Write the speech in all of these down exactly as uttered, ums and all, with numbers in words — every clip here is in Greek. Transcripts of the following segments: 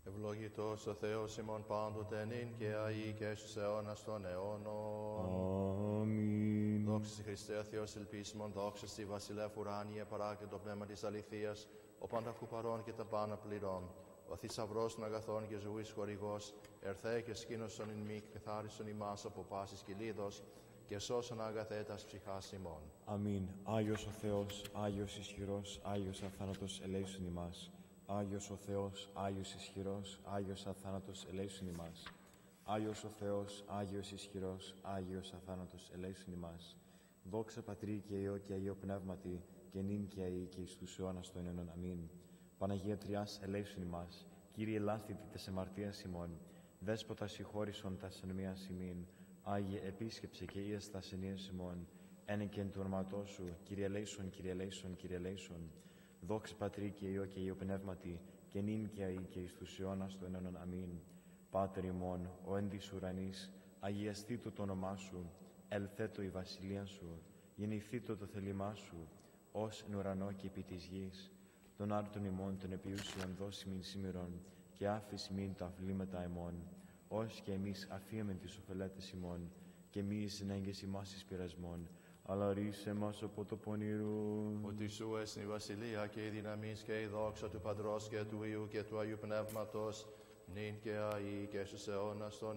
Ευλογητός ο Θεός ημών πάντοτε νυν και αεί και στους αιώνας των αιώνων. Αμήν. Δόξα στη Χριστέ ο Θεός ελπίσιμον, δόξα στη Βασιλεύ ουράνιε παράκλητο πνεύμα της αληθείας, ο πανταχού παρών και τα πάντα πληρών. Ο θησαυρός των αγαθών και ζωής χορηγός, ερθέ και σκήνωσον εν μη και θάρισον ημάς από πάσης κυλίδος και σώσον αγαθέτας ψυχάς ημών. Αμήν. Άγιος ο Θεός, Άγιος ισχυρός, Άγιος αθάνατος ελέησον ημάς. Άγιος ο Θεός, Άγιος ισχυρός, Άγιος αθάνατος ελέησον ημάς. Άγιος ο Θεός, Άγιος ισχυρός, Άγιος αθάνατος ελέησον ημάς. Δόξα Πατρί και Υιό και Αγίο Πνεύματι, και νυν και αεί και εις τους αιώνας των αιώνων. Αμήν. Παναγία Τριάς ελέησον ημάς. Κύριε λάθητη τες αμαρτίας ημών, Δέσποτα συγχώρησον τας ενομίας ημίν. Άγιε επίσκεψε και ίας τας ενίας ημών. Ένεκεν του ονόματός σου, Κύριε ελέησον, Κύριε ελέησον, Κύριε ελέησον. Δόξα Πατρί και Υιό και Αγίο Πνεύματι, και νυν και αεί και εις τους αιώνας των αιώνων. Αμήν. Πάτερ ημών, ο εν της ουρανής, αγιαστήτω το όνομά σου, ελθέτω η βασιλεία σου, γεννηθήτω το θέλημά σου, ως εν ουρανό και επί της γης. Τον άρτον ημών των επιούσιων δώσει μην σήμερον, και άφης μην τα αυλήματα ημών, ως και εμείς αφίεμεν τις ωφελέτες ημών, και μη εις ενέγγες ημάς εις πειρασμών, αλλά ρίσε μας από το πονηρού. Ότι σου έσυν η βασιλεία και η δύναμις και η δόξα του Πατρός και του Υιού και του Αγίου Πνεύματος, νυν και αεί και στους αιώνας των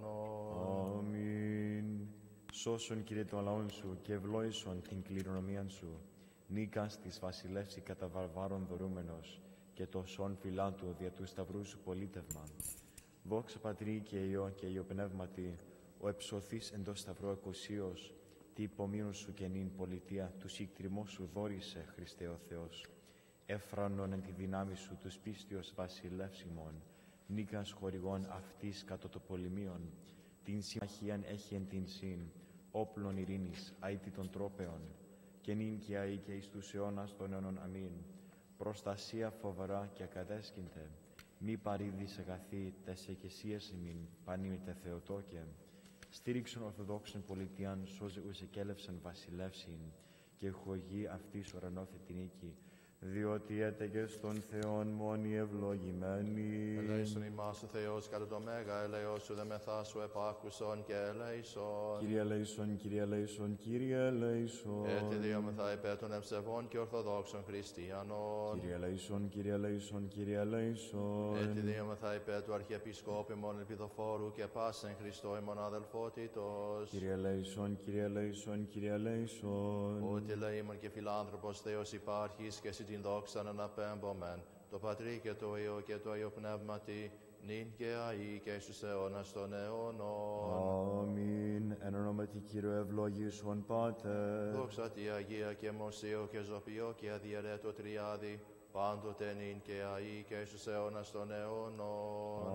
αιώνων. Αμήν. Σώσον, Κύριε, των λαών σου και ευλόγησον την κληρονομία σου. Νίκας της βασιλεύσει κατά βαρβάρων δωρούμενος, και το σών φυλάτου δια του σταυρού σου πολίτευμα. Δόξα Πατρί και Υιό και Αγίο Πνεύματι, ο εψωθής εντός σταυρού εκουσίως, τι υπομείνου σου και νυν πολιτεία του συκτριμού σου δόρισε, Χριστέ ο Θεός. Έφρανον εν τη δυνάμει σου τους πίστιος βασιλεύς ημών, νίκας χορηγών αυτής κατ' το πολυμίον, την συμμαχίαν έχει εν την συν, όπλων ειρήνης, αήτη των τρόπεων, και νυν και αεί και εις τους αιώνας των αιώνων. Αμήν. Προστασία φοβερά και ακατέσκυνται, μη παρήδης αγαθή τες εκκλησίες ημίν, πανήμητε Θεοτόκε. Στήριξον ορθοδόξων πολιτείαν, σώζε ους εκέλευσαν βασιλεύσιν, και χωγή αυτής ουρανόθετη νίκη, διότι έτεγες των Θεών μόνοι ευλογημένοι. Ελέησον ημάς ο Θεός κατά το μέγα ελέος σου, δε μεθά σου επάκουσον και ελέησον. Κύριε ελέησον, Κύριε ελέησον, Κύριε ελέησον. Έτσι διόμεθα υπέρ των ευσεβών και ορθοδόξων χριστιανών. Κύριε ελέησον, Κύριε ελέησον, Κύριε ελέησον. Έτσι διόμεθα υπέρ του Αρχιεπισκόπου ημών Ελπιδοφόρου και πάσεν Χριστό ημών αδελφότητος. Κύριε ελέησον, Κύριε ελέησον, Κύριε ελέησον. Ότι ελεήμων και φιλάνθρωπος Θεός υπάρχεις και εσύ την δόξα να αναπέμπομεν, το Πατρί και το Υιό και το Αγίο Πνεύματι, νυν και αεί και στους αιώνας των αιώνων. Αμήν. Εν ονόματι Κύριου ευλογήσον Πάτερ. Δόξα τη Αγία και Μωσίο και Ζωπιό και αδιαιρέτω Τριάδη, πάντοτε νυν και αεί και στους αιώνας των αιώνων.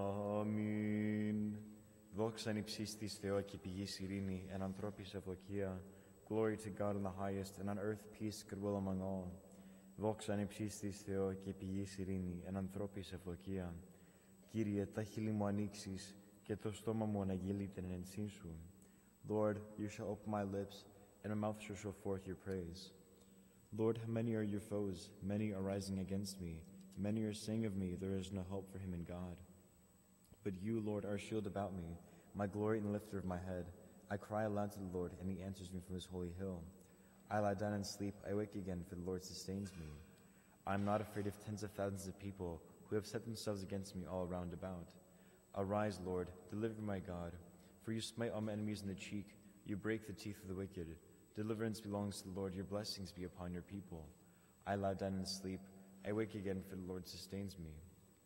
Αμήν. Δόξα εν υψής της Θεό και πηγής ειρήνη, εν ανθρώπης ευδοκία. Glory to God in the highest, and on earth peace, goodwill among all. Δόξα εν υψής της Θεό και πηγής ειρήνη, εν ανθρώπης ευδοκία. Κύριε, τα χείλη μου ανοίξεις, και το στόμα μου αναγγείλει την ενσύν σου. Lord, you shall open my lips, and my mouth shall show forth your praise. Lord, how many are your foes? Many are rising against me. Many are saying of me, there is no help for him in God. But you, Lord, are a shield about me, my glory and the lifter of my head. I cry aloud to the Lord, and he answers me from his holy hill. I lie down and sleep, I wake again, for the Lord sustains me. I am not afraid of tens of thousands of people who have set themselves against me all round about. Arise, Lord, deliver me, my God, for you smite all my enemies in the cheek, you break the teeth of the wicked. Deliverance belongs to the Lord, your blessings be upon your people. I lie down and sleep, I wake again, for the Lord sustains me.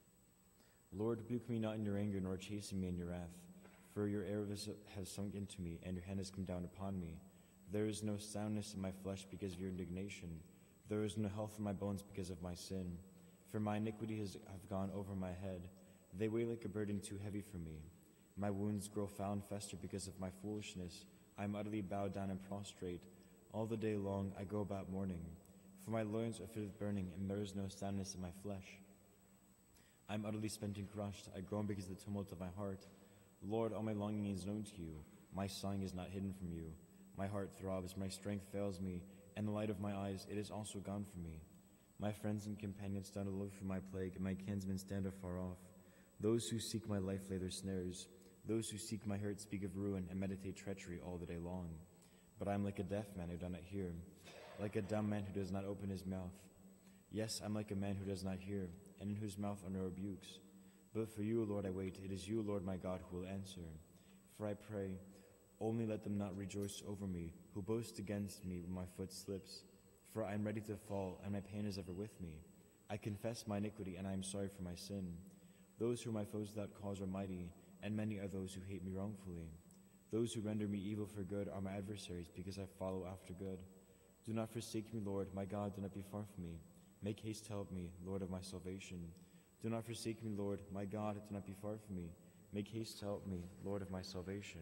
Lord, rebuke me not in your anger, nor chasten me in your wrath. For your arrows have sunk into me, and your hand has come down upon me. There is no soundness in my flesh because of your indignation. There is no health in my bones because of my sin. For my iniquities have gone over my head. They weigh like a burden too heavy for me. My wounds grow foul and fester because of my foolishness. I am utterly bowed down and prostrate. All the day long I go about mourning. For my loins are filled with burning, and there is no soundness in my flesh. I am utterly spent and crushed. I groan because of the tumult of my heart. Lord, all my longing is known to you. My sighing is not hidden from you. My heart throbs, my strength fails me, and the light of my eyes, it is also gone from me. My friends and companions stand aloof from my plague, and my kinsmen stand afar off. Those who seek my life lay their snares. Those who seek my hurt speak of ruin and meditate treachery all the day long. But I am like a deaf man who does not hear, like a dumb man who does not open his mouth. Yes, I'm like a man who does not hear, and in whose mouth are no rebukes. But for you, Lord, I wait. It is you, Lord my God, who will answer. For I pray, only let them not rejoice over me, who boast against me when my foot slips. For I am ready to fall, and my pain is ever with me. I confess my iniquity, and I am sorry for my sin. Those who are my foes without cause are mighty, and many are those who hate me wrongfully. Those who render me evil for good are my adversaries, because I follow after good. Do not forsake me, Lord, my God, do not be far from me. Make haste to help me, Lord of my salvation. Do not forsake me, Lord, my God, do not be far from me. Make haste to help me, Lord of my salvation.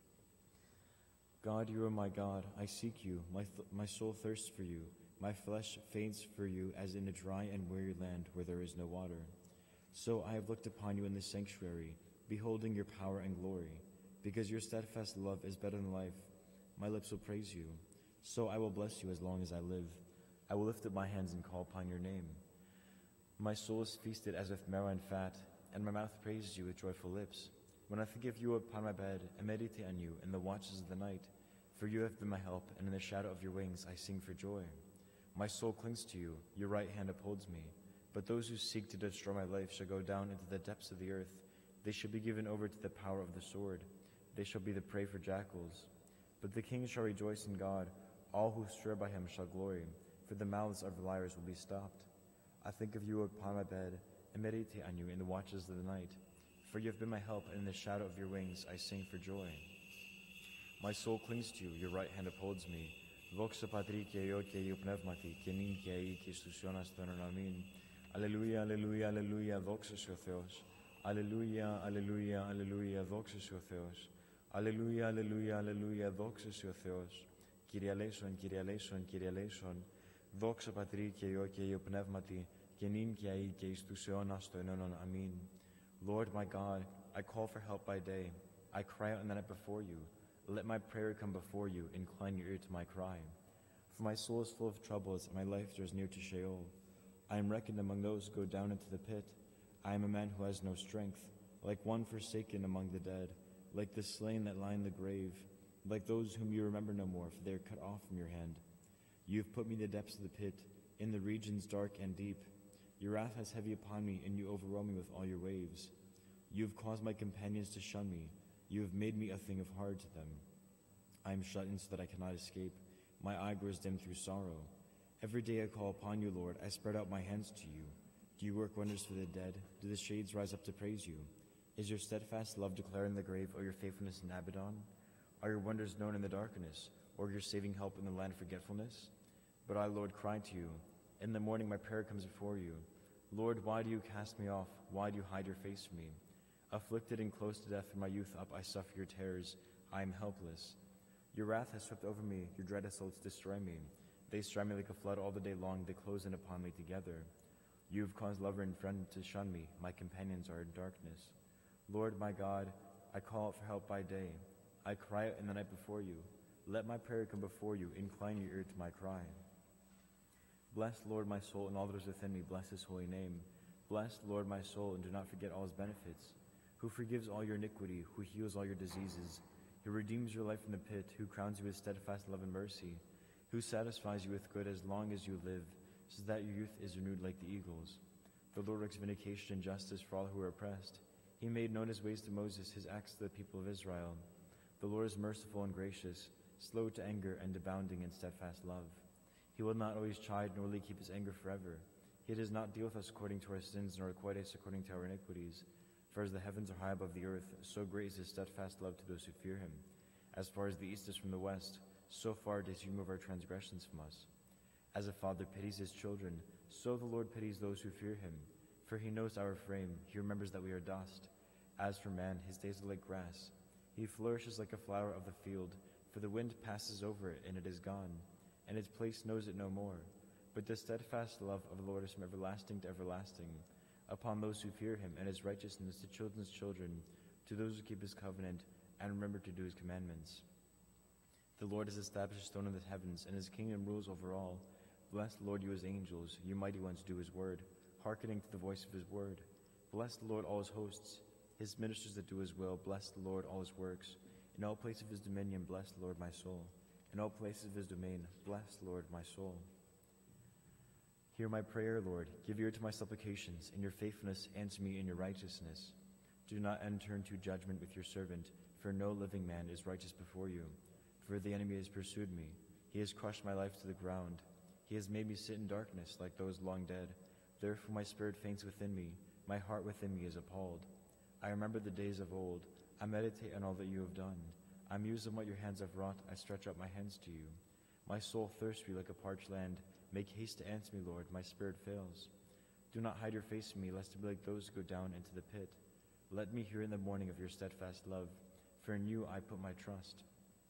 God, you are my God, I seek you, my, th- my soul thirsts for you. My flesh faints for you as in a dry and weary land where there is no water. So I have looked upon you in the sanctuary, beholding your power and glory. Because your steadfast love is better than life, my lips will praise you. So I will bless you as long as I live. I will lift up my hands and call upon your name. My soul is feasted as with marrow and fat, and my mouth praises you with joyful lips. When I think of you upon my bed and meditate on you in the watches of the night, for you have been my help, and in the shadow of your wings I sing for joy. My soul clings to you, your right hand upholds me. But those who seek to destroy my life shall go down into the depths of the earth. They shall be given over to the power of the sword. They shall be the prey for jackals. But the king shall rejoice in God. All who swear by him shall glory, for the mouths of liars will be stopped. I think of you upon my bed, and meditate on you in the watches of the night. For you have been my help, and in the shadow of your wings I sing for joy. My soul clings to you, your right hand upholds me. Δόξα Πατρί και Υιό και Υιού Πνεύματι, και νυν και αεί και στους αιώνας των αιώνων. Αμήν. Αλληλούια, αλληλούια, αλληλούια, δόξα σου ο Θεός. Αλληλούια, αλληλούια, αλληλούια, δόξα σου ο Θεός. Αλληλούια, αλληλούια, αλληλούια, δόξα σου ο Θεός. Κύριε ελέησον, Κύριε ελέησον, Κύριε ελέησον. Δόξα Πατρί και Υιό και Υιού Πνεύματι, και νυν και αεί και στους αιώνας των αιώνων. Αμήν. Lord my God, I call for help by day. I cry out in the night before you. Let my prayer come before you. Incline your ear to my cry. For my soul is full of troubles, and my life draws near to Sheol. I am reckoned among those who go down into the pit. I am a man who has no strength, like one forsaken among the dead, like the slain that lie in the grave, like those whom you remember no more, for they are cut off from your hand. You have put me in the depths of the pit, in the regions dark and deep. Your wrath has heavy upon me, and you overwhelm me with all your waves. You have caused my companions to shun me. You have made me a thing of horror to them. I am shut in so that I cannot escape. My eye grows dim through sorrow. Every day I call upon you, Lord. I spread out my hands to you. Do you work wonders for the dead? Do the shades rise up to praise you? Is your steadfast love declared in the grave, or your faithfulness in Abaddon? Are your wonders known in the darkness, or your saving help in the land of forgetfulness? But I, Lord, cry to you. In the morning my prayer comes before you. Lord, why do you cast me off? Why do you hide your face from me? Afflicted and close to death from my youth up, I suffer your terrors. I am helpless. Your wrath has swept over me. Your dread assaults destroy me. They strike me like a flood all the day long. They close in upon me together. You have caused lover and friend to shun me. My companions are in darkness. Lord, my God, I call out for help by day. I cry out in the night before you. Let my prayer come before you. Incline your ear to my cry. Bless, Lord, my soul, and all that is within me. Bless his holy name. Bless, Lord, my soul, and do not forget all his benefits. Who forgives all your iniquity, who heals all your diseases, who redeems your life from the pit, who crowns you with steadfast love and mercy, who satisfies you with good as long as you live, so that your youth is renewed like the eagles. The Lord works vindication and justice for all who are oppressed. He made known his ways to Moses, his acts to the people of Israel. The Lord is merciful and gracious, slow to anger and abounding in steadfast love. He will not always chide, nor will he keep his anger forever. He does not deal with us according to our sins, nor requite us according to our iniquities. For as the heavens are high above the earth, so great is his steadfast love to those who fear him. As far as the east is from the west, so far does he remove our transgressions from us. As a father pities his children, so the Lord pities those who fear him. For he knows our frame, he remembers that we are dust. As for man, his days are like grass. He flourishes like a flower of the field, for the wind passes over it, and it is gone, and its place knows it no more. But the steadfast love of the Lord is from everlasting to everlasting, upon those who fear him, and his righteousness to children's children, to those who keep his covenant, and remember to do his commandments. The Lord has established a stone in the heavens, and his kingdom rules over all. Bless, Lord, you his angels, you mighty ones do his word, hearkening to the voice of his word. Bless the Lord, all his hosts, his ministers that do his will. Bless the Lord, all his works. In all places of his dominion, bless the Lord, my soul. In all places of his domain, bless the Lord, my soul. Hear my prayer, Lord. Give ear to my supplications. In your faithfulness, answer me in your righteousness. Do not enter into judgment with your servant, for no living man is righteous before you. For the enemy has pursued me. He has crushed my life to the ground. He has made me sit in darkness like those long dead. Therefore my spirit faints within me. My heart within me is appalled. I remember the days of old. I meditate on all that you have done. I muse on what your hands have wrought. I stretch out my hands to you. My soul thirsts for you like a parched land. Make haste to answer me, Lord. My spirit fails. Do not hide your face from me, lest I be like those who go down into the pit. Let me hear in the morning of your steadfast love, for in you I put my trust.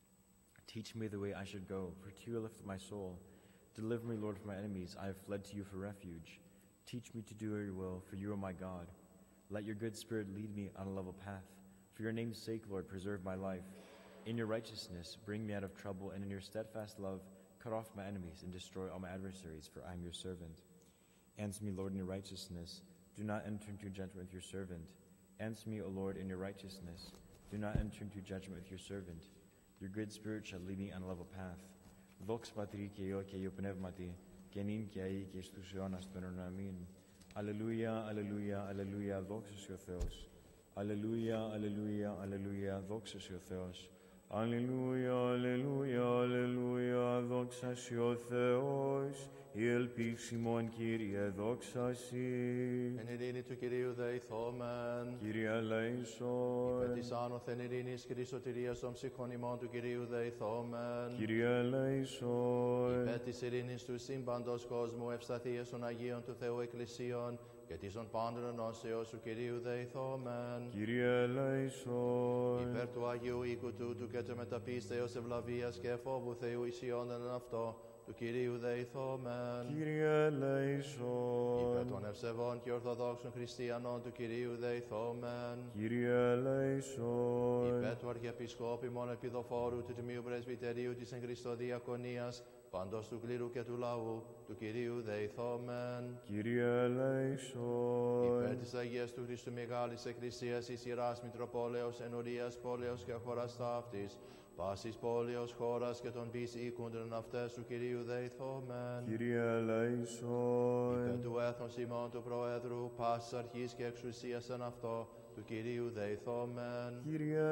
Teach me the way I should go, for to you I lift up my soul. Deliver me, Lord, from my enemies. I have fled to you for refuge. Teach me to do your will, for you are my God. Let your good spirit lead me on a level path. For your name's sake, Lord, preserve my life. In your righteousness, bring me out of trouble, and in your steadfast love, cut off my enemies and destroy all my adversaries, for I am your servant. Answer me, Lord, in your righteousness. Do not enter into judgment with your servant. Answer me, O Lord, in your righteousness. Do not enter into judgment with your servant. Your good spirit shall lead me on a level path. Δόξα Πατρί και Υιό και Υιό Πνεύματι, και νυν και αεί και στους αιώνας των αιώνων. Αμήν. Αλληλούια, αλληλούια, αλληλούια, δόξα σοι ο Θεός. Αλληλούια, αλληλούια, αλληλούια, δόξα σοι ο Θεός. Αλληλούια, αλληλούια, αλληλούια, δόξα σοι ο Θεός. Η ελπίσιμον, Κύριε, δόξα σοι. Εν ειρήνη του Κυρίου δεηθόμεν. Κύριε ελέησον. Υπέρ της άνωθεν ειρήνης και της σωτηρίας των ψυχών ημών του Κυρίου δεηθόμεν. Κύριε ελέησον. Υπέρ της ειρήνης του σύμπαντος κόσμου, ευσταθίας των Αγίων του Θεού Εκκλησίων και της των πάντων ενώσεως του Κυρίου δεηθόμεν. Κύριε ελέησον. Υπέρ του Αγίου οίκου τούτου και του μεταπίστεως ευλαβίας και φόβου Θεού ισιώνεν εν αυτό, του Κυρίου δεηθόμεν. Κύριε ελέησον. Υπέρ των ευσεβών και ορθοδόξων χριστιανών του Κυρίου δεηθόμεν. Κύριε ελέησον. Υπέρ του Αρχιεπισκόπη μόνο επιδοφόρου του Τμείου Πρεσβυτερίου της εν Χριστώ Διακονίας, παντός του κλήρου και του λαού, του Κυρίου δεηθόμεν. Κύριε ελέησον. Υπέρ της Αγίας του Χριστού Μεγάλης Εκκλησίας εις Ιεράς Μητροπόλεως, ενουρίας πόλεως και χώρας ταύτης, πάσης πόλεως, χώρας και των πις οίκουντων αυτές του Κυρίου δεηθόμεν. Κύριε ελέησον. Υπέρ του έθνους ημών του Προέδρου, πάσης αρχής και εξουσίας εν αυτό, του Κυρίου δεηθόμεν. Κύριε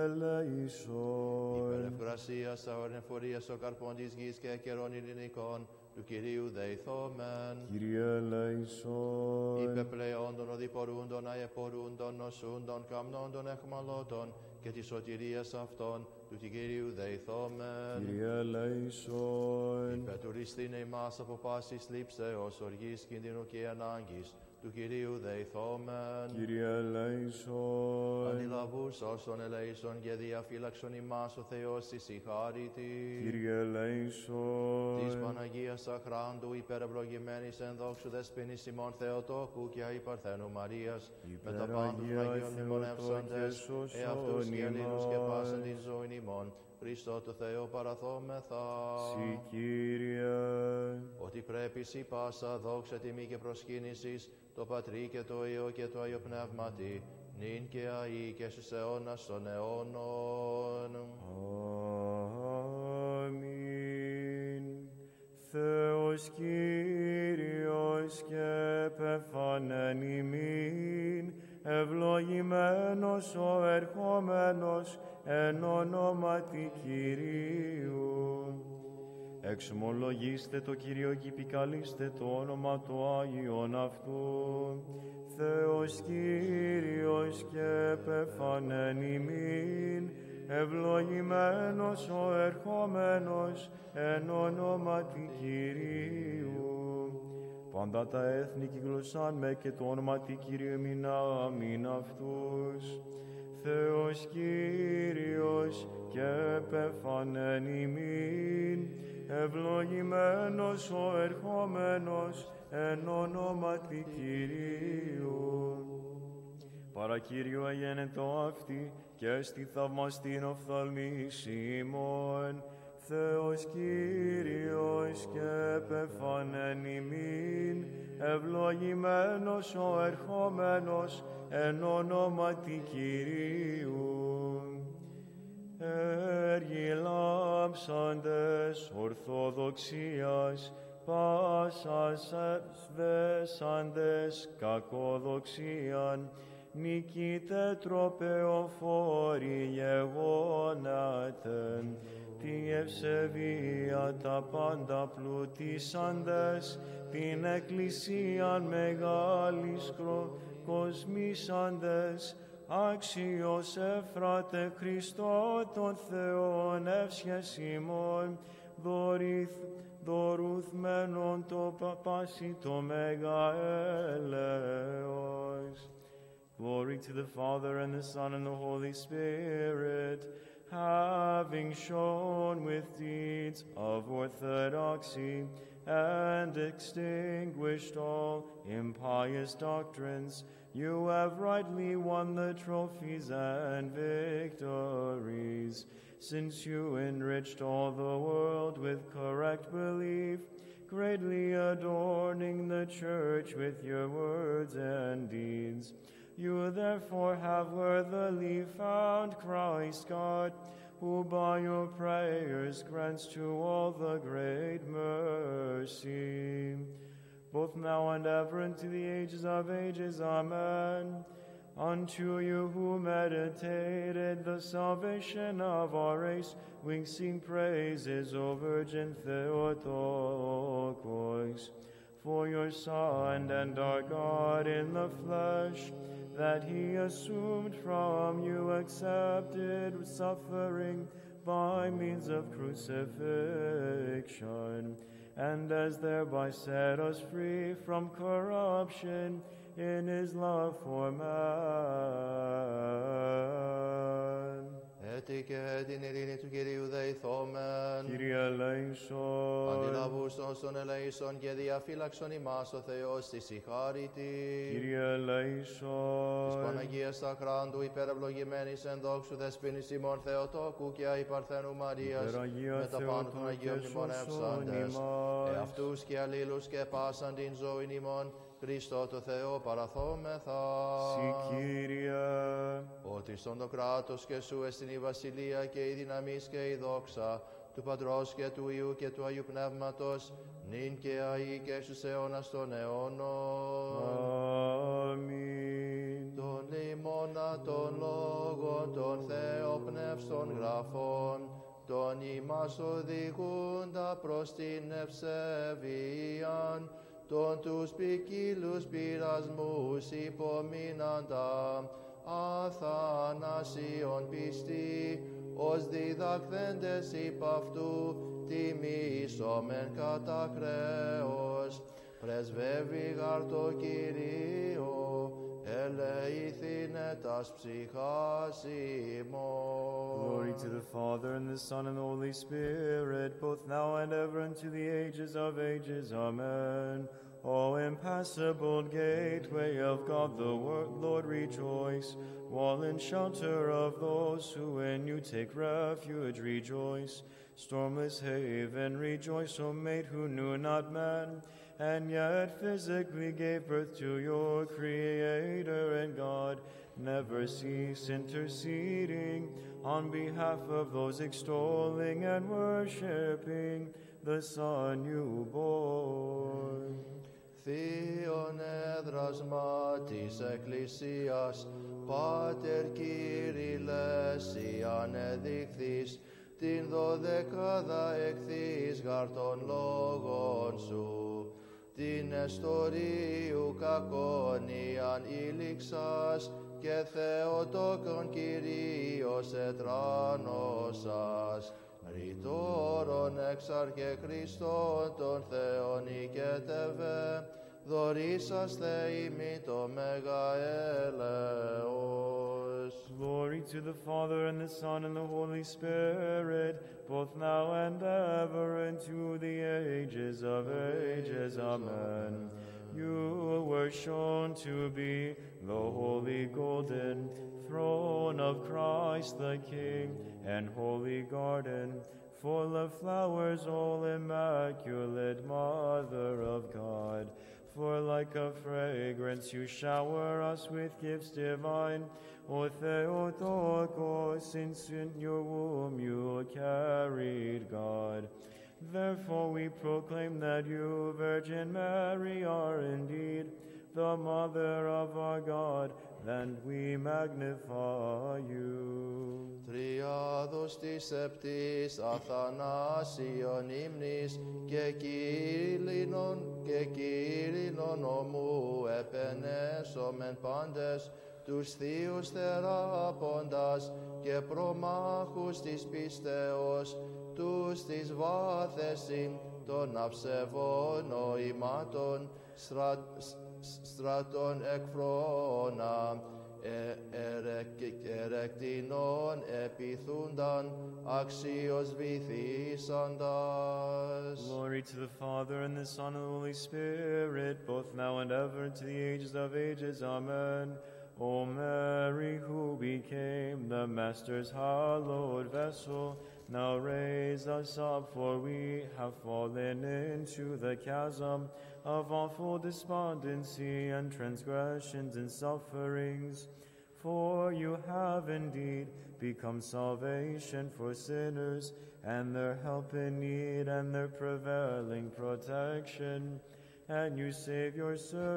ελέησον. Υπέρ ευκρασίας, αορνεφορίας, ο καρπών της γης και καιρών ειρηνικών, του Κυρίου δεηθόμεν. Κύριε ελέησον. Υπέρ πλεόντων, οδηπορούντων, αεπορούντων, νοσούντων, καμνόντων, εχμαλώτων και της σωτηρίας αυτών, του Κυρίου δεηθόμεν. Κύριε ελέησον. Υπέρ του ρηστήνε ημάς από πάσης λήψεως, οργής, κινδύνου και ανάγκης, του Κυρίου δεηθόμεν. Κύριε ελέησον. Αντιλαβούς όσων ελέησον και διαφύλαξον ημάς ο Θεός ησυχάρητη. Κύριε ελέησον. Της Παναγίας Αχράντου υπερευλογημένης εν δόξου δεσποινής ημών Θεοτόκου και αϊπαρθένου Μαρίας, με τα πάντων των Αγίων μνημονεύσαντες, εαυτούς και αλλήλους και πάσαν την ζωήν ημών, Χριστό το Θεό παραθόμεθα. Συ, Κύριε. Ότι πρέπει σοι πάσα δόξα τιμή και προσκύνησης, το Πατρί και το Υιό και το Άγιο Πνεύματι, νυν και αεί και στους αιώνας των αιώνων. Αμήν. Θεός Κύριος και πεφανέν ημίν, ευλογημένος ο ερχόμενος εν ονόματι Κυρίου. Εξομολογήστε το Κύριο και επικαλείστε το όνομα του Άγιον αυτού. Θεός Κύριος και πεφανέν ημίν, ευλογημένος ο ερχόμενος εν ονόματι Κυρίου. Πάντα τα έθνη κυκλωσάν με και το όνοματι Κύριου εμεινά αμήν αυτούς. Θεός Κύριος και πεφανέν ημίν, ευλογημένος ο ερχόμενος εν ονόματι Κυρίου. Παρά Κύριο αγένετο αυτή και στη θαυμαστήν οφθαλμής ημών, Θεός Κύριος και πεφανέν ημίν, ευλογημένος ο ερχόμενος εν ονόματι Κυρίου. Έργοι λάμψαντες ορθοδοξίας, πάσας βέσαντες κακοδοξίαν, νικήτε τροπεοφόροι γεγόνατε, τη ευσεβία τα πάντα πλουτίσαντες, την εκκλησίαν μεγάλης κοσμήσαντες, άξιος εφράτε Χριστό των Θεών εύσχες ημών, δωρήθ, δωρουθμένον το παπάσι το μέγα έλεος. Glory to the Father, and the Son, and the Holy Spirit, having shown with deeds of orthodoxy and extinguished all impious doctrines, you have rightly won the trophies and victories, since you enriched all the world with correct belief, greatly adorning the Church with your words and deeds. You therefore have worthily found Christ God, who by your prayers grants to all the great mercy, both now and ever into the ages of ages. Amen. Unto you who meditated the salvation of our race, we sing praises, O Virgin Theotokos, for your Son and our God in the flesh, that he assumed from you accepted suffering by means of crucifixion, and has thereby set us free from corruption in his love for man. Έτη και την ειρήνη του Κυρίου δεηθόμεν. Κύριε ελέησον. Αντιλαβούς όσων ελέησον και διαφύλαξον ημάς ο Θεός της η χάριτη. Κύριε ελέησον. Της Παναγίας Σαχράντου υπερευλογημένης εν δόξου δεσποίνης ημών Θεοτόκου και αϊπαρθένου Μαρίας, με τα πάνω των Αγίων μνημονεύσαντες, εαυτούς και αλλήλους και πάσαν την ζωήν ημών, Χριστό το Θεό παραθόμεθα. Συ Κύριε. Ότι στον το κράτος και σου εστιν η βασιλεία και η δύναμις και η δόξα του Πατρός και του Υιού και του Αγίου Πνεύματος, νυν και αεί και στους αιώνας των αιώνων. Αμήν. Των λιμώνα των λόγων των θεοπνεύστων γραφών, των ημάς οδηγούντα προς την ευσεβίαν, των τους ποικίλους πειρασμούς υπομείναντα, Αθανασίων πιστή, ως διδαχθέντες υπ' αυτού, τιμήσομεν κατά χρέος. Πρεσβεύει γαρ το Κυρίο, ελεηθήνε τας ψυχάς ημών. Glory to the Father, and the Son, and the Holy Spirit, both now and ever, into the ages of ages. Amen. O impassable gateway of God the Lord, rejoice. Wall and shelter of those who in you take refuge, rejoice. Stormless haven, rejoice, O maid who knew not man, and yet physically gave birth to your Creator and God. Never cease interceding on behalf of those extolling and worshipping the Son you bore. Θείον έδρασμα της Εκκλησίας, Πάτερ Κύριλλε, σοι ανεδείχθης, την δωδεκάδα εκθείς γαρ των λόγων σου, την εστορίου κακόνιαν ήλιξας, και Θεοτόκον Κυρίως ετράνωσας, ρητόρον εξαρχε Χριστόν των Θεών οικετεύε, δωρήσαστε ημί το μέγα έλεος. Glory to the Father, and the Son, and the Holy Spirit, both now and ever, into the ages of ages. Amen. You were shown to be the holy golden throne of Christ the King, and holy garden, full of flowers, all immaculate Mother of God. For like a fragrance you shower us with gifts divine, O Theotokos, since in your womb you carried God. Therefore we proclaim that you, Virgin Mary, are indeed the Mother of our God, and we magnify you. Triados της επτής Αθανάσιον ύμνης και Κύριλινον και Κύριλινον ομού επενέσομεν πάντες τους θείους θεράποντας και προμάχους της πίστεως τους της βάθεσιν των αυσεβών νοημάτων στρα, στρατών εκφρόνα ερεκτινών επιθούνταν αξίως βυθίσαντας. Glory to the Father, and the Son, and the Holy Spirit, both now and ever, and to the ages of ages. Amen. O Mary, who became the Master's hallowed vessel, now raise us up, for we have fallen into the chasm of awful despondency and transgressions and sufferings. For you have indeed become salvation for sinners, and their help in need, and their prevailing protection, and you save your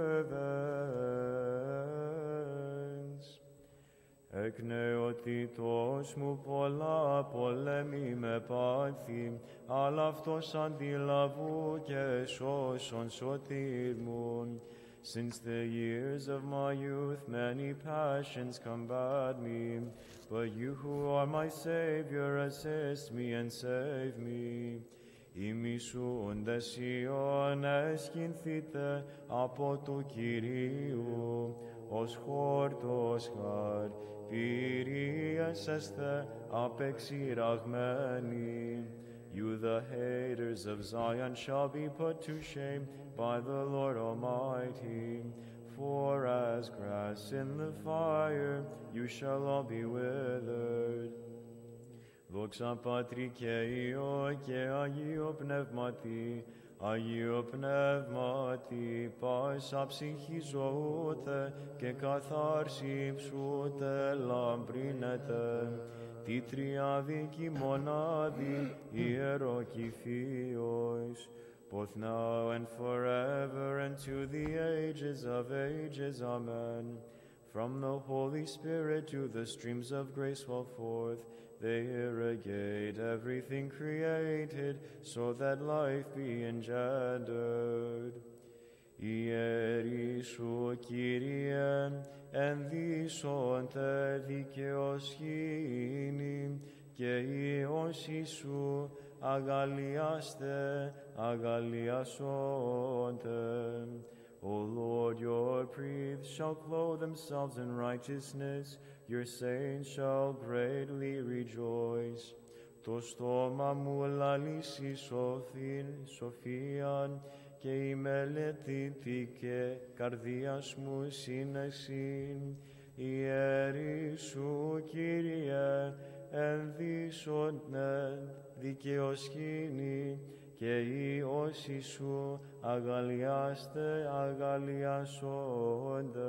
servants. Εκ νεοτήτως μου πολλά πολέμη με πάθη, αλλά αυτός αντιλαβού και σώσον σωτήρ μου. Since the years of my youth many passions combat me, but you who are my Savior assist me and save me. Ημισούν δε Σιών εσκυνθείτε από του Κυρίου, ως χόρτος χαρ, πυρίες εστε απεξηραγμένοι. You, the haters of Zion, shall be put to shame by the Lord Almighty. For as grass in the fire, you shall all be withered. Δόξα Πατρί και Υιό και Αγίο Πνεύματι, Αγίο Πνεύματι, πάσα ψυχή ζωούτε και καθάρση ψούτε λαμπρίνετε. Τη τριάδικη μονάδη ιεροκυφίος, both now and forever and to the ages of ages. Amen. From the Holy Spirit to the streams of grace well forth, they irrigate everything created, so that life be engendered. Ιερήσου, Κύριε, ενδύσσονται δικαιοσύνη, και οι όσοι σου αγαλιάστε, αγαλιάσονται. O Lord, your priests shall clothe themselves in righteousness, your saints shall greatly rejoice. Το στόμα μου λαλήσει σοφήν, σοφίαν, και η μελετήτη και καρδίας μου σύνεσιν. Ιερήσου, Κύριε, ενδύσσονται δικαιοσύνη, και οι όσοι σου αγαλιάστε, αγαλιάσονται.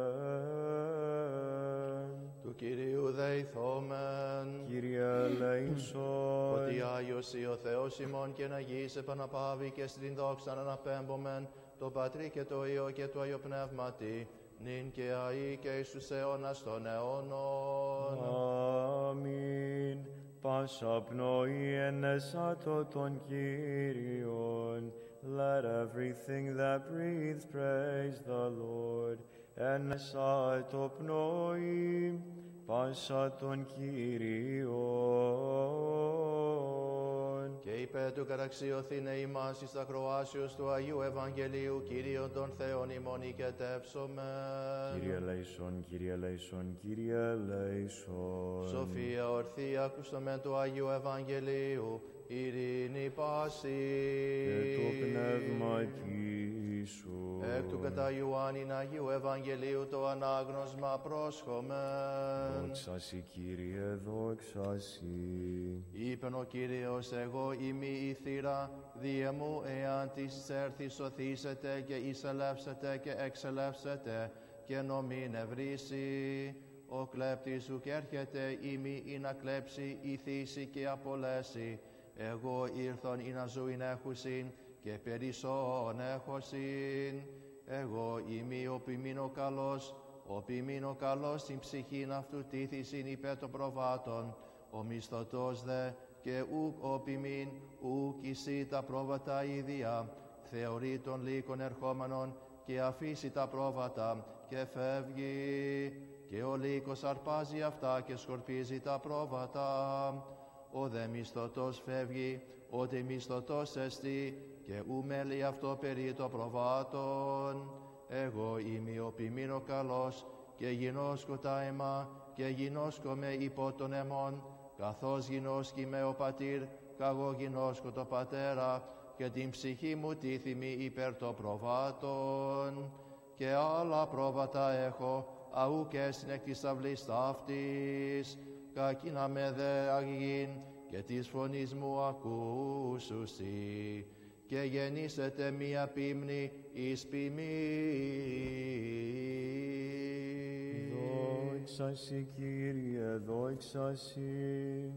Του Κυρίου δεηθόμεν, Κύριε ελέησον. ότι Άγιος ή ο Θεός ημών και να γης επαναπάβει και στην δόξα να αναπέμπομεν το Πατρί και το Υιό και το Άγιο Πνεύματι, νυν και αεί και εις τους αιώνας των αιώνων. Αμήν. Πάσα πνοή ενεσάτω των Κύριων. Let everything that breathes praise the Lord. Ενεσάτω πνοή, πάσα των Κύριων. Και είπε του καταξιωθήνε ημάς εις τα Κροάσιος του Αγίου Ευαγγελίου, Κύριον των Θεών ημών οικετεύσομεν. Κύριε ελέησον, Κύριε ελέησον, Κύριε ελέησον. Σοφία ορθή, ακούσομεν του Αγίου Ευαγγελίου, ειρήνη πάση. Και το πνεύμα Σου. Εκ του κατά Ιωάννην Αγίου Ευαγγελίου το ανάγνωσμα πρόσχομεν. Δόξα Συ, Κύριε, δόξα Συ. Είπεν ο Κύριος, εγώ είμαι η θύρα, διε μου εάν της έρθει σωθήσετε και εισελεύσετε και εξελεύσετε και νομήν ευρύσει. Ο κλέπτης σου και έρχεται ημί ή να κλέψει, ηθήσει και απολέσει. Εγώ ήρθον ή να ζουήν έχουσιν και περισσόν έχωσιν. Εγώ είμαι ο ποιμήνο καλός, ο ποιμήνο καλός στην ψυχήν αυτού τίθησιν υπέρ των προβάτων. Ο μισθωτός δε και ουκ ο ποιμήν, ουκ εισί τα πρόβατα ίδια. Θεωρεί των λύκων ερχόμενων και αφήσει τα πρόβατα και φεύγει. Και ο λύκος αρπάζει αυτά και σκορπίζει τα πρόβατα. Ο δε μισθωτός φεύγει, ότι μισθωτός εστί, και ου μέλει αυτό περί το προβάτων. Εγώ είμαι ο ποιμήνο καλός, και γινώσκω τα αίμα, και γινώσκω με υπό των αιμών, καθώς γινώσκει με ο πατήρ, καγώ γινώσκω το πατέρα, και την ψυχή μου τίθιμη υπέρ το προβάτων. Και άλλα πρόβατα έχω, αού και στην εκ της αυλής ταύτης, κακίνα με δε αγγίν, και της φωνής μου ακούσουσι, και γεννήσετε μία πίμνη εις ποιμήν. Δόξα Συ, Κύριε, δόξα Συ.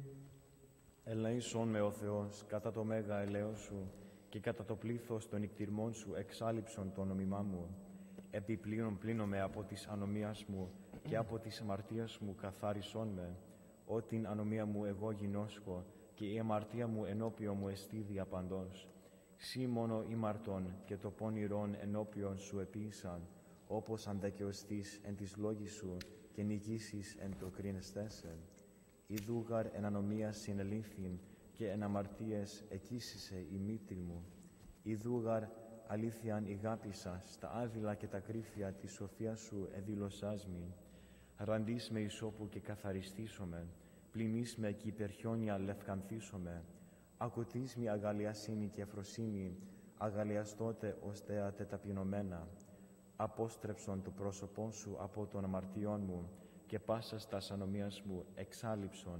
Ελέησον με ο Θεός κατά το μέγα ελέος Σου και κατά το πλήθος των νικτυρμών Σου εξάλειψον το νομιμά μου. Επιπλήνων πλύνομαι από της ανομίας μου και από της αμαρτίας μου καθάρισόν με. Ό την ανομία μου εγώ γινώσκω και η αμαρτία μου ενώπιο μου εστί διαπαντός. Σύ μόνο ήμαρτον και το πόνηρον ενώπιον Σου επίησαν, όπως αντακαιωστείς εν της λόγης Σου και νικήσεις εν το κρίνεστέσεν. Ιδούγαρ εν ανομίας συνελήφθην και εν αμαρτίες εκείσισε η μήτρη μου. Ιδούγαρ αλήθειαν ηγάπησα στα άδειλα και τα κρύφια της σοφίας Σου εδήλωσάς μη. Ραντίς με ισόπου και καθαριστήσομαι, πλημμύς με και υπερχιόνια λευκανθήσομαι. Ακουτής μη αγαλιασύνη και αφροσύνη, αγαλιαστότε ως θέατε ταπεινωμένα. Απόστρεψον το πρόσωπόν Σου από των αμαρτιών μου και πάσας τας ανομίας μου εξάλειψον.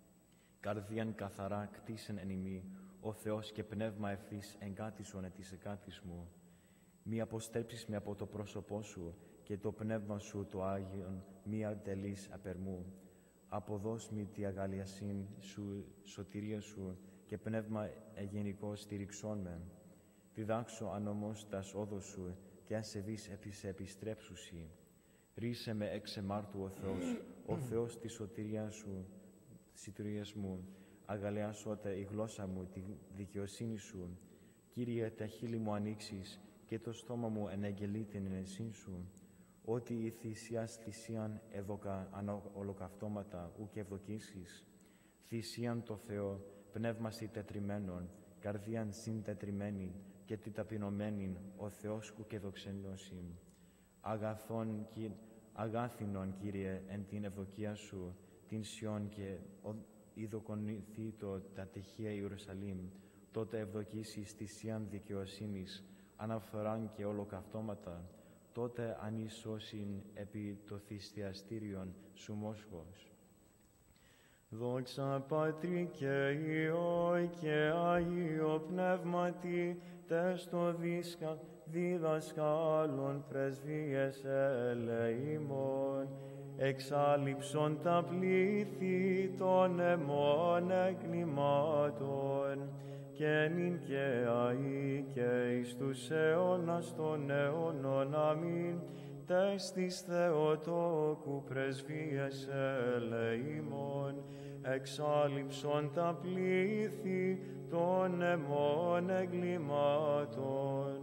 Καρδίαν καθαρά κτίσεν εν ημί, ο Θεός και πνεύμα ευθύς εγκάτισον εν της εκάτης μου. Μη αποστρέψεις με από το πρόσωπό Σου και το πνεύμα Σου το Άγιον μη αντελείς απερμού. Αποδώσ' μη τη αγαλιασίν Σου, σωτηρία Σου και πνεύμα εγενικό στηριξόν με. Διδάξω αν όμως τας όδος Σου και αν σε βεις επί σε επιστρέψουσι. Ρίσε με εξ εμάρτου ο Θεός, ο Θεός της σωτηρίας Σου, σωτηρίας μου, αγαλιάσωτε η γλώσσα μου, τη δικαιοσύνη Σου. Κύριε, τα χείλη μου ανοίξεις και το στόμα μου ενεγγελεί την ενεσύν Σου. Ότι η θυσιάς θυσίαν εδοκα ολοκαυτώματα ου και ευδοκίσεις. Θυσίαν το Θεό, πνεύμα σοι τετριμένον, καρδίαν συντετριμένη και τη ταπεινωμένην, ο Θεός ου και δοξενώσιν. Αγαθών και αγάθινον, Κύριε, εν την ευδοκία Σου, την Σιών και ειδοκονηθήτω τα τεχεία Ιερουσαλήμ, τότε ευδοκίσεις θυσίαν δικαιοσύνης, αναφθοράν και ολοκαυτώματα, τότε ανισώσιν επί το θυσιαστήριον Σου μόσχος. Δόξα Πατρί και Υιό και Αγίο Πνεύματι, τες το δίσκα, διδασκάλων πρεσβείες ελεήμων, εξάλειψον τα πλήθη των αιμών εγκλημάτων, και νυν και αεί και εις τους αιώνας των αιώνων. Αμήν. Τες της Θεοτόκου πρεσβείες ελεήμων, εξάλειψον τα πλήθη των αιμών εγκλημάτων.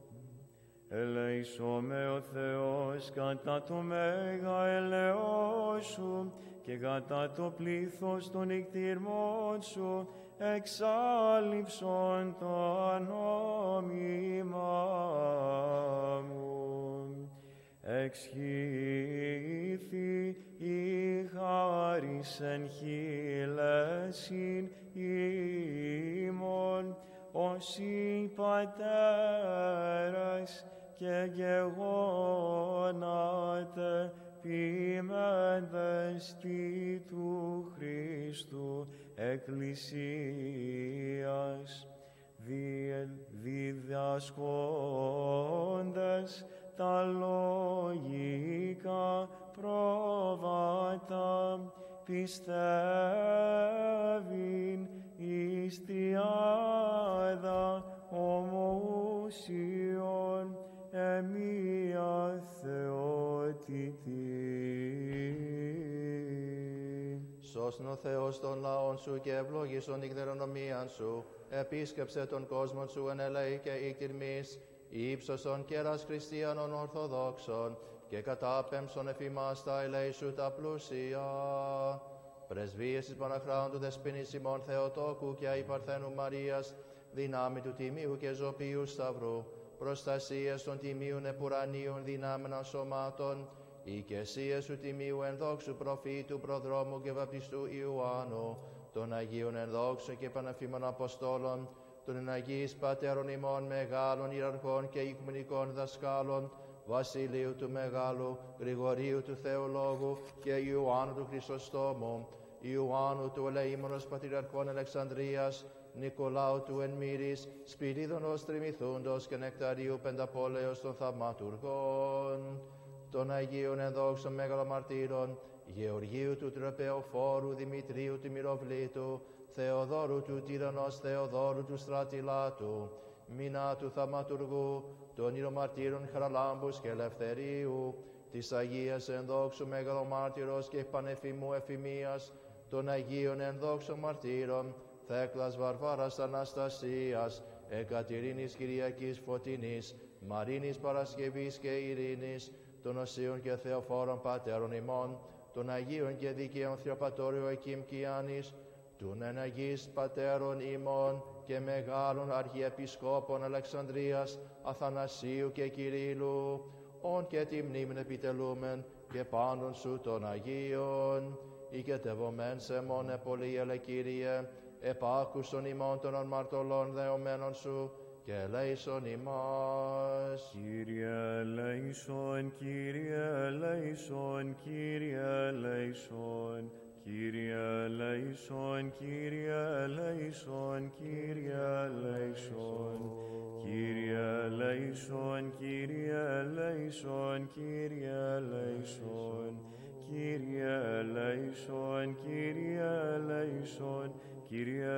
Ελεησόμε ο Θεός κατά το μέγα ελεός Σου και κατά το πλήθος των νικτυρμών Σου, εξάλειψον το ανόμημα μου. εξχήθη η χάρις εν χείλεσιν ημών, όσοι πατέρας και γεγόνατε ποιημέντες τι του Χριστού Εκκλησίας, διδασκόντες τα λογικά πρόβατα, πιστεύειν εις τριάδα ομοουσιον εμία Θεότητη. Σώσον ο Θεός των λαών σου και ευλόγησον την κληρονομίαν σου. Επίσκεψε τον κόσμο σου εν ελέη και ηκτηρμής, ύψωσον κέρας χριστιανών ορθοδόξων και κατάπεμψον εφημάς τα ελέη σου τα πλούσια. Πρεσβείες της Παναχράντου Δεσποινής ημών Θεοτόκου και αϊπαρθένου Μαρίας, δυνάμει του τιμίου και ζωπίου Σταυρού, προστασίες των τιμίων επουρανίων δυνάμενων σωμάτων, οικεσίες του τιμίου ενδόξου προφήτου προδρόμου και βαπτιστού Ιωάννου, των Αγίων ενδόξων και πανεφήμων Αποστόλων, των εναγείς πατέρων ημών μεγάλων ιεραρχών και οικουμενικών δασκάλων, Βασιλείου του Μεγάλου, Γρηγορίου του Θεολόγου και Ιωάννου του Χρυσοστόμου, Ιωάννου του ελεήμονος Πατριαρχών Αλεξανδρίας, Νικολάου του Ενμύρης, Σπυρίδωνος Τριμηθούντος και Νεκταρίου Πενταπόλεως των Θαυματουργών, των Αγίων ενδόξων Μεγαλομαρτύρων, Γεωργίου του Τρεπεοφόρου, Δημητρίου του Μυροβλήτου, Θεοδόρου του Τύραννος, Θεοδόρου του Στρατιλάτου, Μινά του Θαυματουργού, των ιερομαρτύρων Χαραλάμπους και Ελευθερίου, της Αγίας ενδόξου Μεγαλομάρτυρος και πανεφημού Εφημίας, των Αγίων ενδόξων μαρτύρων, Θέκλας Βαρβάρας Αναστασίας, Εκατερίνης Κυριακής Φωτεινής, Μαρίνης Παρασκευής και Ειρήνης, των Οσίων και Θεοφόρων Πατέρων ημών, των Αγίων και Δικαίων Θεοπατώριου Εκείμ Κιάννης, των εναγείς Πατέρων ημών και μεγάλων Αρχιεπισκόπων Αλεξανδρίας, Αθανασίου και Κυρίλου, ον και τη μνήμην επιτελούμεν και πάντων σου των Αγίων, οικετευομέν σε μόνε πολύ ελε Κύριε, επάκουσον ημών των αμαρτωλών δεωμένων σου, και ελέησον ημάς. Κύριε ελέησον, Κύριε ελέησον, Κύριε ελέησον, Κύριε ελέησον, Κύριε ελέησον, Κύριε ελέησον, Κύριε ελέησον, Κύριε ελέησον, Κύριε ελέησον, Κύριε ελέησον, Κύριε ελέησον, Κύριε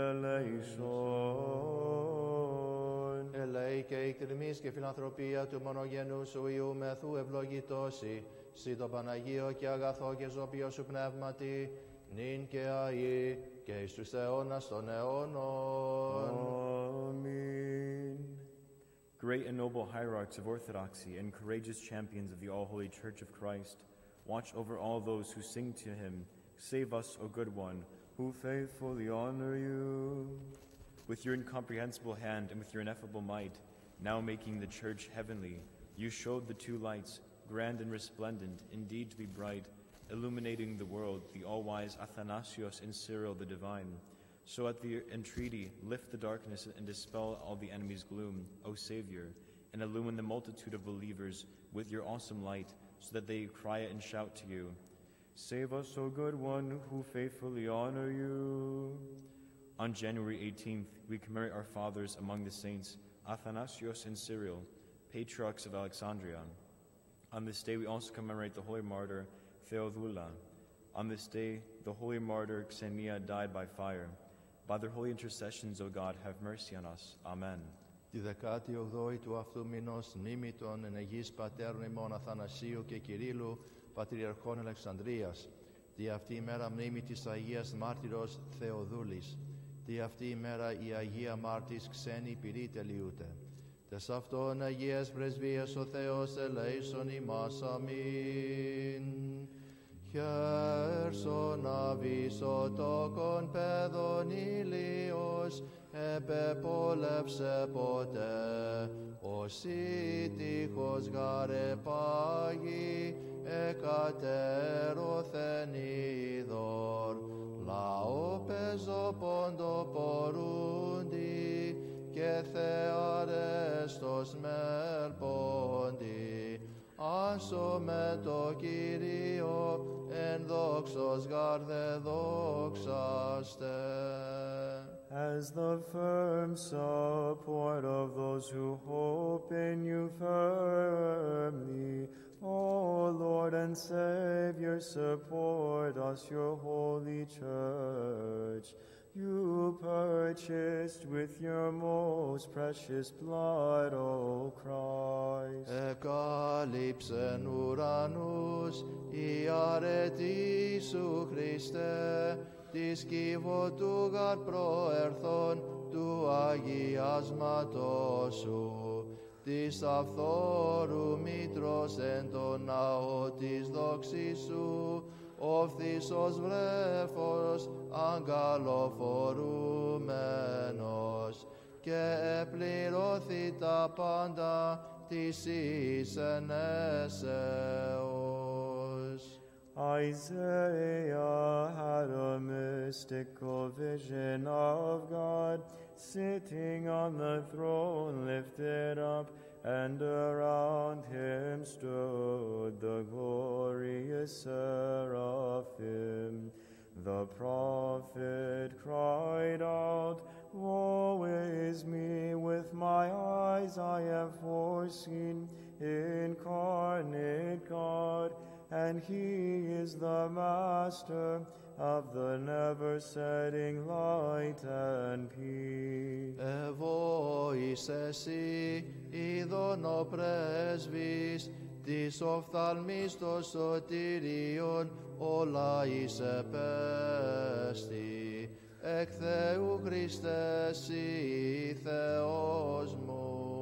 ελέησον. Ελέη και η κτηρμής και φιλανθρωπία του μονογενού σου Υιού μεθού ευλογητώσει, σύ το Παναγίο και αγαθό και ζωπίο σου πνεύματι, νυν και αεί και εις τους αιώνας των αιώνων. Amen. Great and noble hierarchs of orthodoxy and courageous champions of the all-holy Church of Christ, watch over all those who sing to him. Save us, O good one, who faithfully honor you. With your incomprehensible hand and with your ineffable might, now making the church heavenly, you showed the two lights, grand and resplendent, indeed to be bright, illuminating the world, the all-wise Athanasius and Cyril the divine. So at the entreaty, lift the darkness and dispel all the enemy's gloom, O Savior, and illumine the multitude of believers with your awesome light, so that they cry and shout to you, Save us, O good one, who faithfully honor you. On January eighteenth, we commemorate our fathers among the saints, Athanasius and Cyril, Patriarchs of Alexandria. On this day, we also commemorate the holy martyr Theodula. On this day, the holy martyr Xenia died by fire. By their holy intercessions, O God, have mercy on us. Amen. Τη δεκάτη ογδόη του αυτού μηνός μνήμη των ενεγείς πατέρων ημών Αθανασίου και Κυρίλου, Πατριαρχών Αλεξανδρίας. Τη αυτή ημέρα μνήμη της Αγίας Μάρτυρος Θεοδούλης. Τη αυτή ημέρα η Αγία Μάρτης Ξένη Πυρή τελειούται. Τες αυτόν Αγίες Πρεσβείες ο Θεός ελέησον ημάς. Αμήν. Χέρσον αβήσω τόκον παιδον ηλίος, επεπόλευσε ποτέ, όσοι τείχος γάρε πάγει, εκατέρωθεν είδωρ, λαό πεζό πόντο πορούντι, και θεαρέστος μελπόντι, άσο με το Κύριο, εν δόξος γάρδε δόξαστε. As the firm support of those who hope in you firmly, O Lord and Savior, support us, your holy church. You purchased with your most precious blood, O Christ. Εκάλυψεν ουρανούς η αρετή σου, Χριστέ, της κύβωτου γαρ προερθών του αγιάσματος σου, της αυθόρου μήτρος εν το ναό της δόξης σου, οφθής ως βρέφος αγκαλοφορούμενος, και επληρώθη τα πάντα της εις ενέσεως. Isaiah had a mystical vision of God, sitting on the throne lifted up, and around him stood the glorious seraphim. The prophet cried out, Woe is me, with my eyes I have foreseen incarnate God, and he is the master of the never-setting light and peace. Εγώ είσαι εσύ, είδον ο πρέσβης, της οφθαλμής το σωτήριον, όλα εις επέστη. Εκ Θεού Χριστέ, εσύ Θεός μου.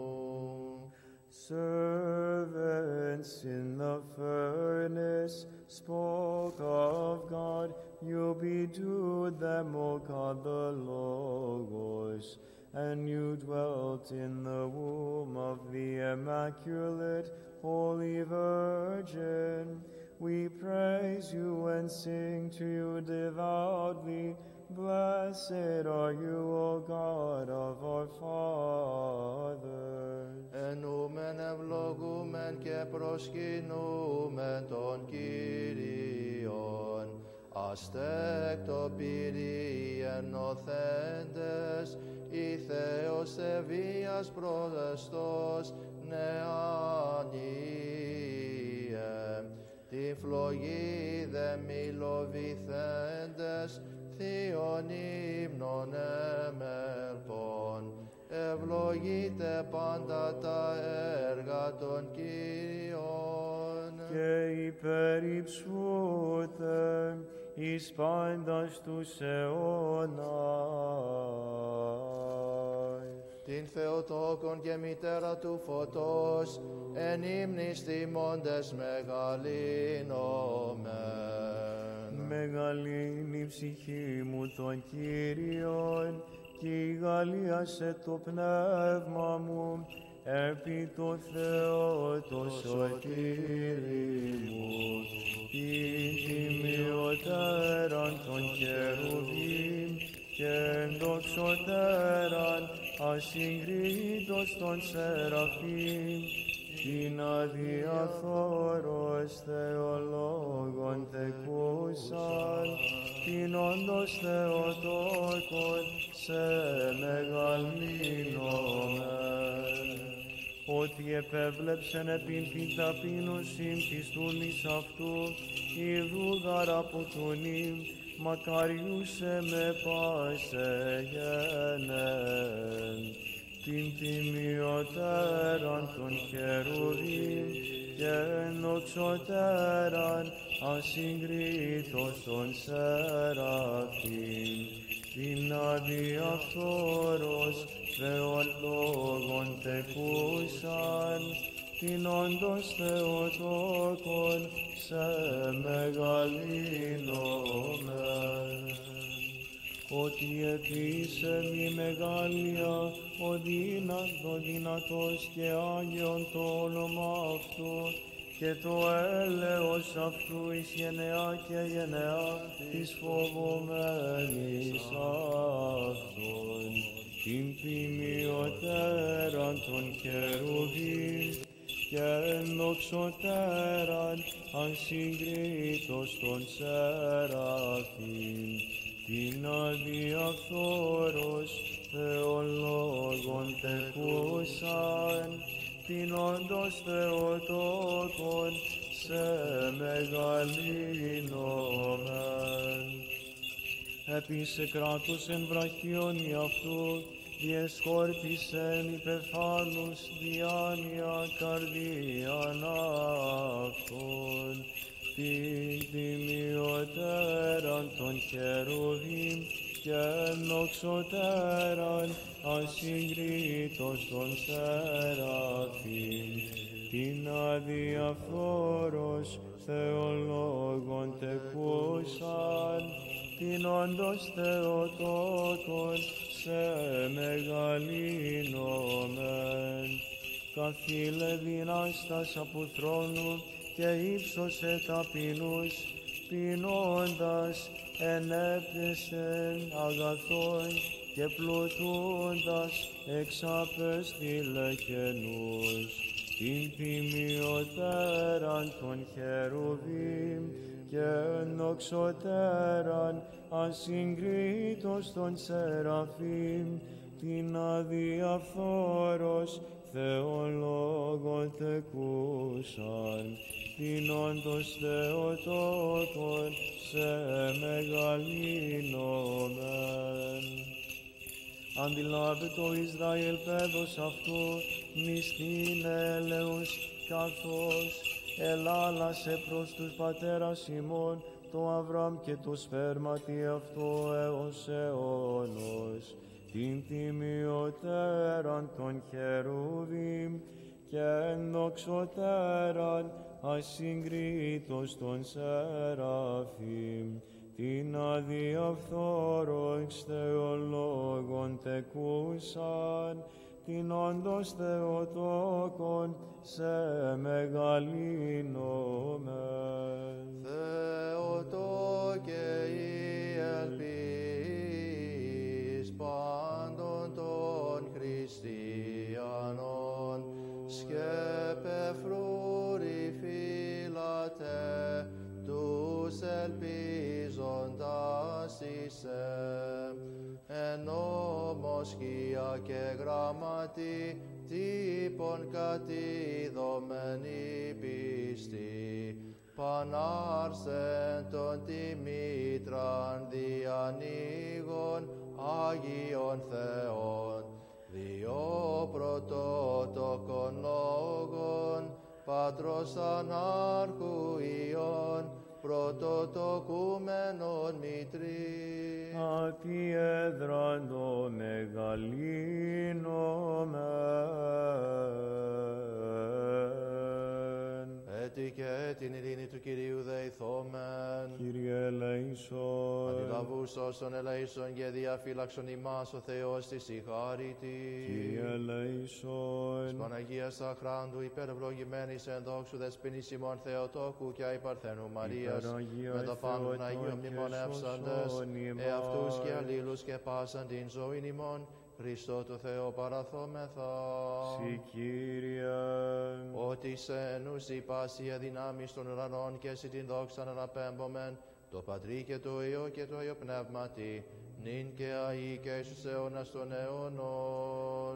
Servants in the furnace spoke of God, you bedewed them, O God, the Logos, and you dwelt in the womb of the Immaculate Holy Virgin. We praise you and sing to you devoutly. Blessed are you, O God of our fathers. Ενούμεν ευλογούμεν και προσκυνούμεν τον Κύριον, αστέκτο πυρί ενωθέντες, η Θεός ευβίας προδεστός νεανίε, τη φλογή δε μιλοβηθέντες, θείων ύμνων εμελπών, ευλογείτε πάντα τα έργα των Κύριων. Και υπερυψούτε εις πάντας τους αιώνας. Την Θεοτόκον και μητέρα του φωτός, εν ύμνης τιμώντες μεγαλύνομεν. Μεγαλύνει η ψυχή μου τον Κύριον, και γαλλίασε το πνεύμα μου επί το Θεό το σωτήρι μου. Την τιμιωτέραν των κερουβίμ και ενδοξωτέραν ασυγκρίτως των σεραφείμ, την αδιαθώρος Θεολόγων τεκούσαν, την όντως Θεοτόκον σε μεγαλύνομεν. Ότι επέβλεψεν επί την ταπείνωσιν της τούνης αυτού, ιδού γαραποτουνήν, μακαριούσε με πάσε γενέν. Την τιμιωτέραν των χερουβίμ και ενδοξωτέραν ασυγκρίτως των σεραφείμ, την αδιαφθόρος Θεολόγων τεκούσαν, την όντως Θεοτόκον σε μεγαλύνομεν. ότι επίσε μη μεγάλια ο δύνατο δυνατός και Άγιον το όνομα αυτού, και το έλεος αυτού εις γενεά και γενεά της φοβωμένης αυτών. Την τιμιωτέραν των χερουβίμ και ενδοξωτέραν ασυγκρίτως των σεραφείμ, την αδιαφθόρος Θεολόγων τεκούσαν, την όντως Θεοτόκον σε μεγαλύνομεν. Επίσε κράτος εν βραχίωνη αυτού, διεσχόρπισεν υπεφάλους διάνοια καρδίαν αυτών, την τιμιωτέραν των χερουβίμ και ενδοξωτέραν ασυγκρίτως των σεραφείμ, την αδιαφθόρος Θεολόγων τεκούσαν, την όντως Θεοτόκον σε μεγαλύνομεν. Καθήλε δυνάστας από θρόνου και ύψωσε ταπεινούς, πεινώντας ενέπτεσεν αγαθών και πλουτούντας εξαπέστειλε καινούς. Την τιμιωτέραν των χερουβίμ και ενδοξωτέραν ασυγκρίτως των σεραφείμ, την αδιαφθόρος Θεολόγων τεκούσαν, την όντως Θεοτόκον σε μεγαλύνομεν. Αντιλάβε το Ισραήλ παιδος αυτού, μισθήν έλεους, καθώς ελάλασε προς τους πατέρας ημών, το Αβραάμ και το σπέρματι αυτό έως αιώνος, την τιμιωτέραν των χερουβίμ και ενδοξωτέραν ασυγκρίτως των σεραφείμ, την αδιαφθόρο εξ Θεολόγων τεκούσαν, την όντως Θεοτόκον σε μεγαλύνομεν. Θεοτόκε η ελπίς πάντων των χριστιανών, σκέπε φρούρη φύλατε, τους ελπίζοντας εισέ, εν νόμο σκία και γραμματί, τύπων κατειδωμένη πίστη, πανάρσεν τον τιμήτραν διανοίγων Άγιον Θεών, διό πρωτότοκον λόγων, Πατρός Ανάρχου Υιών, πρωτοτοκούμενον μητρή. Απ' έδραν το μεγαλύνομεν. Έτι και την ειρήνη του Κυρίου δεηθόμεν. Κύριε ελέησον. Αντιλαβούς όσων ελέησον και διαφύλαξον ημάς ο Θεός της η χάριτη. Κύριε ελέησον. Της Παναγίας Αχράντου υπερευλογημένης εν δόξου δεσποινής ημών Θεοτόκου και αϊπαρθένου Μαρίας, με το πάντων Αγίων μνημονεύσαντες, εαυτούς και αλλήλους και πάσαν την ζωήν ημών, Χριστό του Θεό παραθόμεθα. Συ Κύριε. Ότι σε νους η πάση αδυνάμεις των ουρανών και εσύ την δόξαν αναπέμπομεν, το Πατρί και το Υιό και το Αγίο Πνεύματι, νυν και αεί και εις τους αιώνας των αιώνων.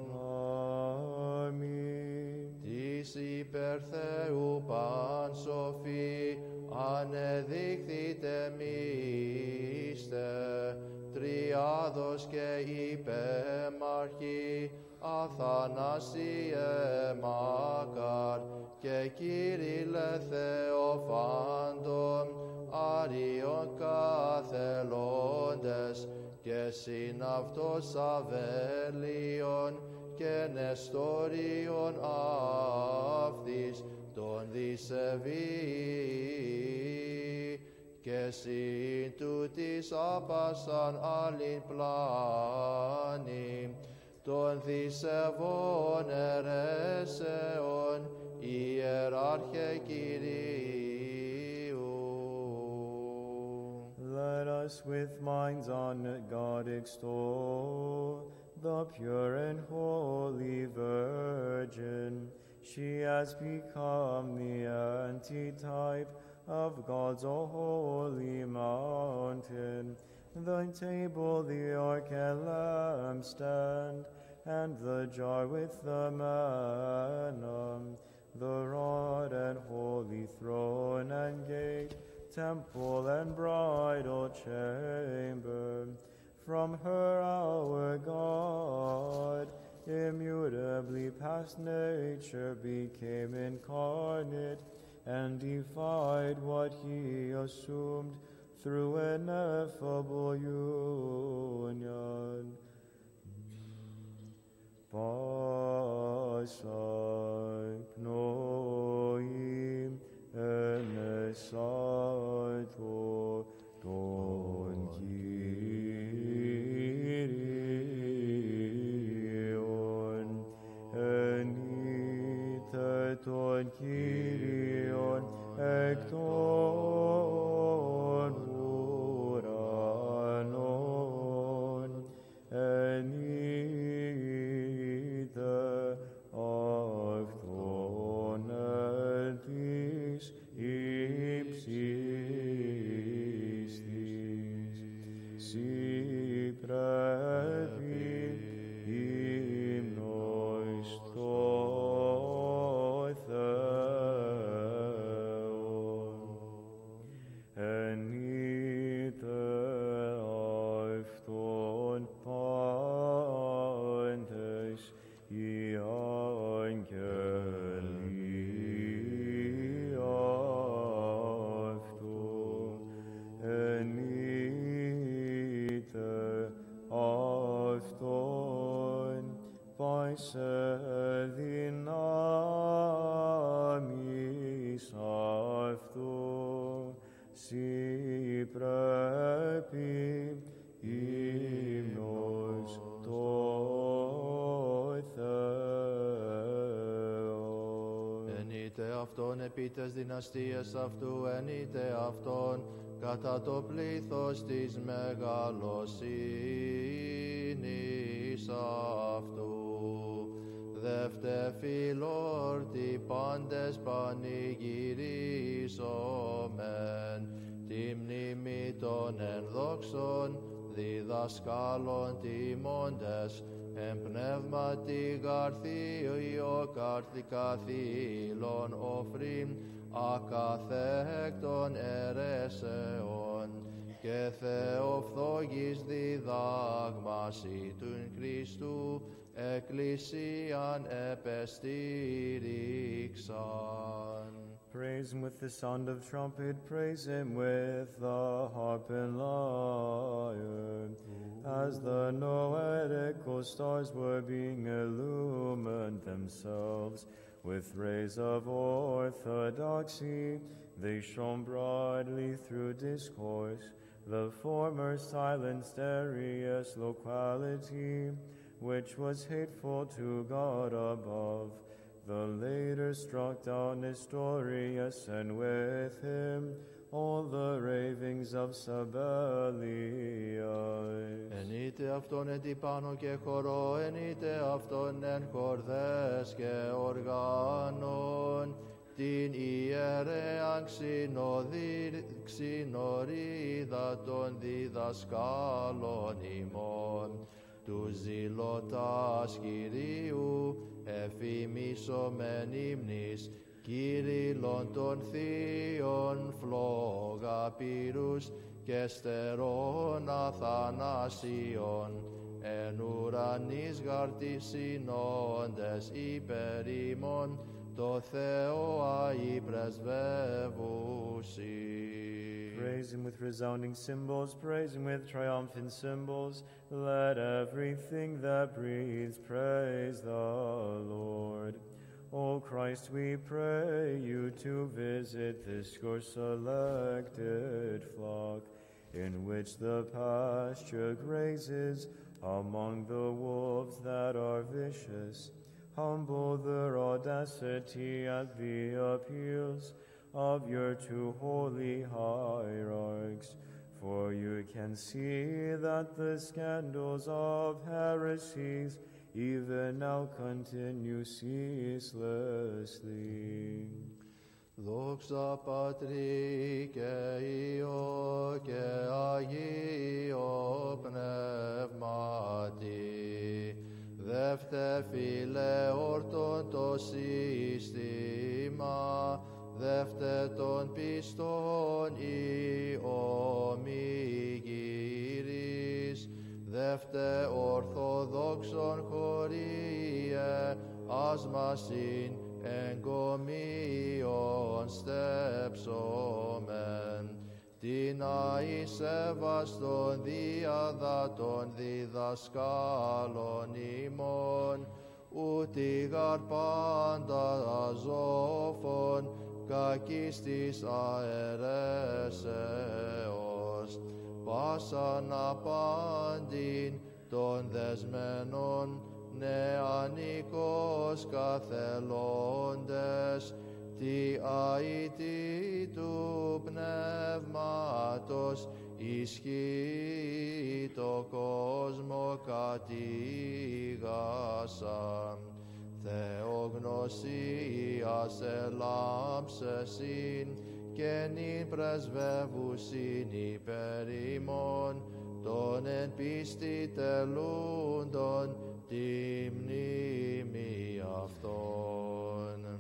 Αμήν. Της υπερ Θεού παν σοφή, ανεδείχθητε μίστε, τριάδος και υπέμαρχοι, Αθανάσιε Μακάρ και Κύριλλε Θεοφάντων, Άριον καθελώντες και συναυτός Αβέλιον και Νεστόριον αυτής τον δισεβή και και συν τούτης άπασαν άλλην πλάνη, των θησεβών αιρέσεων, Ιεράρχε Κυρίου. Let us with minds on God extol the pure and holy Virgin. She has become the antitype of God's holy mountain, the table, the ark and lampstand, and the jar with the manna, the rod and holy throne and gate, temple and bridal chamber. From her our God, immutably past nature, became incarnate and defied what he assumed through ineffable union. Pasai pnoim enesaito ton Kyrion, enite ton Kyrion ekton uranon, enite avton eltis ipsistis, si prepi hymnos to Theon, enite avton pantes i angeli avton, enite avton paisevinamis avton, si prepi hymnos to Theon. Ενείτε αυτόν επί τες δυναστείες αυτού, ενείτε αυτόν κατά το πλήθος της μεγαλοσύνης αυτού. Δεύτε φιλόρτι πάντες πανηγυρίζομεν, τη μνήμη των ενδόξων διδασκάλων τιμώντες, εν πνεύματι γαρθείο κάρθη καθήλων οφρήν, ακαθέκτων αιρέσεων, και θεοφθόγης διδάγμαση του Χριστού, εκκλησίαν επεστήριξαν. Praise him with the sound of trumpet, praise him with the harp and lyre. As the Noetical stars were being illumined themselves with rays of orthodoxy, they shone broadly through discourse. The former silenced Arius' loquacity, which was hateful to God above. The later struck down Nestorius, and with him all the ravings of Sabellius. Ενείτε αυτόν εν τι πάνω και χορό, ενείτε αυτόν εν χορδές και οργάνων, την ιερέαν ξινορίδα των διδασκάλων ημών, του ζηλωτάς Κυρίου, εφημίσομεν ύμνης, Κυρиллον των θείων φλόγα πύρους και στερών Αθανασίων, εν ουρανής γαρτισινόντες υπέρ ημών, το Θεό αη πρεσβεύουσι. Praise him with resounding cymbals, praise him with triumphant cymbals. Let everything that breathes praise the Lord. O Christ, we pray you to visit this your selected flock, in which the pasture grazes among the wolves that are vicious. Humble their audacity at the appeals of your two holy hierarchs, for you can see that the scandals of heresies even now continue ceaselessly. Δόξα Πατρί και Υιό και Αγίο Πνεύματι, δεύτε φιλεόρτον το σύστημα, δεύτε των πιστών οι ομιγύρις, δεύτε ορθοδόξων χωρίε, ασμασιν εγκομίων στέψομεν, την αη σεβαστον διαδάτων διδασκάλων ημών, ούτι γαρ πάντα ζώφων κακής της αερέσεως, πάσαν απάντην των δεσμένων νεανικός καθελώντες, τι αητή του πνεύματος ισχύει το κόσμο κατήγασαν. Θεογνωσίας ελάμψεσιν και νυν πρεσβεύουσιν υπέρ ημών των εν πίστη τελούντων τη μνήμη αυτών.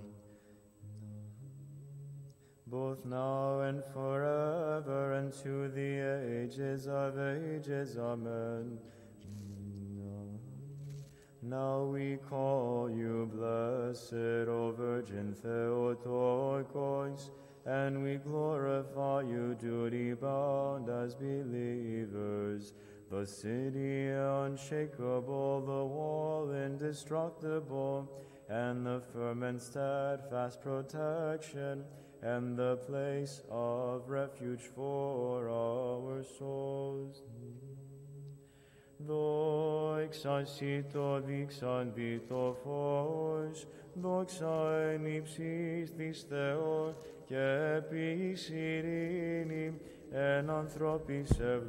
Both now and forever and to the ages of ages. Amen. Now we call you blessed, O Virgin Theotokos, and we glorify you duty-bound as believers. The city unshakable, the wall indestructible, and the firm and steadfast protection, and the place of refuge for our souls. Δόξα σοι το διξαντήτω φως, δόξα εν ύψης της Θεός και επίης ειρήνη, εν ανθρώπης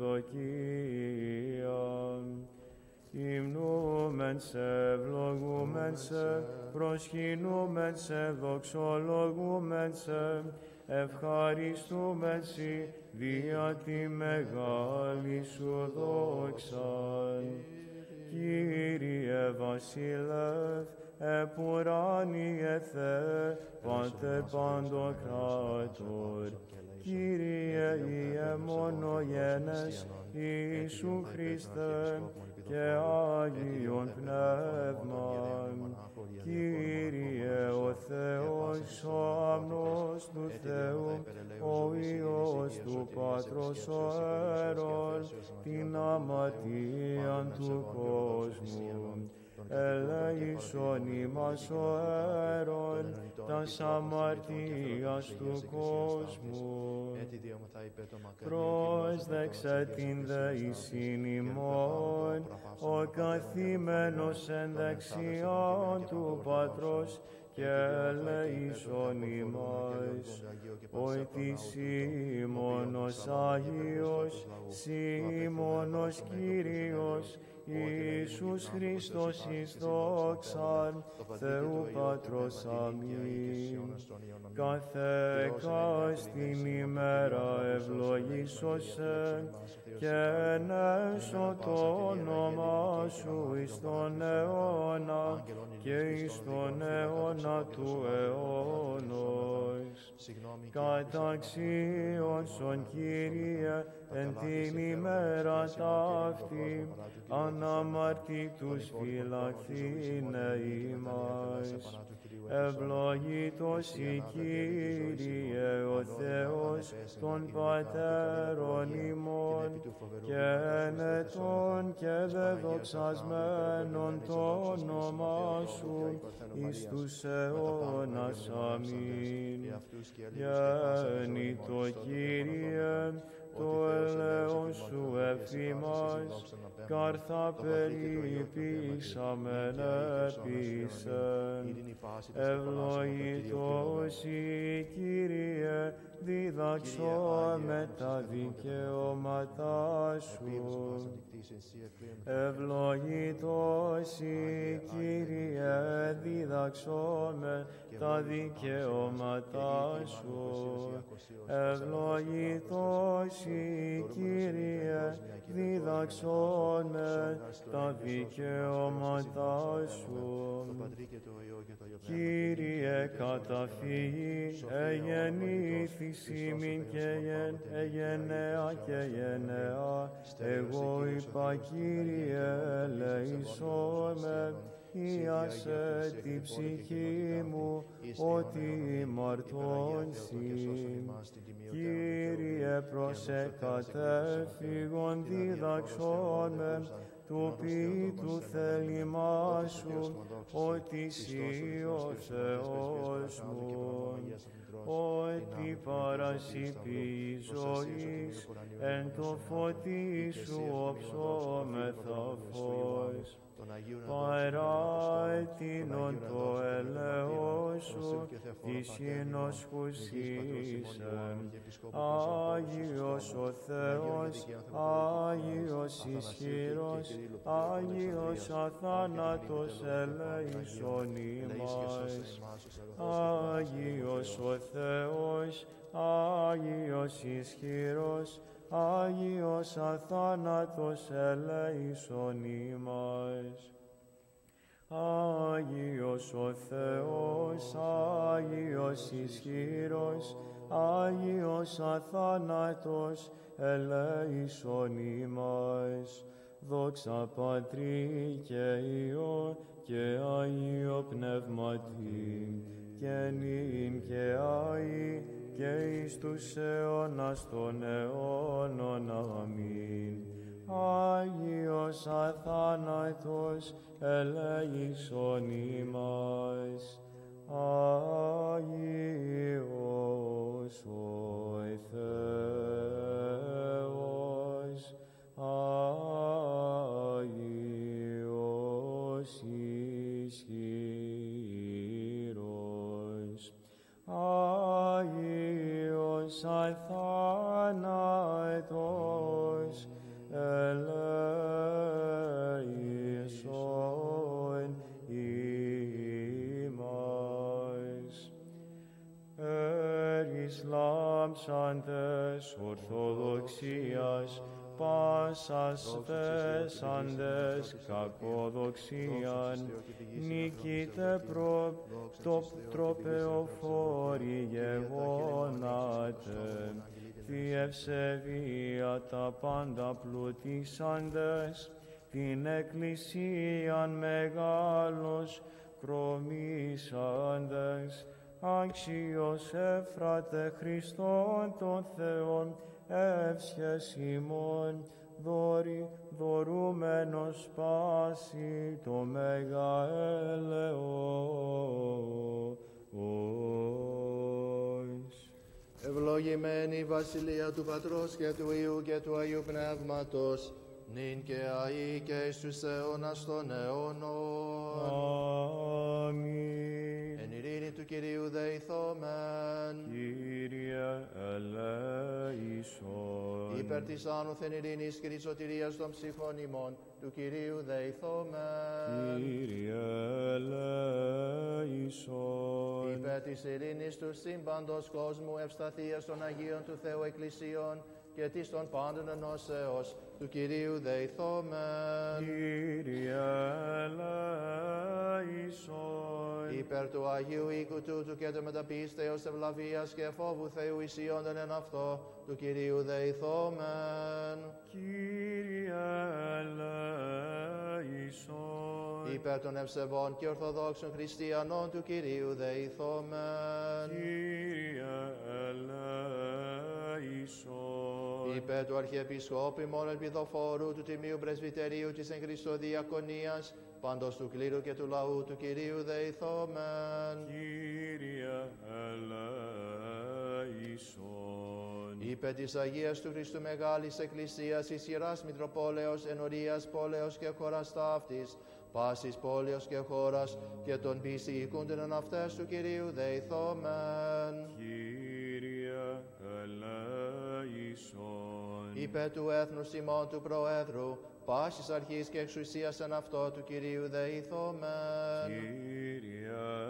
ευδοκία. Υμνούμεν σε, ευλογούμεν σε, προσκυνούμεν σε, δοξολογούμεν σε, ευχαριστούμεν σοι δια τη μεγάλη σου δόξαν. Κύριε Βασιλεύ, επουράνιε Θεέ, Πάτερ Παντοκράτορ, Κύριε Ιε μονογένες, Ιησού Χριστέ, και Άγιον Πνεύμαν, Κύριε ο Θεός, ο αμνός του Θεού, ο Υιός του Πατρός, ο αίρον, την αμαρτίαν του κόσμου. Ελέησον ημάς ο αίρον, τας αμαρτίας του κόσμου. Πρόσδεξε την δεησιν ημών, ο καθήμενος εν δεξιόν του Πατρός, και ελέησον ημάς. Ο της ημώνος Άγιος, σήμωνος Κύριος, Ιησούς Χριστός εις δόξαν Θεού Πατρός. Αμήν. Κάθε εκάστην ημέρα ευλογήσωσε και ενέσω το όνομα σου εις τον αιώνα και εις τον αιώνα του αιώνος. Καταξίωσον Κύριε εν την ημέρα ταύτη, αν αναμαρτήτους φυλαχθήνε ημάς. Ευλογήτως η Κύριε ο Θεός των Πατέρων ημών και ενετών και δεδοξασμένων το όνομα Σου εις τους αιώνας. Αμήν. Γέννη το Κύριε, το ελαιόν Σου εφήμας, κάρθα περιποίησαμεν επίσεν. Ευλογητός η Κύριε, διδαξώμε τα δικαιώματά Σου. Ευλογητός η Κύριε, διδαξώμε τα δικαιώματά Σου. Ευλογητός η Κύριε, διδαξώμε τα δικαιώματά Σου. Κύριε καταφύγει, εγεννήθης ημίν και εγενναία και γενναία. Εγώ είπα, Κύριε, ελεησόμαι, ίασε τη ψυχή μου, ότι ημαρτώνθη. Κύριε, προσεκατέφυγον διδαξώμε, του ποιητού θέλημά Σου, ότι Συ ο Θεός μου, ότι παρασύ ποιη ζωής, εν το φωτί Σου οψόμεθα φως. Παράτηνον το ελαιό Σου, της ενοσχουσίσεν. Άγιος ο Θεός, Άγιος ισχυρός, Άγιος αθάνατος ελέησον ημάς. Άγιος ο Θεός, Άγιος ισχυρός, Άγιος αθάνατος ελέησον ημάς. Άγιος ο Θεός, Άγιος ισχυρός, Άγιος αθάνατος ελέησον ημάς. Δόξα Πατρί και Υιό και Αγίο Πνεύματι, και νυν και αεί και εις τους αιώνας των αιώνων. Αμήν. Άγιος αθάνατος ελέησον ημάς. Άγιος ο Θεός, Άγιος ισχυρός, Άγιος αθάνατος ελέησον ημάς. Ερεις λάμψαντες ορθοδοξίας, πάσας φέσαντες κακοδοξίαν, νικήτε προ το τροπεοφόροι γεγόνατε, διευσεβία τα πάντα πλουτίσαντες, την Εκκλησίαν μεγάλος κρομίσαντες, άξιος έφρατε Χριστόν τον Θεόν, εύσχες ημών, δώρη, δωρούμενος πάση το μέγα ελεός. Ευλογημένη η Βασιλεία του Πατρός και του Υιού και του Αγίου Πνεύματος, νυν και αεί και εις τους αιώνας των αιώνων. Αμήν. Εν ειρήνη του Κυρίου δεηθόμεν. Κύριε ελέησον. Υπέρ της άνωθεν ειρήνης και της σωτηρίας των ψυχών ημών, του Κυρίου δεηθόμεν. Κύριε ελέησον. Υπέρ της ειρήνης του σύμπαντος κόσμου, ευσταθίας των Αγίων του Θεού Εκκλησιών και της των πάντων ενώσεως, του Κυρίου δεηθόμεν. Κύριε ελέησον. Υπέρ του Αγίου οίκου τούτου και του μεταπίστεως ευλαβίας και φόβου Θεού ισιόντων εν αυτό, του Κυρίου δεηθόμεν. Κύριε ελέησον. ελέησον. Υπέρ των ευσεβών και ορθοδόξων χριστιανών του Κυρίου δεηθόμεν. Κύριε ελέησον. Υπέρ του Αρχιεπισκόπου ημών ελπιδοφόρου του Τιμίου Πρεσβυτερίου της εν Χριστώ Διακονίας, πάντως του κλήρου και του λαού του Κυρίου δεηθόμεν. Κύριε ελέησον. Υπέρ της Αγίας του Χριστού Μεγάλης Εκκλησίας, ισχυράς Μητροπόλεως, ενορίας πόλεως και χώρας ταύτης, πάσης πόλεως και χώρας, και των πίστη οικούντεν εν αυτές του Κυρίου δεηθόμεν. Κύριε ελέησον. Υπέρ του έθνους ημών του Προέδρου, πάσης αρχής και εξουσίας εν αυτό του Κυρίου δεηθόμεν. Κύριε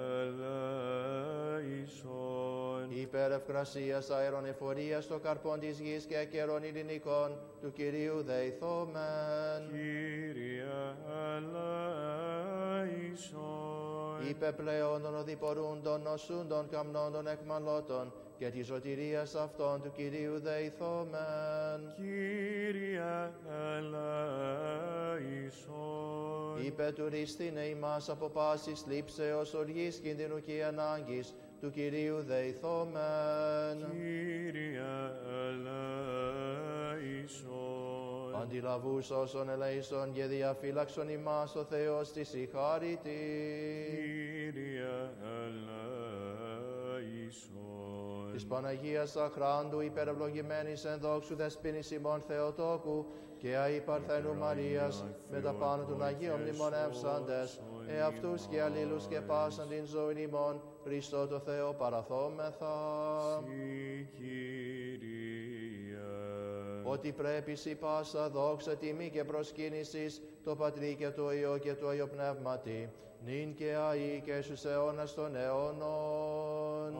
ελέησον. Υπέρ ευκρασίας αέρων εφορίας το καρπόν της γης και καιρών ειρηνικών του Κυρίου δεηθόμεν. Κύριε ελέησον. Υπέρ πλέον των οδηπορούντων, νοσούντων, καμνώντων, εκμαλώτων και της σωτηρίας αυτών του Κυρίου δεηθόμεν. Κύριε ελέησον. Υπέρ του ρίστηνε ημάς από πάσης λήψεως, οργής, κινδυνού και ανάγκης του Κυρίου δεηθόμεν. Κύριε ελέησον. Αντιλαβούς όσων ελέησον και διαφύλαξον ημάς ο Θεός της η χάρητη. Κύριε ελέησον. Της Παναγίας Αχράντου υπερευλογημένης εν δόξου δεσποίνης ημών Θεοτόκου και αη Παρθένου Μαρίας με τα πάνω των Αγίων μνημονεύσαντες, εαυτούς και αλλήλους και πάσαν την ζωή ημών, Χριστό το Θεό παραθόμεθα. Συ, Κύριε. Ότι πρέπει σοι πάσα δόξα, τιμή και προσκύνησης το Πατρί και το Υιό και το Υιό Πνεύματι, νυν και αεί και στους αιώνας των αιώνων.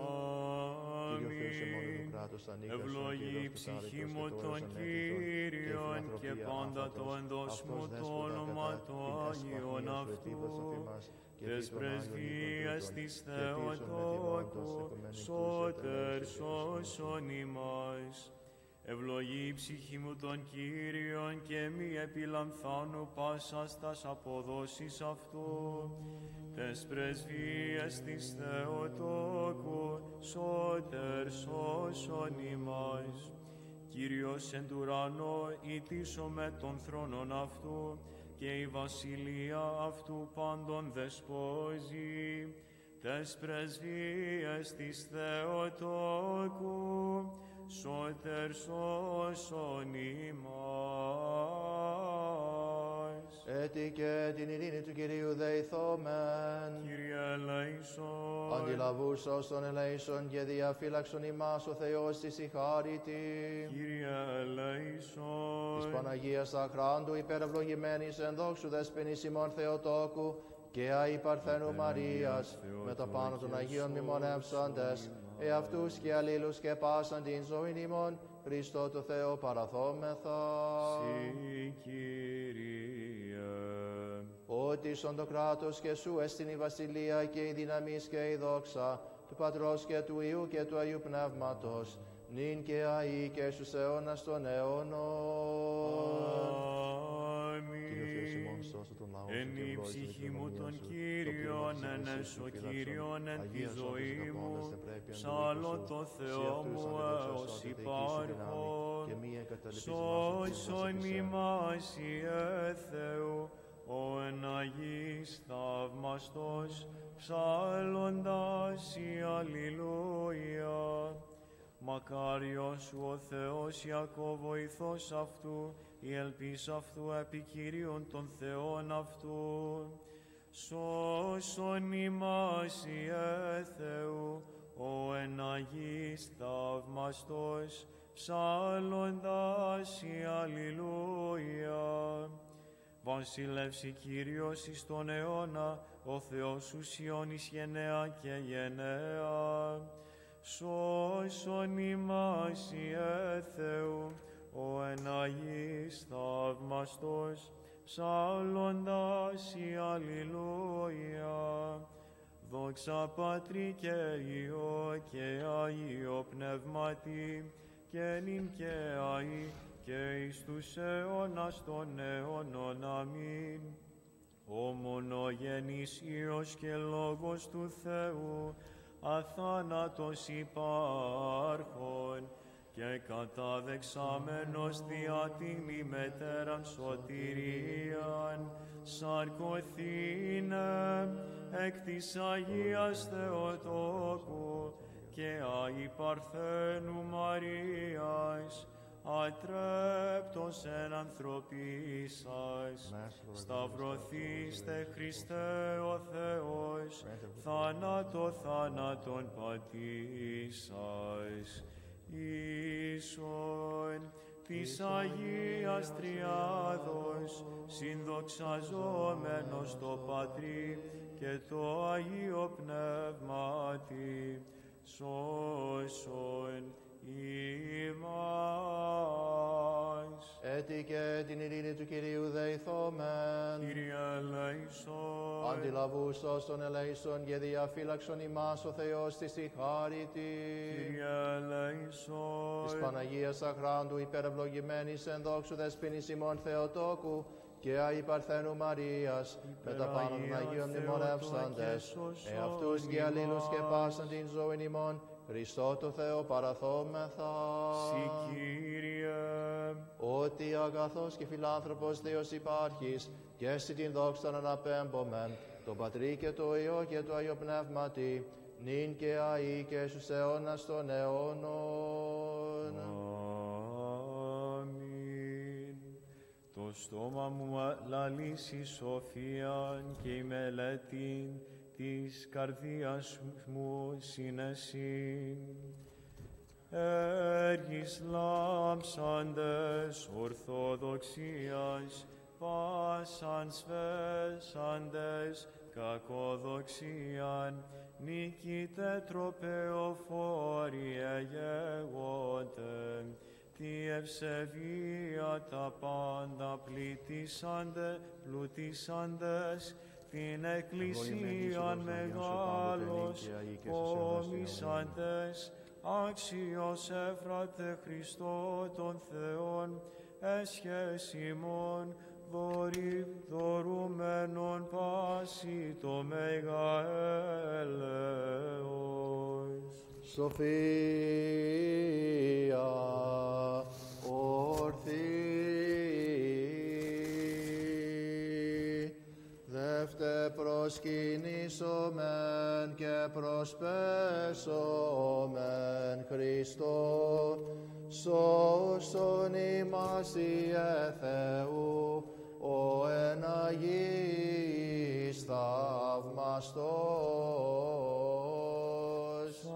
Ευλογεί η ψυχή μου των Κύριων και πάντα το εντός μου το όνομα το Άγιον αυτού. Τες πρεσβείας της Θεοτόκου, σώτερ σώσον ημάς. Ευλογεί η ψυχή μου των Κύριων και μη επιλαμφάνου πάσας τας αποδόσεις αυτού. Τες πρεσβείας της Θεοτόκου, σώτερ σώσον ημάς. Κύριος εν τ' ουρανό ητήσομαι των θρόνων αυτού και η βασιλεία αυτού πάντων δεσπόζει. Τες πρεσβείας της Θεοτόκου, σώτερ σώσον ημάς. Έτι και την ειρήνη του Κυρίου δεηθόμεν. Κύριε ελέησον. Αντιλαβούς όσων ελέησον και διαφύλαξον ημάς ο Θεός της η χάρητη. Κύριε ελέησον. Της Παναγίας Αχράντου υπερευλογημένης εν δόξου δεσποίνης ημών Θεοτόκου και αη Παρθένου Μαρίας με τα πάνω των Αγίων μνημονεύσαντες, εαυτούς και αλλήλους και πάσαν την ζωήν ημών, Χριστό το Θεό παραθόμεθα. Συ, Κύριε. Ότι ίσον το κράτος και σου εστιν η βασιλεία και η δύναμις και η δόξα του Πατρός και του Υιού και του Αγίου Πνεύματος, νυν και αεί και στους αιώνας των αιώνων. Εν η ψυχή μου των Κύριων, εν έσω Κύριον εν τη ζωή μου, ψάλλω το Θεό μου έως υπάρχω. Σώσον ημάς Ιε Θεού, ο εν Αγίης θαυμαστός, ψάλλοντας η αλληλούια. Μακάριος σου ο Θεός Ιακώβ βοηθός αυτού, η ελπίς αυτού επί Κυρίων των Θεών αυτού. Σώσον ημάς Ιε Θεού, ο εν Αγίης θαυμαστός, ψάλλοντας η αλληλούια. Βασιλεύσει Κύριος εις τον αιώνα, ο Θεός ουσιών εις γενναία και γενναία. Σώσον ημάς Ιε Θεού, ο εν Αγίης θαυμαστός, ψάλλοντας η αλληλούια. Δόξα Πατρί και Υιό και Αγίο Πνεύματι, και νυν και αεί και εις τους αιώνας των αιώνων. Αμήν. ο μονογενής Υιός και Λόγος του Θεού, αθάνατος υπάρχων, και καταδεξάμενος διά την ημετέραν σωτηρίαν, σαρκωθήνε εκ της Αγίας Θεοτόκου και Αγίου Παρθένου Μαρίας, ατρέπτος εν ανθρωπίσας, σταυρωθήστε Χριστέ ο Θεός, θάνατο θάνατον πατήσας, ίσον της Αγίας Τριάδος, συνδοξαζόμενος το Πατρί και το Αγίο Πνεύματι, σώσον ημάς. Έτι και την ειρήνη του Κυρίου δεηθόμεν. Κύριε ελέησον. Αντιλαβούς όσων ελέησον και διαφύλαξον ημάς ο Θεός της η χάριτη. Κύριε ελέησον. Της Παναγίας Αχράντου υπερευλογημένης εν δόξου δεσποίνης ημών Θεοτόκου και Αγίου Παρθένου Μαρίας, με τα πάνω των Αγίων μνημονεύσαντες, εαυτούς και αλλήλους και πάσαν την ζωήν ημών, Χριστό το Θεό παραθόμεθα. Συ Κύριε. Ότι αγαθός και φιλάνθρωπος Θεός υπάρχεις, και εσύ την δόξα να αναπέμπομεν, το Πατρί και το Υιό και το Αγίο Πνεύματι, νυν και αεί και στους αιώνας των αιώνων. Αμήν. Το στόμα μου λαλείς η σοφίαν και η μελέτη της καρδίας μου συνεσύν. Έργης λάμψαντες ορθοδοξίας, πάσαν σβέσαντες κακοδοξίαν, νικήτε τροπεοφόροι εγεγόντε, τη ευσεβία τα πάντα πλουτίσαντε, πλουτίσαντες, την Εκκλησίαν μεγάλος κομισάντες, άξιος εύρατε Χριστό των Θεών, έσχες ημών, δωρούμενον πάση το μέγα έλεος. Σοφία ορθή, δεύτε προσκυνήσομεν και προσπέσομεν Χριστό, σώσον ημάς Ιε Θεού, ο εν Αγίης θαυμαστός.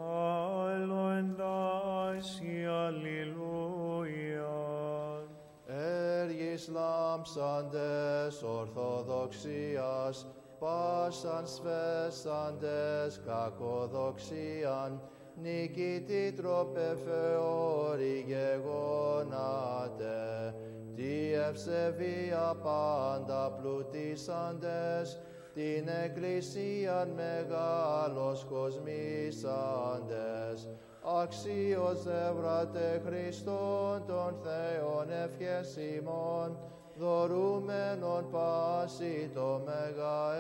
Αλλοντάς η Αλληλούια. Έργης λάμψαντες ορθοδοξίας, πάσαν σβέσαντες κακοδοξίαν, νικητή τροπεφεώρη γεγόνατε, τη ευσεβία πάντα πλουτίσαντες, την Εκκλησίαν μεγάλος κοσμήσαντες, αξίως εύρατε Χριστόν των Θεών ευχές ημών, δωρούμενον πάση το μέγα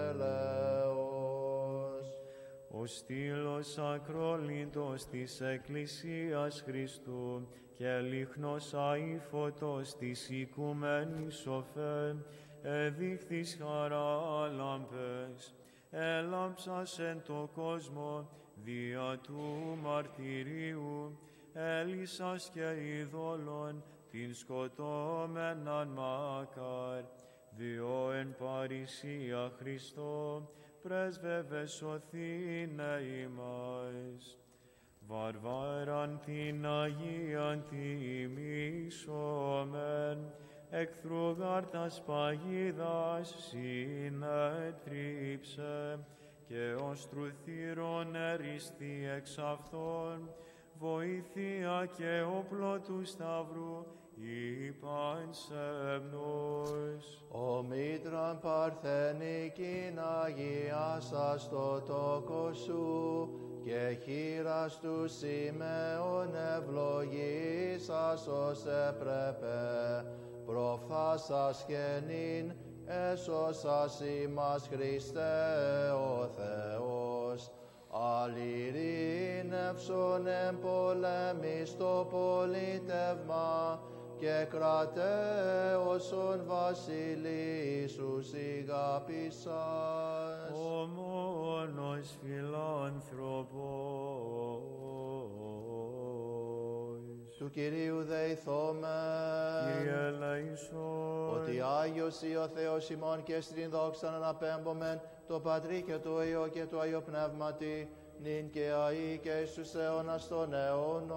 έλεος. Ο στήλος ακρόλυντος της Εκκλησίας Χριστού και λίχνος αήφωτος της οικουμένης σοφέ, εδείχθης χαρά λάμπες, έλαμψας εν το κόσμο δια του μαρτυρίου, έλυσας και ειδόλων την σκοτώμεναν μακάρ, διό εν παρησία Χριστό, πρέσβευε σωθήνε ημάς. Βαρβάραν την Αγίαν τιμήσομεν, εχθρού γάρτας παγίδας συνέτριψε, και ως τρουθύρων εριστεί εξ αυτών, βοήθεια και όπλο του Σταυρού είπαν σεμνός. Ο μήτραν παρθενικήν αγιάσας το τόκο σου, και χείρας του Σιμεών ευλογήσας ως έπρεπε, προφθάσας και νυν έσωσας ημάς Χριστέ ο Θεός, αλληρήνευσον εμπολέμης το πολίτευμα, και κρατέωσον βασιλείς σου σιγάπησας. Ο μόνος φιλάνθρωπος, Του Κυρίου δεηθόμεν, Κύριε ελέησον, ότι Άγιος ή ο Θεός ημών και στην δόξαν αναπέμπομεν, το Πατρί και το Υιό και το Αγίο Πνεύματι, νυν και αεί και εις τους αιώνας των αιώνων.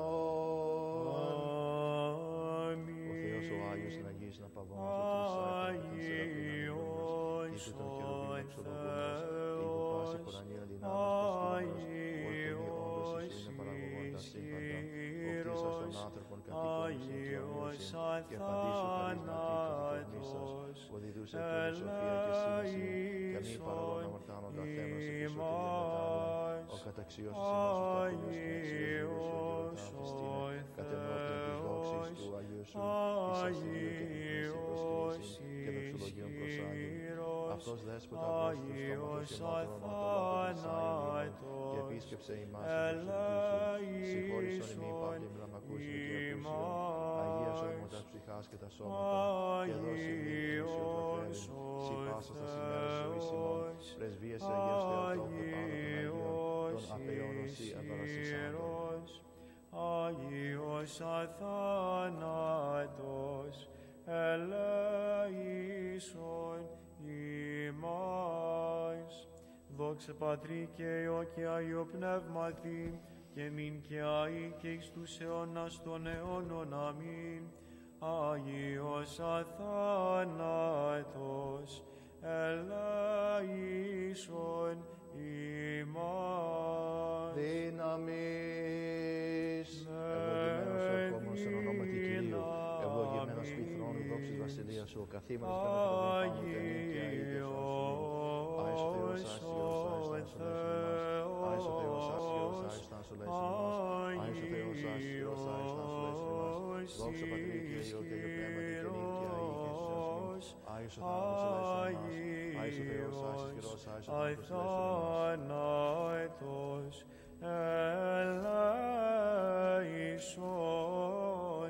Αμήν. Ο Θεός ο Άγιος την Αγίης να παυόμαστε τους Άγιος ύπου των καιρουβίμ εξοδογούμενος, ύπου πάση κορανίων δυνάμεις πασπλήμενος, ότι όντως εσύ είναι παραγωγόν τα σύμπαντα, οφτίσας των άνθρωπων κατοίκων στην κοινωνίωση, και απαντήσου χαρισματή κατοικονίστας, που διδούς εκ του σοφία και σύνεση, και μη παραγωγόν αμαρτάνοντα θέμος σε πισωτήρια μετάλλων, ο καταξιώσεις ημάς του ταπεινούς και αξιός διούς ο γεωργοτάφης τίνε, κατενόπιον της δόξης του Αγίου Σου, εις αστηρίου και την χρήση προσκυνήσιν και δοξολογίων προς Άγιον. Αυτός δέσποτα πρόσθετος στόματος και μάτρων ατολάτων Άγιον και επίσκεψε ημάς εν εξορκήσου, συγχώρησον ημί παύλη μλαμακούς και ακούσιον, αγίασον ημών τας ψυχάς και τα σώματα, και δώσει ημί ουσιοτροφέδιν, σι πάσας τας ημέρας ζωής ημών, πρεσβείες Αγίας Θεοτόκου πάνω των Αγίων, των απεώνων σι εμπαραστησάντων. Άγιος αθάνατος, ελέησον ημάς. Δόξα Πατρί και Υιό και Άγιο Πνεύματι, και μην και αεί και εις τους αιώνας των αιώνων. Αμήν. Άγιος αθάνατος, ελέησον ημάς. Δύναμις, ευλογημένος ο κόμμος εν ονόματι Κυρίου, ευλογημένος πι θρόνου δόξης βασιλείας σου, ο καθήμενος πέντε χειροβήν πάνω και νύν και αεί και σώσιμον. Άης ο Θεός, άης Θεός, άης Άης ο Θεός, άης Θεός, άης τάν σου λέσεις ημάς. Άης ο Θεός, άης Θεός, άης τάν σου λέσεις ημάς. Δόξα Πατρί και Υιό και Αγίο Πνεύματι και νύν και αεί και σώσιμον. Άης ο θάνατος ελέησον ημάς. Άης ο Θεός, άης Ισχυρός, άης ο θάνατος ελέησον ημάς. Αθάνατος, ελέησον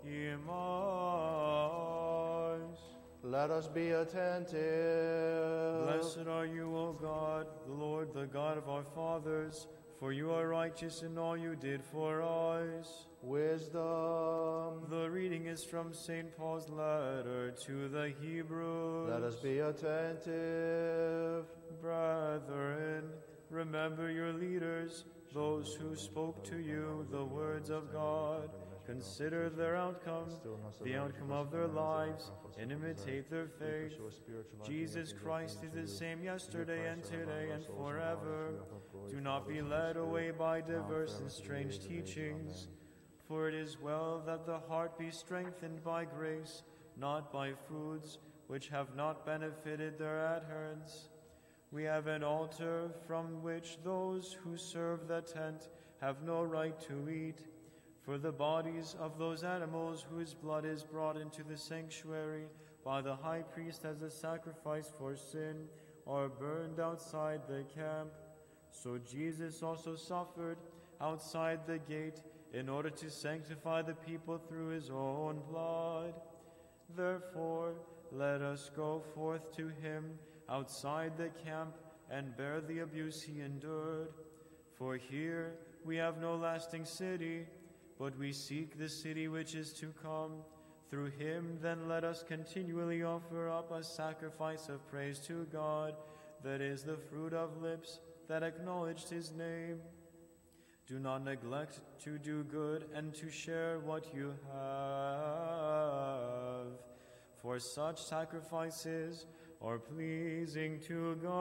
ημάς. Let us be attentive. Blessed are you, O God, the Lord, the God of our fathers, for you are righteous in all you did for us. Wisdom. The reading is from Saint Paul's letter to the Hebrews. Let us be attentive. Brethren, remember your leaders, those who spoke to you the words of God. Consider their outcome, the outcome of their lives, and imitate their faith. Jesus Christ is the same yesterday and today and forever. Do not be led away by diverse and strange teachings, for it is well that the heart be strengthened by grace, not by foods which have not benefited their adherents. We have an altar from which those who serve the tent have no right to eat, for the bodies of those animals whose blood is brought into the sanctuary by the high priest as a sacrifice for sin are burned outside the camp. So Jesus also suffered outside the gate in order to sanctify the people through his own blood. Therefore, let us go forth to him outside the camp and bear the abuse he endured. For here we have no lasting city, but we seek the city which is to come. Through him then let us continually offer up a sacrifice of praise to God, that is the fruit of lips that acknowledged his name. Do not neglect to do good and to share what you have, for such sacrifices are pleasing to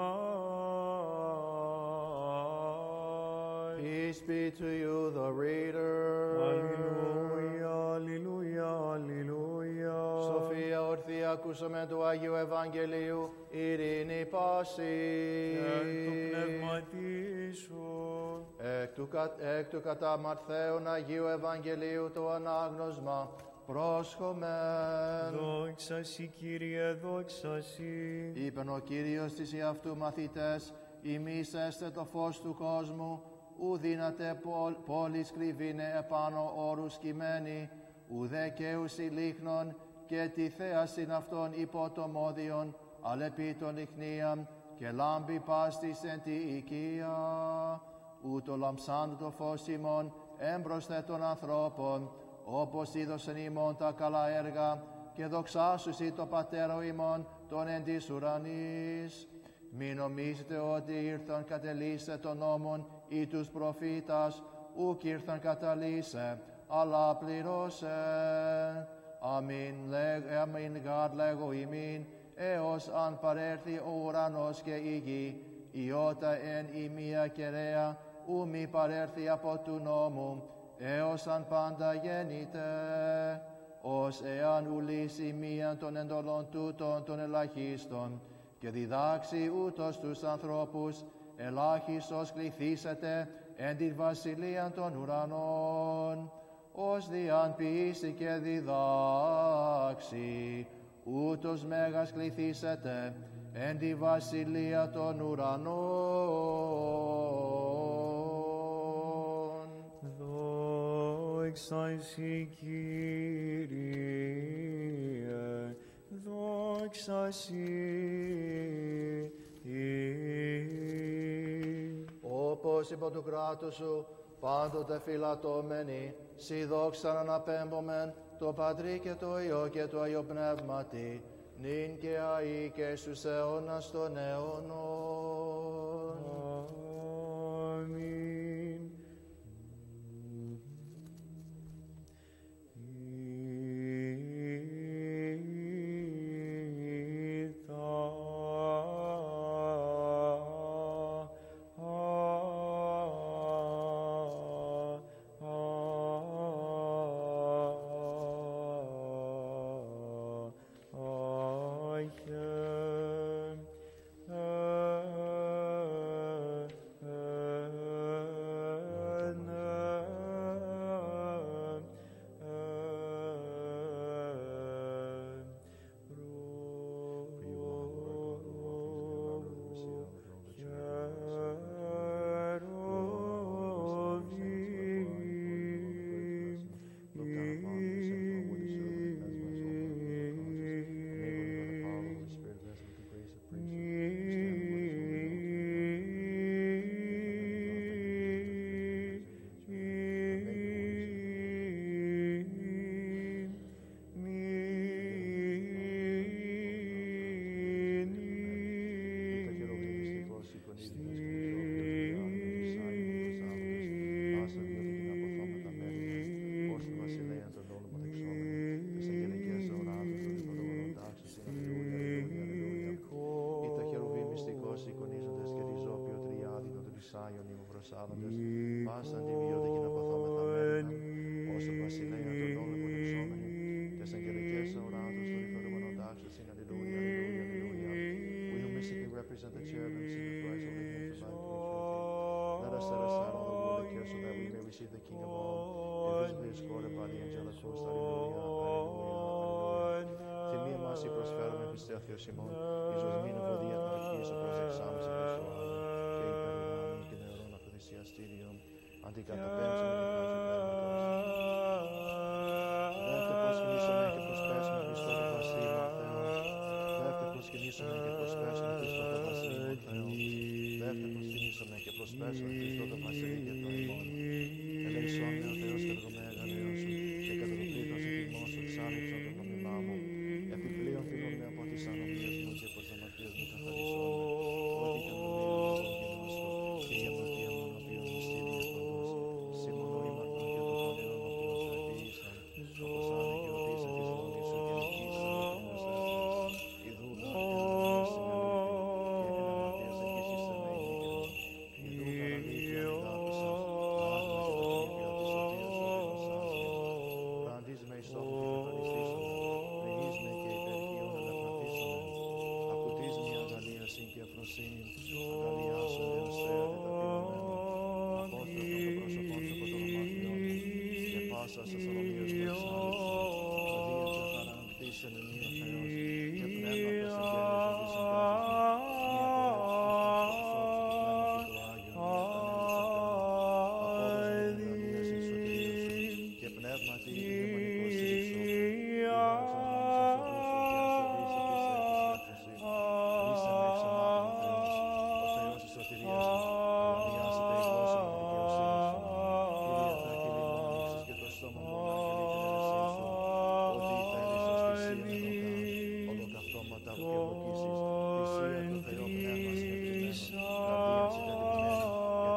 God. Peace be to you, the reader. Alleluia, alleluia, alleluia. Σοφία ορθή ακούσαμε του Αγίου Ευαγγελίου, ειρήνη πάση. Εκ του πνεύματί σου. Εκ του, κα, εκ του κατά Μαρθαίων Αγίου Ευαγγελίου το ανάγνωσμα. πρόσχομεν. Δόξα Συ, Κύριε, δόξα Συ. Είπεν ο Κύριος της εαυτού μαθητές, ημείς έστε το φως του κόσμου, ου δύναται πόλης κρυβήνε επάνω όρους κειμένη, ουδέ και ουσι λίχνον, και τη θέασιν αυτών υπό το μόδιον, αλεπί των ιχνίαν, και λάμπει πάστης εν τη οικία, ούτω λαμψάν το φως ημών έμπροσθε των ανθρώπων, όπως είδωσεν ημών τα καλά έργα, και δοξάσουσι το Πατέρα ημών των εν της ουρανής. Μη νομίζετε ότι ήρθαν κατελήσε των νόμων ή τους προφήτας, ουκ ήρθαν καταλύσε, αλλά πληρώσε. Αμήν, λέγ, αμήν γάρ λέγω ημίν, έως αν παρέρθει ο ουρανός και η γη, ιώτα εν η μία κεραία, ου μη παρέρθει από του νόμου, έως αν πάντα γέννηται. Ως εάν ουλήσει μίαν των εντολών τούτων των ελαχίστων, και διδάξει ούτως τους ανθρώπους, ελάχιστος κληθήσετε εν τη βασιλεία των ουρανών. Ως διάν ποιήσει και διδάξει, ούτως μέγας κληθήσετε εν τη βασιλεία των ουρανών. Δόξα Συ, Κύριε, δόξα Συ. Όπως υπό του κράτους σου, πάντοτε φυλατώμενοι, σοι δόξαν αναπέμπομεν, το Πατρί και το Υιό και το Αγίο Πνεύματι, νυν και αεί και στους αιώνας των αιώνων. Αμήν. Πάσαν τη βιώτη και να παθόμεθα μέρνα, ως το βασιλέα των όλων υποδεξόμενοι, τες αγγελικές οράτους των υπερούμενων τάξεων, συν αλληλούια, αλληλούια, αλληλούια. We who mystically represent the cherubim, sing the Christ, O King of divine creation. Let us set aside all the worldly cares so that we may receive the King of all, invisibly escorted by the angelic host. Alleluia, alleluia. Θυμία μας η προσφέραμε Χριστέ Θεός ημών, η ζωσμήν ευωδία των ευχής ο προσεξάμους σε Χριστό και υπερημάνων και νεωρών αυτοθυσιαστήριων, αντικαταπέμψαμε και χάσου πνεύματος. Δεύτε πως κινήσαμε και προσπέσουμε Χριστό το βασίλειο Θεό. Δεύτε πως κινήσαμε και προσπέσουμε Χριστό το βασίλειο Θεό. Δεύτε πως κινήσαμε και προσπέσουμε Χριστό το βασίλειο το ημών. Ελεησόν με ο Θεός και το μεγαλείο σου και κατά το πλήτος επιμών σου εξάλληψον το νομιμά μου. Επιπλέον φίλων με από τις ανομίες μου και πως αμαρτίες μου καθαρισόν με. Ότι και το μήνυμα των κοινωνιστών και η αμαρτία μου ενώπιον μυστήρια παντός. Σήμωνο ήμαρτον και το πονηρόν οποίος θα επίησαν. Όπως ανεκαιωτήσε της γονής σου και νικήσαν ο Θεός. Ιδού γάρ και αναμαρτίας εν αμαρτίας εκείχησε με ηνίκητος. Ιδού γάρ αλήθεια διδάπησας. Άγνος και αλήθεια της σωτίας σου ενωσάσου. Πραντής με εις τόπου και καθαριστήσου. Πρηγείς με και υπερχείων ελευθερθήσου. Ακουτείς μια αγαλίασιν και αφροσύνη. Αγαλιάσου έως θέατε ταπεινωμένο. Απόστρατο το πρόσωπον σου από το δωμάτιον και πάσα σας αλομοίως του εξάλληψου. ολοκαυτώματα και ευλογήσεις, θυσία το Θεό πνεύμα συγκεκριμένο,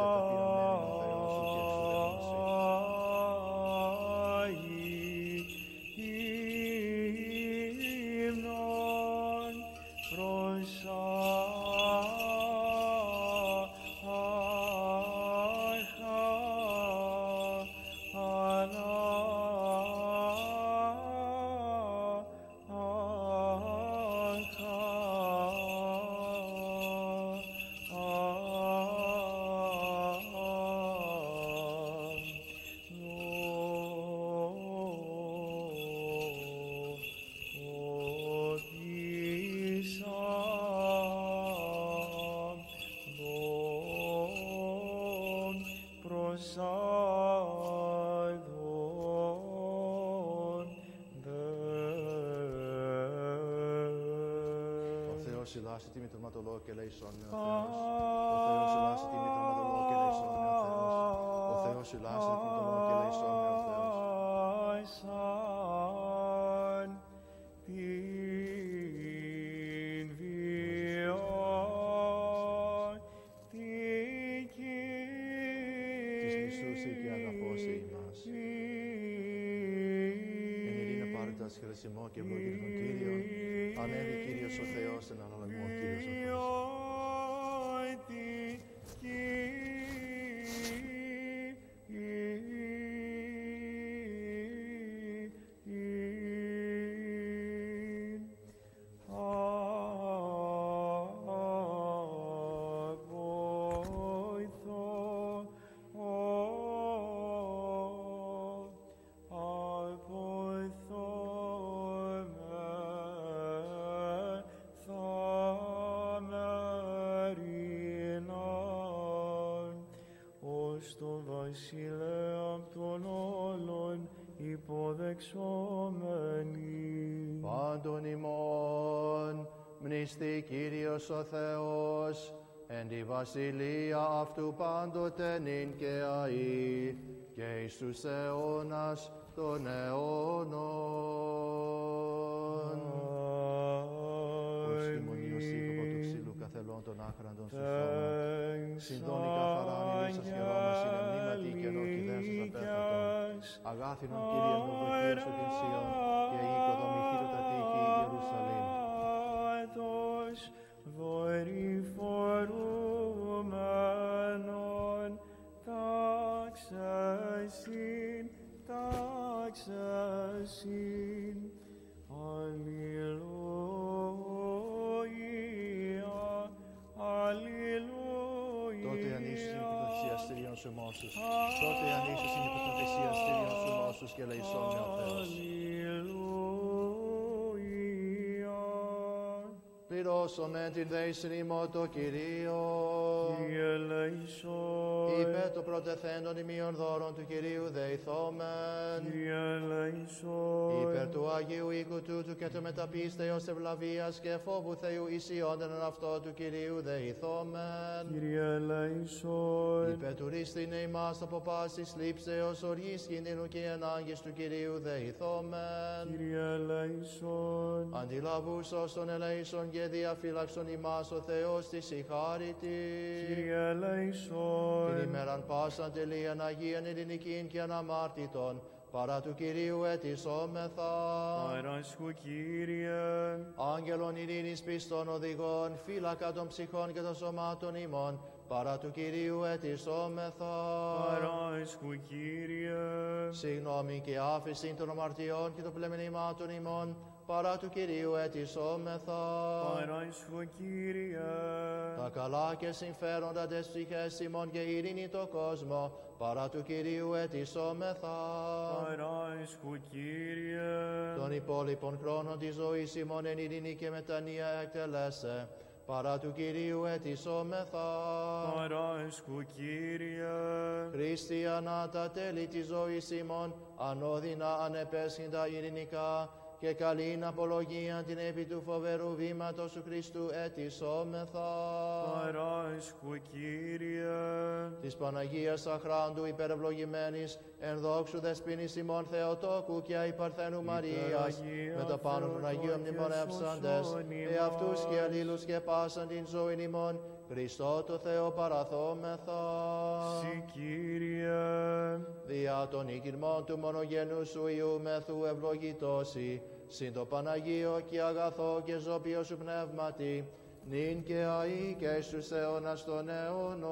Συλλάσει τιμή τερματολόγο και λέησον με ο Θεός. Ο Θεός συλλάσει τιμή τερματολόγο και λέησον με ο Θεός. Ο Θεός συλλάσει τιμή τερματολόγο και λέησον με ο Θεός. Της μισούσι και αγαπώσει ημάς. Εν ειρήνη πάρτας χρησιμό και ευλογήν των Κύριων. Ανέβη Κύριος ο Θεός εν αναλογμό Κύριος ο Θεός. στο βασιλέα των όλων υποδεξόμενοι. Πάντων ημών μνηστεί Κύριος ο Θεός, εν τη βασιλεία αυτού πάντοτε νυν και αεί, και εις τους αιώνας των αιώνων. Ως τιμωνίος ύποπο του ξύλου καθελών των άχραντων σου σώμα, συντώνει καθαράν ηλίσας χαιρόμας είναι μνήματι και ενόχιδέας σας απέφατον. Αγάθινον Κύριε μου βοηθήσου την Σιών και οικοδομηθήτω τα τείχη Ιερουσαλήμ. Δορυφορούμενον τάξεσιν, τάξεσιν. Αλληλούια, αλληλούια. Τότε ανήσουσιν υπό των θυσιαστηρίων σου μόσους, τότε ανήσουσιν υπό των θυσιαστηρίων σου μόσους και λαϊσόν με ο Θεός. Πληρώσομεν την δέησιν ημών το Κυρίο. Κύριε λαϊσόν. Υπέ το πρωτεθέντον ημίων δώρων του Κυρίου δεηθόμεν. Κύριε λαϊσόν. Υπέρ του Αγίου οίκου τούτου και του μεταπίστεως ευλαβίας και φόβου Θεού εισιόντεν εν αυτό του Κυρίου δεηθόμεν. Κύριε λαϊσόν. Υπέρ του ρίστην ημάς από πάσης λήψεως οργής κινδύνου και ανάγκης του Κυρίου δεηθόμεν. Κύριε λαϊσόν. Αντιλαβούς όσων ελέησον και διαφύλαξον ημάς ο Θεός της η χάριτη. Κύριε λαϊσόν. Την ημέραν πάσαν τελείαν Αγίαν ειρηνικήν και αναμάρτητον, παρά του Κυρίου ετισόμεθα. Παράσχου Κύριε. Άγγελον ειρήνης πιστών οδηγών, φύλακα των ψυχών και των σωμάτων ημών, παρά του Κυρίου ετισόμεθα. Παράσχου Κύριε. Συγγνώμη και άφηση των αμαρτιών και των πλεμενημάτων ημών, παρά του Κυρίου ετισόμεθα. Παράσχου Κύριε. Τα καλά και συμφέροντα τες ψυχές ημών και ειρήνη το κόσμο, παρά του Κυρίου ετισόμεθα. Παράσχου Κύριε. Των υπόλοιπων χρόνων της ζωής ημών εν ειρήνη και μετανία εκτελέσε, παρά του Κυρίου ετισόμεθα. Παράσχου Κύριε. Χριστιανά τα τέλη της ζωής ημών, ανώδυνα ανεπέσχυντα ειρηνικά, και καλήν απολογίαν την επί του φοβερού βήματος του Χριστού ετισόμεθα. Παράσχου, Κύριε. Της Παναγίας Αχράντου υπερευλογημένης, εν δόξου δεσποίνης ημών Θεοτόκου και αϊπαρθένου Μαρίας, με το πάνω των Αγίων μνημονεύσαντες, εαυτούς και αλλήλους και πάσαν την ζωήν ημών, Χριστό το Θεό παραθόμεθα. Συ, Κύριε. Δια των οικειρμών του μονογενού σου Υιού μεθού ευλογητώσει, συν το Παναγίο και αγαθό και ζώπιο σου πνεύματι, νυν και αεί και στους αιώνας των αιώνων.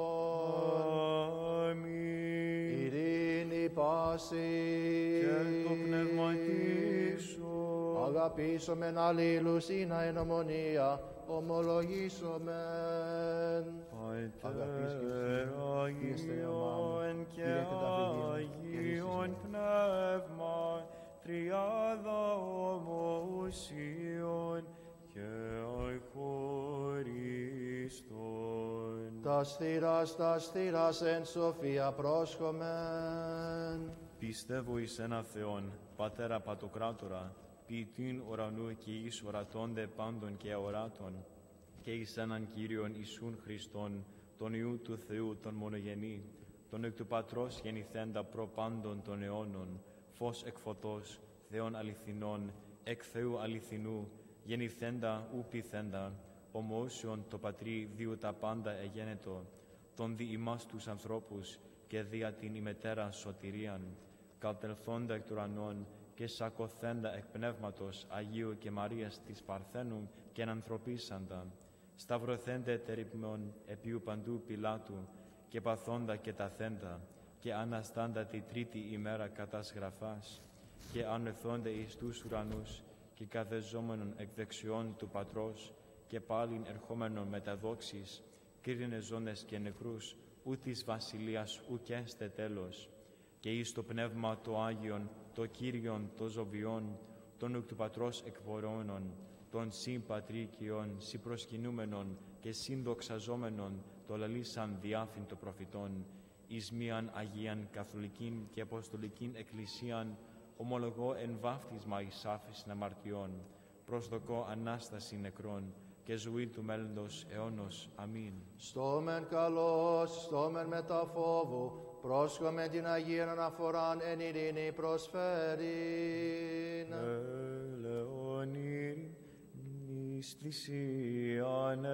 Αμήν. Ειρήνη πάση Και το πνεύματί σου. αγαπήσομεν αλλήλους ή να εν ομονία ομολογήσομεν. Πατέρ Αγίον και Αγίον Πνεύμα, τριάδα ομοουσίων και αχωριστών. Τα στήρας, τα στήρας εν σοφία πρόσχομεν. Πιστεύω εις ένα Θεόν, Πατέρα Πατοκράτορα, ποιητήν ουρανού και εις ορατώνται πάντων και αοράτων, και εις έναν Κύριον Ιησούν Χριστόν, τον Υιού του Θεού, τον μονογενή, τον εκ του Πατρός γεννηθέντα προ πάντων των αιώνων, φως εκ φωτός, Θεόν αληθινών, εκ Θεού αληθινού, γεννηθέντα ου πειθέντα, ομοούσιον το Πατρί δίου τα πάντα εγένετο, τον δι ημάς τους ανθρώπους και δια την ημετέρα σωτηρίαν, καλτελθόντα εκ του ουρανών και σακωθέντα εκ πνεύματος Αγίου και Μαρίας της Παρθένου και ανθρωπίσαντα, σταυρωθέντε τερυπμών επίου παντού Πιλάτου και παθόντα και ταθέντα και αναστάντα τη τρίτη ημέρα κατάς γραφάς και ανεθόνται εις τους ουρανούς και καθεζόμενον εκ δεξιών του Πατρός και πάλιν ερχόμενον με τα δόξης, κρίνε ζώντες και νεκρούς, ου της βασιλείας ουκ έστε τέλος, και εις το Πνεύμα το Άγιον, το Κύριον, το ζωβιόν, τον εκ του Πατρός εκπορώνων, τον συν Πατρίκιον, συμπροσκυνούμενον και συνδοξαζόμενον, το λαλήσαν διάφην των προφητών, εις μίαν Αγίαν Καθολικήν και Αποστολικήν Εκκλησίαν, ομολογώ εν βάφτισμα εις άφησιν αμαρτιών, προσδοκώ Ανάσταση νεκρών και ζωή του μέλλοντος αιώνος. Αμήν. Στόμεν καλός, στόμεν μετά φόβου, πρόσχομεν την Αγίαν αναφοράν εν ειρήνη προσφέρειν. Ελεόν ειρήνης θυσίαν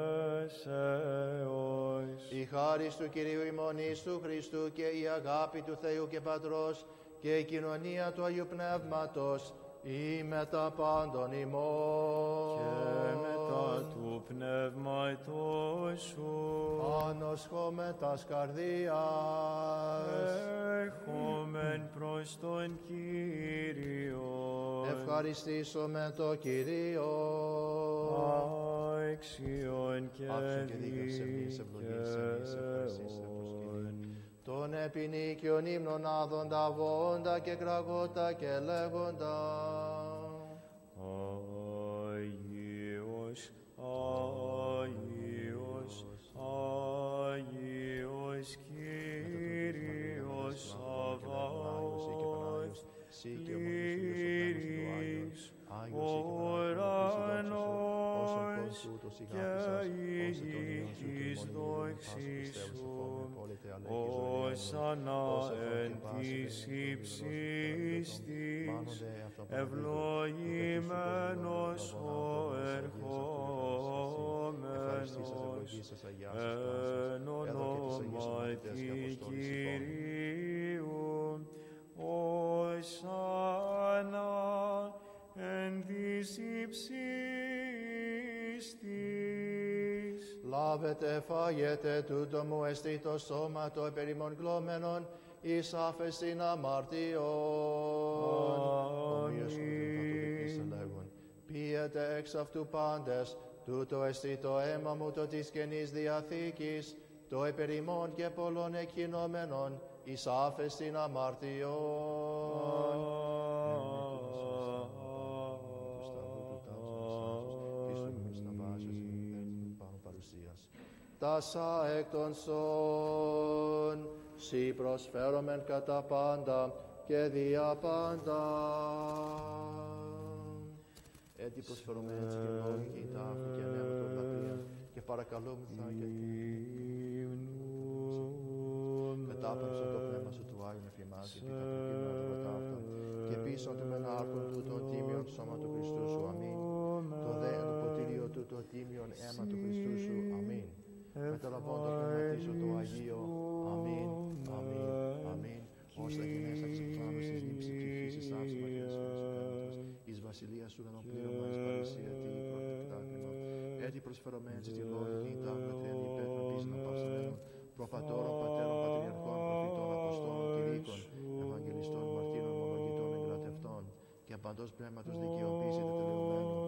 ενέσεως. Η χάρις του Κυρίου ημών Ιησού Χριστού και η αγάπη του Θεού και Πατρός και η κοινωνία του Αγίου Πνεύματος ή μετά πάντων ημών. Και μετά του πνεύματός σου ανοσχόμεν τας καρδίας, έχομεν προς τον Κύριο. ευχαριστήσομεν το Κυρίο. Αξιόν και Άψον και δίκαιος ευλογής, ευλογής, ευλογής, ευχαριστής, δίκαιον. Τον επινίκιον ύμνων άδοντα βόντα και κραγότα και λέγοντα. Άγιος, Άγιος, Άγιος Κύριος Σαββαός, πλήρης ουρανός και εις δόξης σου, όσανα εν της ύψης της, ευλογημένος ο ερχόμενος, εν ονόματι Κυρίου, όσανα εν της ύψης της. Λάβετε, φάγετε, τούτο μου εστί το σώμα το επερημών κλώμενον, εις άφεσιν αμαρτιών. Ομοίως κοντροπατοδικής ελέγων. Πίετε εξ αυτού πάντες, τούτο εστί το αίμα μου το της Καινής Διαθήκης, το επερημών και πολλών εκκοινόμενων, εις άφεσιν αμαρτιών. Τάσα εκ των σών, σοι προσφέρομεν κατά πάντα και δια πάντα. Έτσι προσφερωμένες και λόγοι και η τάφη και ανέμα των λατρείων και παρακαλούμεθα και μετάπαυσε το πνεύμα σου του Άγιου να φημάζει επί τα προκείμενα του ρωτάφτα και πίσω του μενάρκων του των τίμιων σώμα του Χριστού σου. Αμήν. Το δε εν ποτήριο του το τίμιον αίμα του Χριστού σου. Αμήν. Μεταλαβών το πνεύμα σου το Αγίο. Αμήν. Αμήν. Αμήν. Ως τα γενέσα της εκφάνωσης της λήψης ψυχής εις άψημα και εις φέρος εις βασιλεία σου γανοπλήρωμα εις παρησία τι προφητάκρινο. Έτσι προσφερωμένες τη λόγη και η τάφτα τρένη υπέρ των πίσνα παυσαμένων προπατώρων, πατέρων, πατριαρχών, προφητών, αποστόλων, κηρύκων, ευαγγελιστών, μαρτύρων, ομολογητών, εγκρατευτών και απαντός πνεύματος δικαίων πίστη τελειωμένου.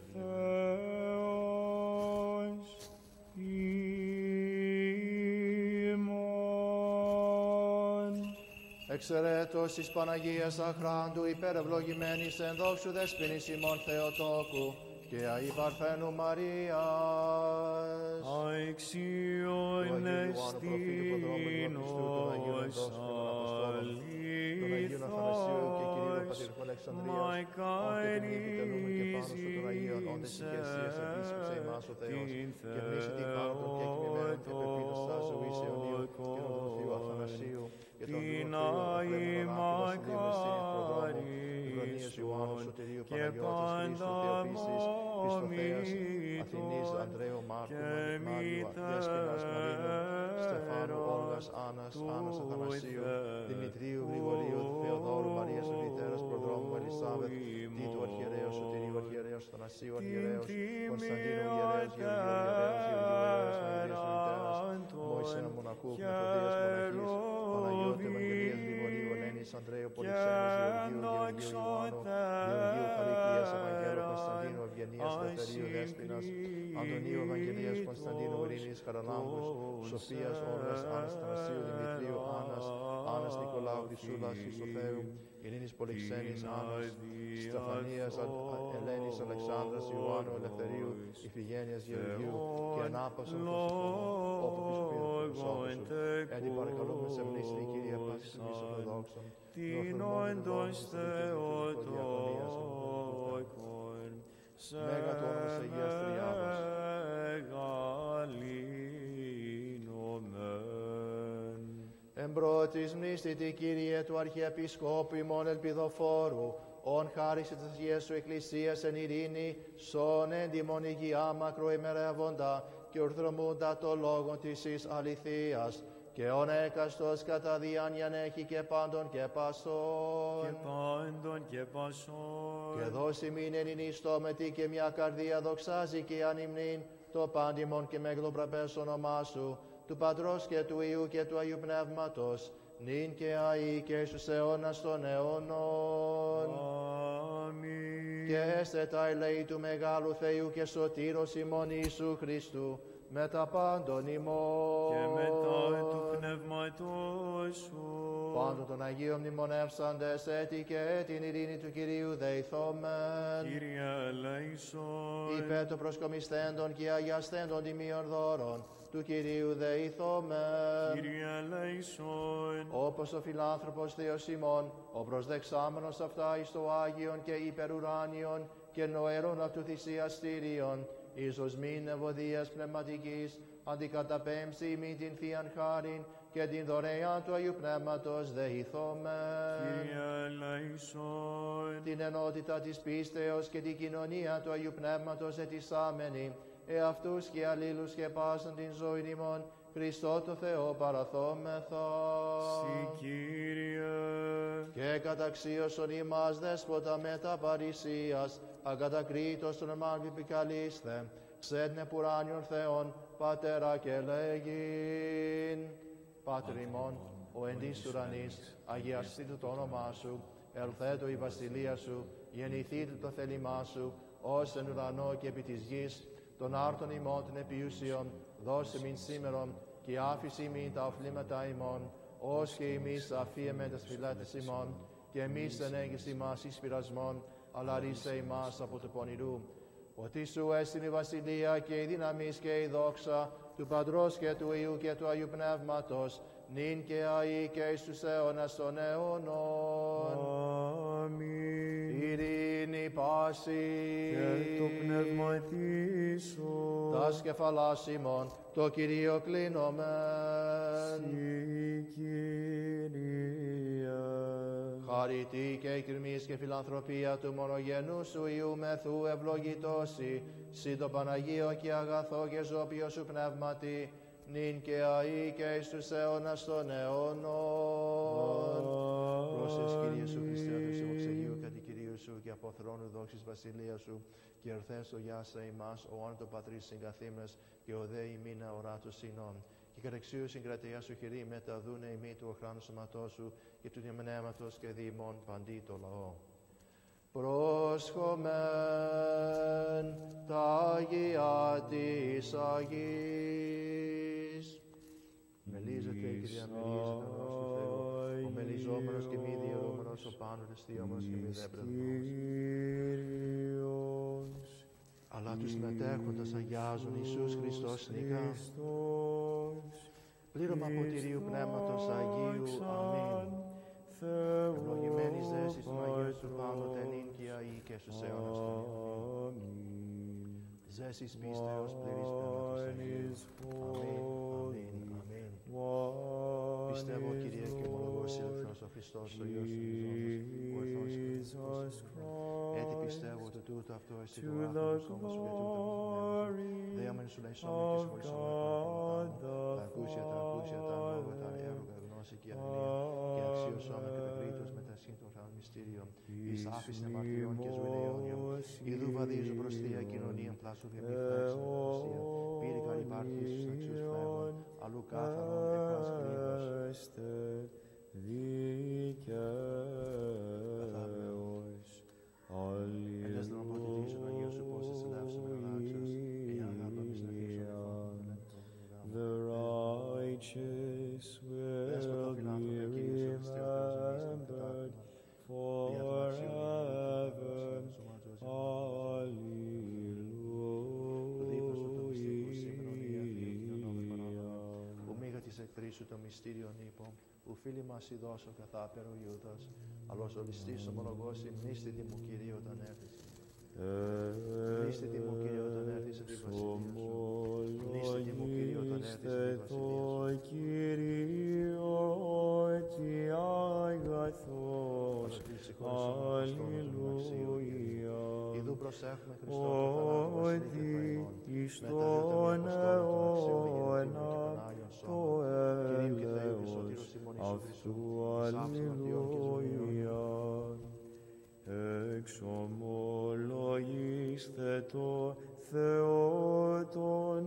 Εξαιρέτως εις Παναγίας αχράντου υπερευλογημένης εν δόξου δεσποινής ημών Θεοτόκου και αη Παρθένου Μαρίας. Αεξίων εστίν ως αλήθως, μακαρίς την Θεοτόκον, την αη μακαρίσον και πάντα μόμητος και μητέρος του Δημητρίου, Γρηγορίου, Θεοδόρου, Μαρίας Ελιτέρας, Προδρόμου, Ελισάβετ, Τίτου, Αρχιερέως, Σωτηρίου, Αρχιερέως, Θανασίου, Αρχιερέως, Κωνσταντίνου, Ιερέως, Γεωργίου, Ιερέως, Γεωργίου, Ιερέως, Μαρίας Ελιτέρας, Μωυσένα, Μονακού, Μεθοδίας, Μοναχής, Παναγιώτη, Ευαγγελίας, Γρηγορίου, Ελένης, Ανδρέου, Πολυξένης, Γεωργίου, Γεωργίου, Ιωάννου, Γεωργίου, Χαρικίας, Ευαγγέλου, Κωνσταντίνου, Ευγενίας, Λευτερίου, Δέσποινας, Αντωνίου, Ευαγγελίας, Κωνσταντίνου, Ειρήνης, Χαραλάμπους, Σοφίας, Όλγας, Άννας, Θανασίου, Δημητρίου, Άννας, Άννας, Νικολάου, Χρυσούλας, Ισοθέου, Ειρήνης, Πολυξένης, Άννας, Στεφανίας, Ελένης, Αλεξάνδρας, Ιωάννου, Ελευθερίου, Ιφηγένειας, Γεωργίου και ανάπασον των συμφωνών, όπου πισωπήρων του προσώπου σου. Έτσι παρακαλούμε σε μνήστη, Κύριε, πάσης εμείς ορθοδόξων, την όντως Θεοτόκον, Μέγα του όνομος Αγίας Τριάδος. Εμπρότης μνήστητη, Κύριε, του Αρχιεπισκόπου ημών ελπιδοφόρου, ον χάρις της Αγίας σου Εκκλησίας εν ειρήνη, σον έντιμον υγειά μακροημερεύοντα και ορθρομούντα το λόγον της εις αληθείας, και ον έκαστος κατά διάνοιαν έχει και πάντων και πασών. Και πάντων και πασών. Και δώσει μην εν ενιστόμετη και μια καρδία δοξάζει και ανυμνήν, το πάντιμον και μεγλοπρεπές όνομά σου, του Πατρός και του Υιού και του Αγίου Πνεύματος, νυν και αεί και στους αιώνας των αιώνων. Αμήν. Και έστε τα ελέη του Μεγάλου Θεού και Σωτήρος ημών Ιησού Χριστού, με τα πάντων ημών. Και μετά του Πνεύματός σου. Πάντων των Αγίων μνημονεύσαντες έτη και την ειρήνη του Κυρίου δεηθόμεν. Κύριε ελέησον. Υπέ των προσκομισθέντων και αγιασθέντων τιμίων δώρων, του Κυρίου δεηθόμεν. Κύριε ελέησον. Όπως ο φιλάνθρωπος Θεός ημών, ο προσδεξάμενος αυτά εις το Άγιον και υπερουράνιον και νοερών αυτού θυσιαστήριον, ίσως μην ευωδίας πνευματικής, αντικαταπέμψει ημί την Θείαν Χάριν και την δωρεάν του Αγίου Πνεύματος δεηθόμεν. Κύριε ελέησον. Την ενότητα της πίστεως και την κοινωνία του Αγίου Πνεύματος ετισάμενη, εαυτούς και αλλήλους και πάσαν την ζωή ημών, Χριστό το Θεό παραθόμεθα. Συ Κύριε. Και καταξίωσον ημάς δέσποτα μετά παρησίας, ακατακρίτως των εμάν επικαλείστε, ξέτνε πουράνιον Θεόν, Πατέρα και λέγειν. Πάτερ ημών, ο εν της ουρανής, αγιαστήτω το όνομά σου, ελθέτω η βασιλεία σου, γεννηθήτω το θέλημά σου, ως εν ουρανό και επί της γης, των άρτων ημών των επιούσιων, δώσε μην σήμερον, και άφηση μην τα οφλήματα ημών, ως και εμείς αφίεμε τας φυλάτες ημών, και εμείς εν έγγες ημάς εις πειρασμών, αλλά ρίσε ημάς από του πονηρού. Ότι σου έστειν η βασιλεία και η δύναμις και η δόξα, του Πατρός και του Υιού και του Αγίου Πνεύματος, νυν και αεί και εις τους αιώνας των αιώνων. Αμήν. Ειρήνη μη πάση. Και το πνεύμα ετήσου. Τας κεφαλάς ημών, το Κυρίο κλείνομεν. Συ, Κύριε. Χαριτή και εκκριμής και φιλανθρωπία του μονογενού σου Υιού μεθού ευλογητώσει, σύ το Παναγίο και αγαθό και ζώπιο σου πνεύματι, νυν και αεί και εις τους αιώνας των αιώνων. Πρόσες Κύριε σου Χριστέ, τους ευοξεγίου κατ' Κυρίου σου και από θρόνου δόξης βασιλεία σου, και ερθές το γιάσα ημάς, ο άν το πατρίς συγκαθήμνες, και ο δε ημίνα οράτος συνών. Και κατεξίου συγκρατεία σου χειρή μεταδούνε ημί του οχράνου σωματός σου και του διαμενέματος και διημών παντί το λαό. Πρόσχομεν τα Αγία της Αγής. Μελίζεται, Κυρία, μελίζεται ο του Θεού, ο μελιζόμενος και μη διαιρούμενος, ο πάνω της θείομος και μη δέμπρεδμός. Αλλά τους μετέχοντας αγιάζουν Ιησούς Χριστός νικά. Πλήρωμα ποτηρίου Πνεύματος Αγίου. Αμήν. Ευλογημένης δέσης του Αγίου σου πάντοτε νυν και αεί και στους αιώνας των αιώνων. Ζέσης πίστεως πληρής Πνεύματος Αγίου. Αμήν, αμήν, αμήν. Πιστεύω, Κύριε, και ομολογώς ήλθος ο Χριστός, ο Υιός του Ζώντος, ο Ορθρός και Χριστός. Έτσι πιστεύω ότι τούτο αυτό εσύ το άνθρωπο σώμα σου και τούτο πνεύμα. Δεάμεν σου λέει σώμα και σχολισμό τα ακούσια, τα ακούσια, τα λόγια, τα έργα, γνώση και αγνία, και αξίωσόμε κατά κρήτος με τα σύντομα μυστήριων, εις άφηση αμαρτιών και ζωή αιώνιων. Ιδού βαδίζω προς Θεία κοινωνία, πλάσου διαμνήφθαξε με προστία, πήρη καλή υπάρχει στους αξίους φεύγων, αλλού κάθαρον εκάς κρύβος. Εντές δεν αποτελίζουν Αγίου σου πώς σε λάβσουν ελάξεως, και η αγάπη να The righteous will be remembered forever. Alleluia. Ομίγα της εκπρίσου το μυστήριον είπω, που φίλοι μας ειδώσω καθάπερο Ιούδας, αλλά ως ολιστής ομολογός μνήστητη μου Κυρίω όταν έρθεις. Μνήστητη μου Κύριε όταν έρθεις σε τη βασιλεία σου. Μνήστητη μου Κύριε όταν έρθεις σε τη βασιλεία σου. Αλληλούια. Ιδού προσέχουμε Χριστό το θανάτου βασιλεία εις τον αιώνα το έλεος αυτού. Αλληλούια. Εξομολογήστε το Θεό των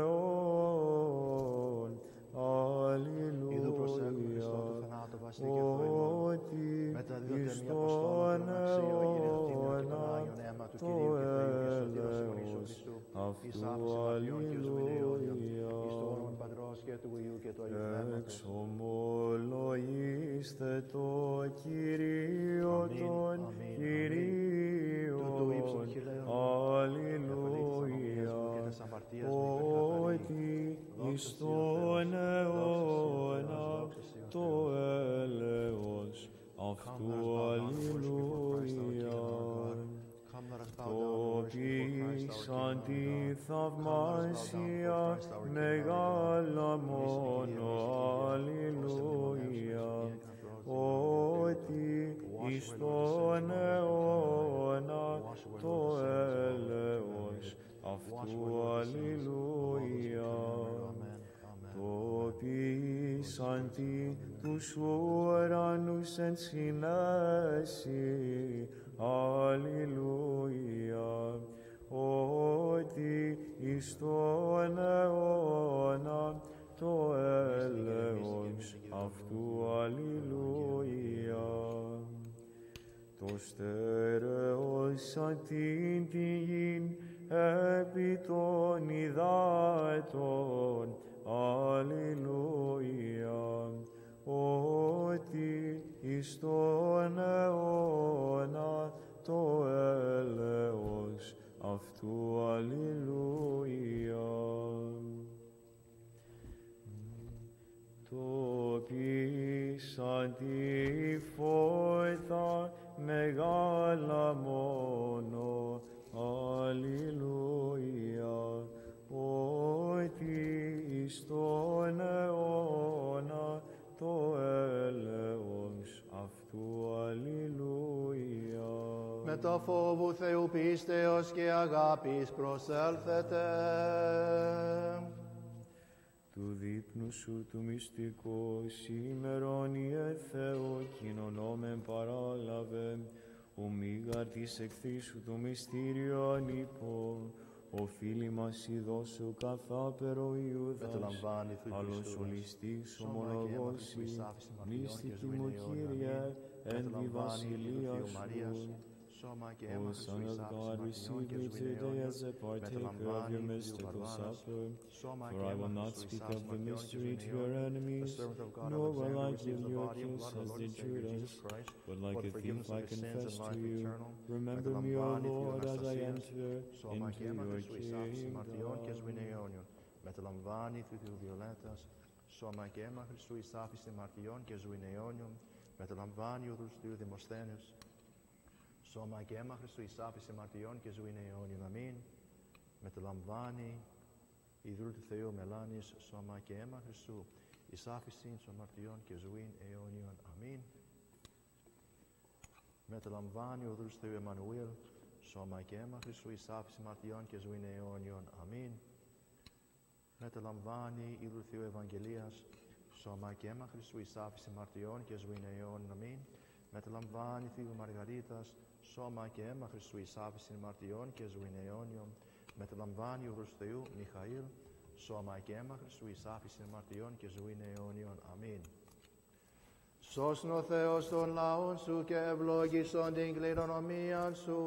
Θεών. Αλληλούια. Ιδού προσέχουμε Χριστό το θανάτου βασιλεία και αυτό ημών. Μεταδίδονται μια αποστόλων των αξίων γεννητήμιων και των Άγιων αίμα του Κυρίου και Θεού και σωτήρος ημωνής του Χριστού. Εις άφηση αμαρτιών και ζωή αιώνιων. Εις το όνομα του Πατρός και του Υιού και του Αγίου Πνεύματος. Εξομολογήστε το Κυρίο των Κυρίων. Αλληλούια. Ότι εις τον αιώνα το έλεος αυτού. Αλληλούια. Το πείσαν τη θαυμάσια μεγάλα μόνο. Αλληλούια. Ότι εις τον αιώνα το έλεος αυτού. Αλληλούια. Το πείσαν τη τους ουρανούς εν συνέσει. Αλληλούια. Ότι εις τον αιώνα το έλεος αυτού. Αλληλούια. Το στερεώσαν την τιγήν επί των υδάτων. Αλληλούια. Ότι εις τον αιώνα το έλεος αυτού. Αλληλούια. Το πείσαν τη φώτα μεγάλα μόνο. Με το φόβου Θεού πίστεως και αγάπης προσέλθετε. Του δείπνου σου του μυστικού σήμερον Θεό κοινωνόμεν παράλαβε, ο μήγαρ της εκθήσου του μυστήριον υπό, οφείλει μας ειδώσου καθάπερο Ιούδας, άλλος ολιστής ομολογώσει, μυστική μου Κύριε, εν τη βασιλεία σου. O Son of God, receive me today as a partaker of your mystical supper, for I will not speak of the mystery to your enemies, nor will I give you a kiss as did Judas, but like a thief I confess to you, remember me, O Lord, as I enter into your kingdom. Μεταλαμβάνει του Θεού Βιολέτας, σώμα και αίμα Χριστού εις άφηση μαρτιών και ζωήν αιώνιον, μεταλαμβάνει ο Δούλος του Θεού Δημοσθένης, σώμα και αίμα Χριστού εις άφηση μαρτιών και ζωήν αιώνιον. Αμήν. Μεταλαμβάνει η δούλη του Θεού Μελάνης, σώμα και αίμα Χριστού εις άφηση των μαρτιών και ζωήν αιώνιον. Αμήν. Μεταλαμβάνει ο δούλος του Θεού Εμμανουήλ, σώμα και αίμα Χριστού εις άφηση μαρτιών και ζωήν αιώνιον. Αμήν. Μεταλαμβάνει η δούλη του Θεού Ευαγγελίας, σώμα και αίμα Χριστού εις άφηση μαρτιών και ζωήν αιώνιον. Αμήν. Μεταλαμβάνει Θείου Μαργαρίτας, σώμα και αίμα Χριστού εις άφηση μαρτιών και ζωήν αιώνιον. Μεταλαμβάνει ο Δούλος του Θεού Μιχαήλ, σώμα και αίμα Χριστού εις άφηση μαρτιών και ζωήν αιώνιον. Αμήν. Σώσον ο Θεός των λαών σου και ευλόγησον την κληρονομίαν σου.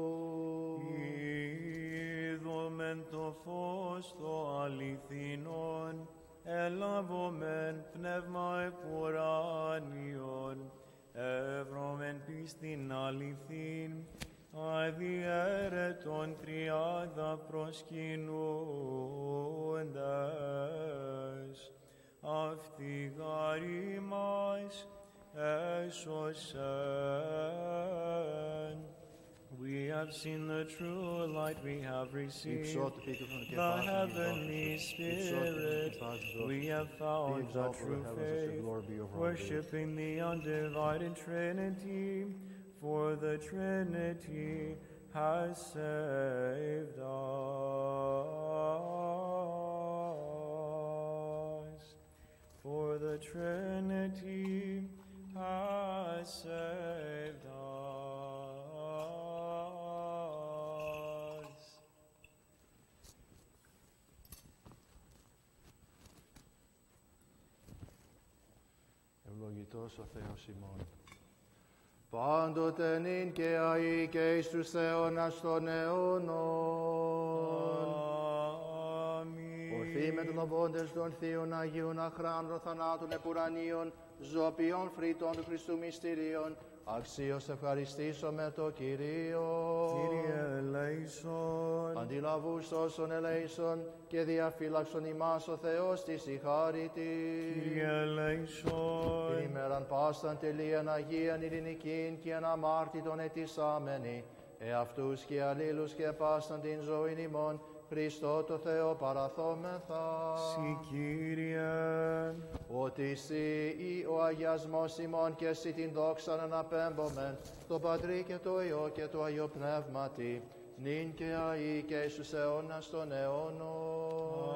Είδομεν το φως το αληθινόν, ελάβομεν πνεύμα επουράνιον, εύρωμεν πίστην αληθήν, αδιέρετον τριάδα προσκυνούντας, αυτή γάρη μας έσωσεν. We have seen the true light, we have received the heavenly Spirit, we have found the true faith, worshipping the undivided Trinity, for the Trinity has saved us. For the Trinity has saved us. Ευλογητός ο Θεός ημών, πάντοτε νυν και αεί και εις τους αιώνας των αιώνων. Αμήν. Ορθοί με τον οβόντες των Θείων Αγίων αχράντων θανάτων επουρανίων, ζωοποιών φρύτων του Χριστού μυστηρίων, αξίως ευχαριστήσω με το Κυρίο. Κύριε ελέησον. Αντιλαβούς όσων ελέησον και διαφύλαξον ημάς ο Θεός της η χάρητη. Κύριε ελέησον. Την ημέραν πάσταν τελείαν Αγίαν ειρηνικήν και αναμάρτητον ετισάμενη, εαυτούς και αλλήλους και πάσταν την ζωήν ημών, Χριστό το Θεό παραθόμεθα. Συ Κύριε. Ότι εσύ ή ο αγιασμός ημών και εσύ την δόξαν αναπέμπομεν, το Πατρί και το Υιό και το Αγίο Πνεύματι, νυν και αεί και εις τους αιώνας των αιώνων.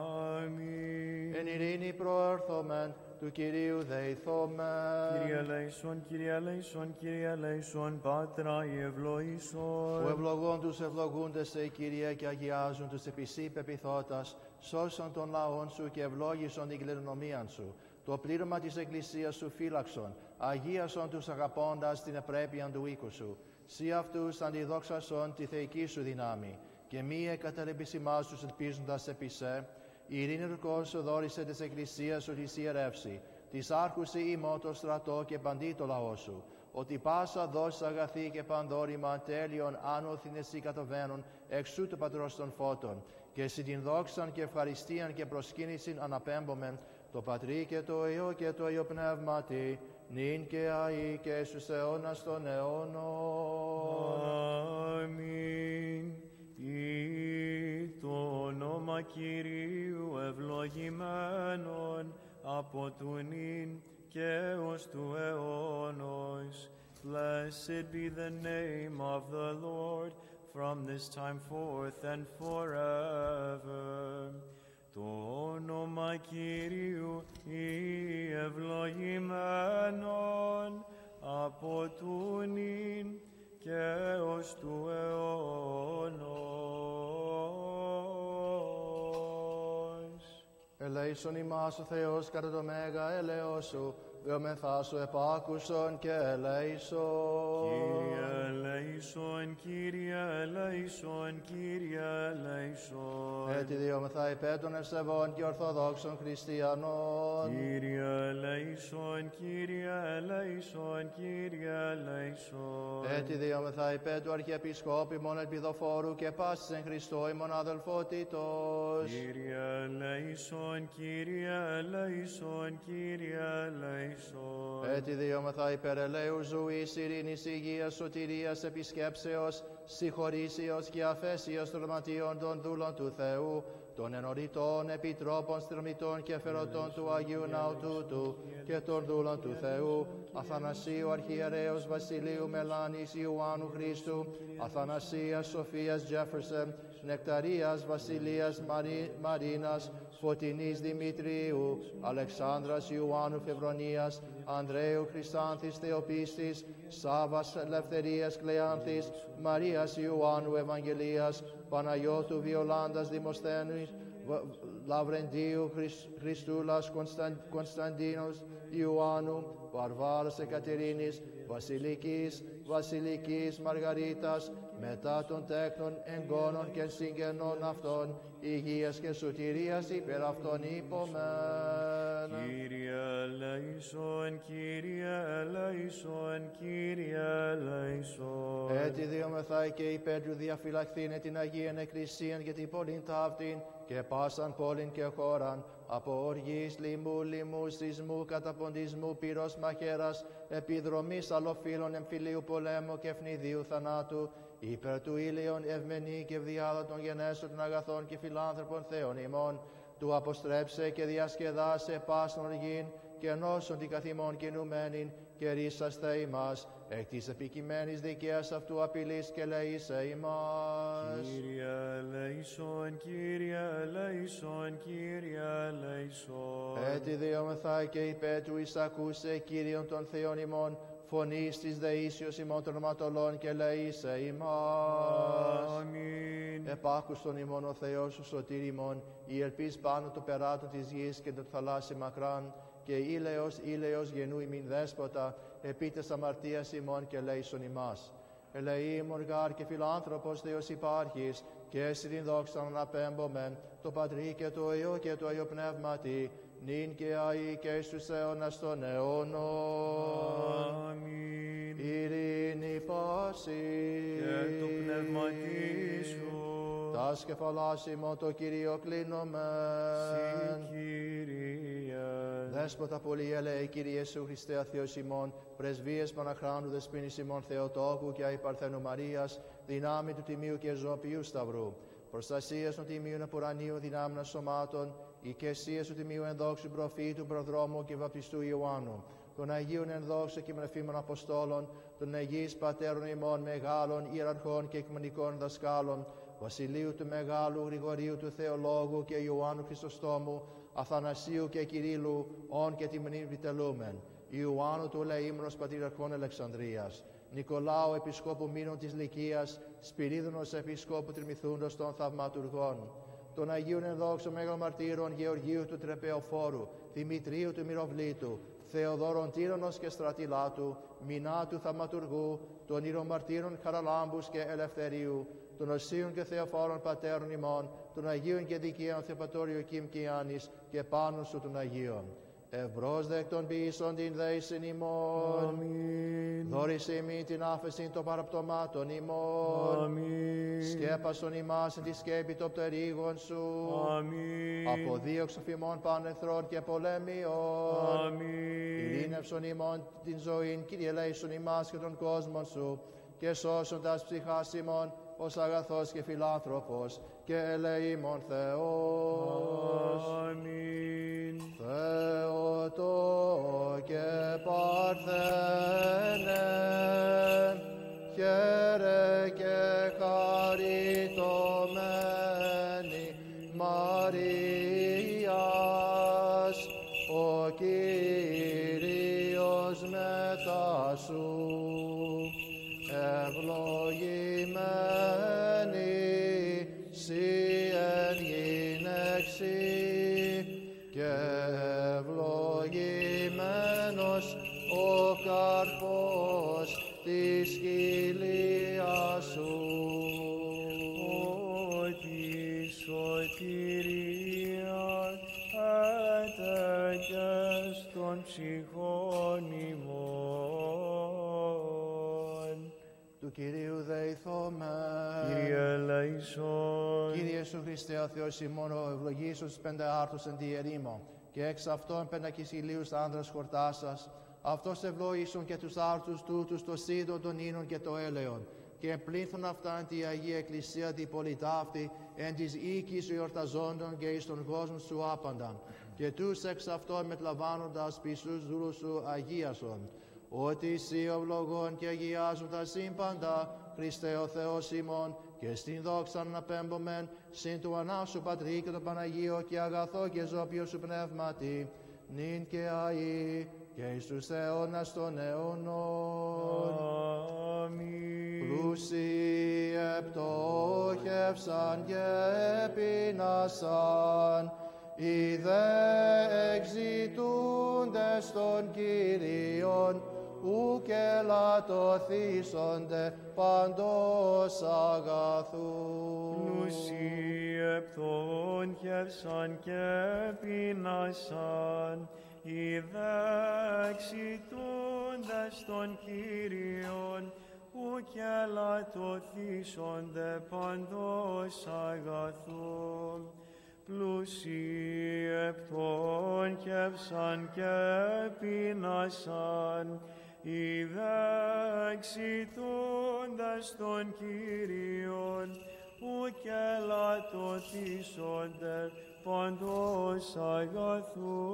Αμήν. Εν ειρήνη προέρθομεν, του Κυρίου δεηθόμεν. Κύριε ελέησον, Κύριε ελέησον, Κύριε ελέησον, Πάτρα η ευλογήσον. Που ευλογών τους ευλογούντες σε Κύριε και αγιάζουν τους επισή πεπιθώτας, σώσον των λαών σου και ευλόγησον την κληρονομίαν σου. Το πλήρωμα της Εκκλησίας σου φύλαξον, αγίασον τους αγαπώντας την επρέπειαν του οίκου σου. Σύ αυτούς αντιδόξασον τη θεϊκή σου δυνάμει, και μη εκαταλείπεις ημάς τους ελπίζοντας επί σε. Ειρήνη ρουκός σου δόρισε της Εκκλησίας σου της ιερεύση, της άρχουση ημώ το στρατό και παντί το λαό σου, ότι πάσα δόση αγαθή και πανδόρημα τέλειον άνωθιν εσύ κατοβαίνουν εξού του Πατρός των φώτων, και εσύ την δόξαν και ευχαριστίαν και προσκύνησιν αναπέμπομεν, το Πατρί και το Υιό και το Αγίο Πνεύματι, νυν και αεί και στους αιώνας των αιώνων. Αμήν. Ή το όνομα Κυρίου ευλογημένον από του νυν και ως του αιώνος, Blessed be the name of the Lord, from this time forth and forever. Το όνομα Κυρίου ή ευλογημένον από του νυν και ως του αιώνος. Ελέησον ημάς ο Θεός κατά το μέγα ελαιός σου, δεομεθά σου επάκουσον και ελέησον. Κύριε ελέησον, Κύριε ελέησον, Κύριε ελέησον. Έτσι διόμεθα υπέρ των ευσεβών και ορθοδόξων χριστιανών. Κύριε ελέησον, Κύριε ελέησον, Κύριε ελέησον. Έτσι διόμεθα υπέρ του Αρχιεπισκόπου ημών ελπιδοφόρου και πάσης εν Χριστώ ημών αδελφότητος. Κύριε ελέησον, Κύριε ελέησον, Κύριε ελέησον. Έτσι διόμεθα υπέρ ελέους ζωής, ειρήνης, υγείας, σωτηρίας, επισκέψεως, συγχωρήσεως και αφέσεως των ματιών των δούλων του Θεού, των ενωρητών, επιτρόπων, στρεμητών και φερωτών του Αγίου Ναού τούτου και των δούλων του Θεού, Αθανασίου Αρχιερέως Βασιλείου Μελάνης Ιωάννου Χρήστου, Αθανασίας Σοφίας Τζέφερσεν, Νεκταρίας Βασιλείας Μαρι... Μαρίνας, Φωτεινής Δημητρίου, Αλεξάνδρας Ιωάννου Φευρονίας, Ανδρέου Χρυσάνθης Θεοπίστης, Σάβας Ελευθερίας Κλεάνθης, Μαρίας Ιωάννου Ευαγγελίας, Παναγιώτου Βιολάντας Δημοσθένης, Λαυρεντίου Χριστούλας Κωνσταν... Κωνσταντίνος Ιωάννου, Βαρβάρας Εκατερίνης, Βασιλικής, Βασιλικής Μαργαρίτας, μετά των τέκνων εγγόνων και συγγενών αυτών, υγείας και σωτηρίας υπέρ αυτών υπομεν. Κύριε ελέησον, Κύριε ελέησον, Κύριε ελέησον. Έτσι διόμεθα και υπέρ του διαφυλαχθήνε την Αγίαν Εκκλησίαν και την πόλην ταύτην και πάσαν πόλην και χώραν, από οργής, λοιμού, λοιμού, σεισμού, καταποντισμού, πυρός μαχαίρας, επιδρομής αλλοφύλων, εμφυλίου πολέμου και ευνηδίου θανάτου, υπέρ του ήλιον ευμενή και ευδιάδοτον γενέσεων των αγαθών και φιλάνθρωπων Θεών ημών, του αποστρέψε και διασκεδάσε πάσον οργήν και νόσον την καθημών κινουμένην και ρίσαστε ημάς, εκ της επικειμένης δικαίας αυτού απειλής και λαΐσε ημάς. Κύριε ελέησον, Κύριε ελέησον, Κύριε ελέησον. Έτσι διόμεθα και υπέρ του εισακούσε Κύριον των Θεών ημών, φωνής της δεήσεως ημών των ματολών και λαΐσε ημάς. Αμήν. Επάκουστον ημών ο Θεός σου σωτήρ ημών, η ελπίς πάνω του περάτου της γης και του θαλάσσι μακράν, και ήλαιος, ήλαιος γενού ημίν δέσποτα, επίτες αμαρτίας ημών και λέησον ημάς. Ελεή ημών γάρ και φιλάνθρωπος Θεός υπάρχεις, και εσύ την δόξα αναπέμπομεν, το Πατρί και το Υιό και το Αγίο Πνεύματι, νυν και αεί και στους αιώνας των αιώνων. Αμήν. Ειρήνη πάση Και το πνεύματί σου. τας κεφαλάς ημών το Κύριο κλείνομεν. Συ Κύριε. Δέσποτα πολύ ελέη, Κύριε Ιησού Χριστέ αθέος ημών, πρεσβείες Παναχράντου Δεσποίνης ημών Θεοτόκου και Αϊπαρθένου Μαρίας, δυνάμει του Τιμίου και Ζωοποιού Σταυρού, προστασίας των Τιμίων Απουρανίου δυνάμεων σωμάτων, οικεσίας του Τιμίου ενδόξου προφήτου, προδρόμου και βαπτιστού Ιωάννου, των Αγίων ενδόξου και μνεφήμων Αποστόλων, των Αγίης Πατέρων ημών μεγάλων, ιεραρχών και εκμενικών δασκάλων, Βασιλείου του Μεγάλου, Γρηγορίου του Θεολόγου και Ιωάννου Χρυσοστόμου, Αθανασίου και Κυρίλου, όν και τη μνήμη βιτελούμεν, Ιωάννου του Λαΐμνος Πατριαρχών Αλεξανδρίας, Νικολάου Επισκόπου Μήνων της Λυκίας, Σπυρίδωνος Επισκόπου Τριμηθούντος των Θαυματουργών, των Αγίων Ενδόξων Μεγαλομαρτύρων Γεωργίου του Τρεπεοφόρου, Δημητρίου του Μυροβλήτου, Θεοδόρων Τύρονος και Στρατιλάτου, Μινάτου Θαυματουργού, των Ηρομαρτύρων Χαραλάμπους και Ελευθερίου, των Οσίων και Θεοφόρων Πατέρων ημών, των Αγίων και Δικαίων Θεοπατώριου Κιμ και Ιάννης και πάνω σου των Αγίων. Ευρώσδεκτον ποιήσον την δέησιν ημών. Αμήν. Δώρισε ημί την άφεση των παραπτωμάτων ημών. Αμήν. Σκέπασον ημάς εν τη σκέπη των πτερίγων σου. Αμήν. Αποδίωξον ημών παν εχθρών και πολέμιων. Αμήν. Ειρήνευσον ημών την ζωήν, Κύριε ελέησον ημάς και τον κόσμον σου, και σώσον τας ψυχάς ημών, ως αγαθός και φιλάνθρωπος, και ελεήμων Θεός. Αμήν. Θεός Θεότο και Παρθένε, χαίρε και χαριτωμένη Μαρίας, ο Κύριος μετά σου, ευλογημένη σοι εν γυναίξει και ευλογημένος ο καρπός της χειλίας σου. Ότι σωτηρία έτεκες των ψυχών ημών. Του Κυρίου δεηθόμεν. Κύριε ελέησον. Κύριε Ιησού Χριστέ, ο Θεός ημών, ο ευλογήσος τους πέντε άρτους εν τη ερήμο, και εξ αυτών πεντακισιλίους άνδρας χορτάσας, αυτός ευλόγησον και τους άρτους τούτους το σύντον των ίνων και το έλεον, και πλήθουν αυτά εν τη Αγία Εκκλησία τη πολυτάφτη, εν της οίκης εορταζόντων και εις τον κόσμο σου άπαντα, και τους εξ αυτών μετλαμβάνοντας πιστούς δούλους σου αγίασον, ότι εσύ ευλογών και αγιάζουν τα σύμπαντα, Χριστέ ο Θεός ημών, και στην δόξα να πέμπομεν, συν του Ανάσου Πατρί και το Παναγίο και αγαθό και ζώπιο σου πνεύματι, νυν και αεί και εις τους αιώνας των αιώνων. Αμήν. Πλούσιοι επτόχευσαν και πεινάσαν, οι δε εξητούντες των Κύριων, ου και λατωθήσονται παντός αγαθού. Πλούσιοι επτόχευσαν και πεινάσαν, οι δε εξητούντες των Κύριων, ου και λατωθήσονται παντός αγαθού. Πλούσιοι επτόχευσαν και πεινάσαν, οι δε εξητούντες των Κύριων, ου και λατωθήσονται παντός αγαθού.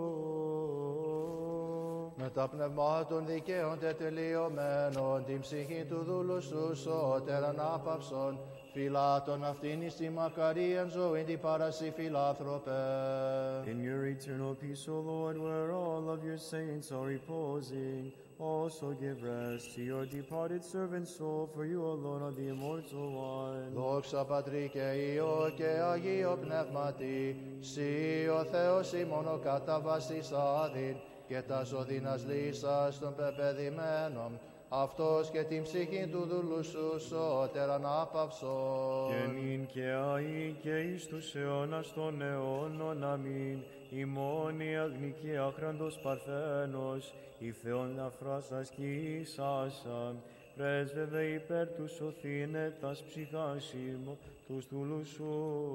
Με τα πνευμάτων δικαίων τετελειωμένων, την ψυχή του δούλου σου σώτεραν άπαυσον, φυλάτων αυτήν εις τη μακαρίαν ζωήν την παρασύ φιλάνθρωπε. In your eternal peace, O Lord, where all of your saints are reposing, also give rest to your departed servant's soul, for you alone are the immortal one. Δόξα Πατρί και Υιό και Αγίο Πνεύματι, σοι ο Θεός ημών ο καταβάσις άδειν, και τα ζωδίνας λύσας των πεπαιδημένων, αυτός και την ψυχή του δούλου σου σώτεραν άπαυσον. Και νυν και αεί και εις τους αιώνας των αιώνων, αμήν. Ημών η αγνική άχραντος Παρθένος, η Θεόν αφράσας και ίσασα, πρέσβευε υπέρ του σωθήνε τας ψυχάς ημών, τους δούλους σου.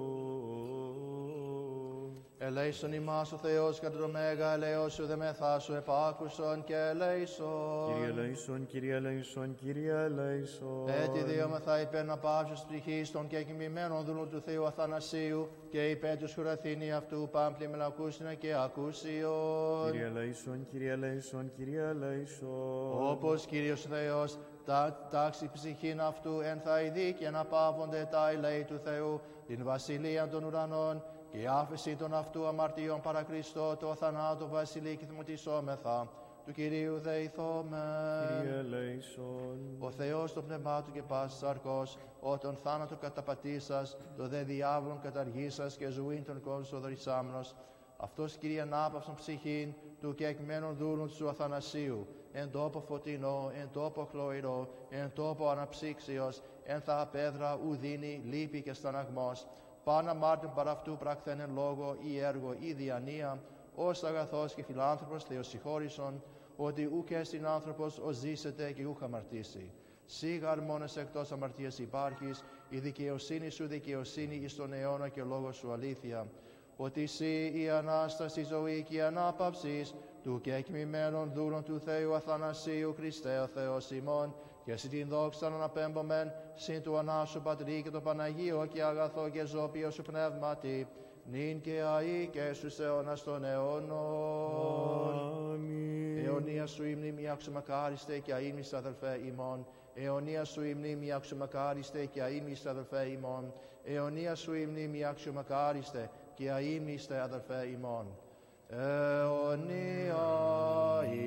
Ελέησον ημάς ο Θεός κατ' το μέγα ελέος σου δε μεθάσου επάκουσον και ελέησον. Κύριε ελέησον, Κύριε ελέησον, Κύριε ελέησον. Έτσι διόμεθα υπέρ να πάυσος ψυχής των και κοιμημένων δούλων του Θεού Αθανασίου και υπέρ του σχουραθήνη αυτού πάμπλη μελακούσινα και ακούσιον. Κύριε ελέησον, Κύριε ελέησον, Κύριε ελέησον. Όπως Κύριος Θεός τα, τάξει ψυχήν αυτού εν θα ειδεί και να πάβονται τα ελέη του Θεού, την βασιλεία των ουρανών, και η άφεση των αυτού αμαρτιών παρά Χριστό, το θανάτο βασιλεί και θυμωτισόμεθα, του Κυρίου δεηθόμεν. Κύριε ελέησον. Ο Θεός το πνευμά του και πάσης σαρκός, ο τον θάνατο καταπατήσας, το δε διάβολον καταργήσας και ζωήν των κόσμων δωρησάμενος, αυτός Κύριε ανάπαυσον ψυχήν του και εκμένων δούλων σου Αθανασίου, εν τόπο φωτεινό, εν τόπο χλωηρό, εν τόπο αναψύξιος, εν θα απέδρα ουδίνη, λύπη και σταναγμός, πάνω μάρτυν παρά αυτού πραχθέν εν λόγω ή έργο ή διανία, ως αγαθός και φιλάνθρωπος Θεοσυγχώρησον, ότι ουκ έσυν άνθρωπος ο ζήσεται και ούχ αμαρτήσει. Σίγαρ μόνος εκτός αμαρτίας υπάρχεις, η δικαιοσύνη σου δικαιοσύνη εις τον αιώνα και λόγο σου αλήθεια. Ότι εσύ η Ανάσταση ζωή και η ανάπαυσης του και εκμημένων δούλων του Θεού Αθανασίου Χριστέ ο Θεός ημών, και εσύ την δόξα να αναπέμπομεν συν του Ανάσου Πατρί και το Παναγίο και αγαθό και ζώπιο σου πνεύματι, νυν και αεί και στους αιώνας των αιώνων. Αμήν. Αιωνία σου η μνήμη αξιομακάριστε και αείμνης αδελφέ ημών. Αιωνία σου η μνήμη αξιομακάριστε και αείμνης αδελφέ ημών. Αιωνία σου η μνήμη αξιομακάριστε και αείμνηστε αδελφέ ημών. Αιωνία η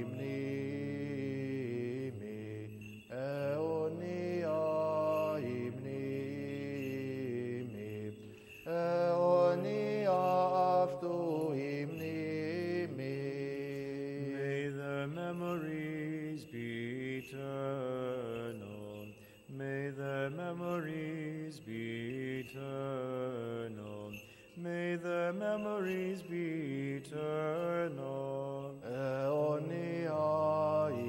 μνήμη, αιωνία η μνήμη, αιωνία αυτού η μνήμη. May the memories be eternal. May the memories be eternal. May the memories be eternal. Αιωνία η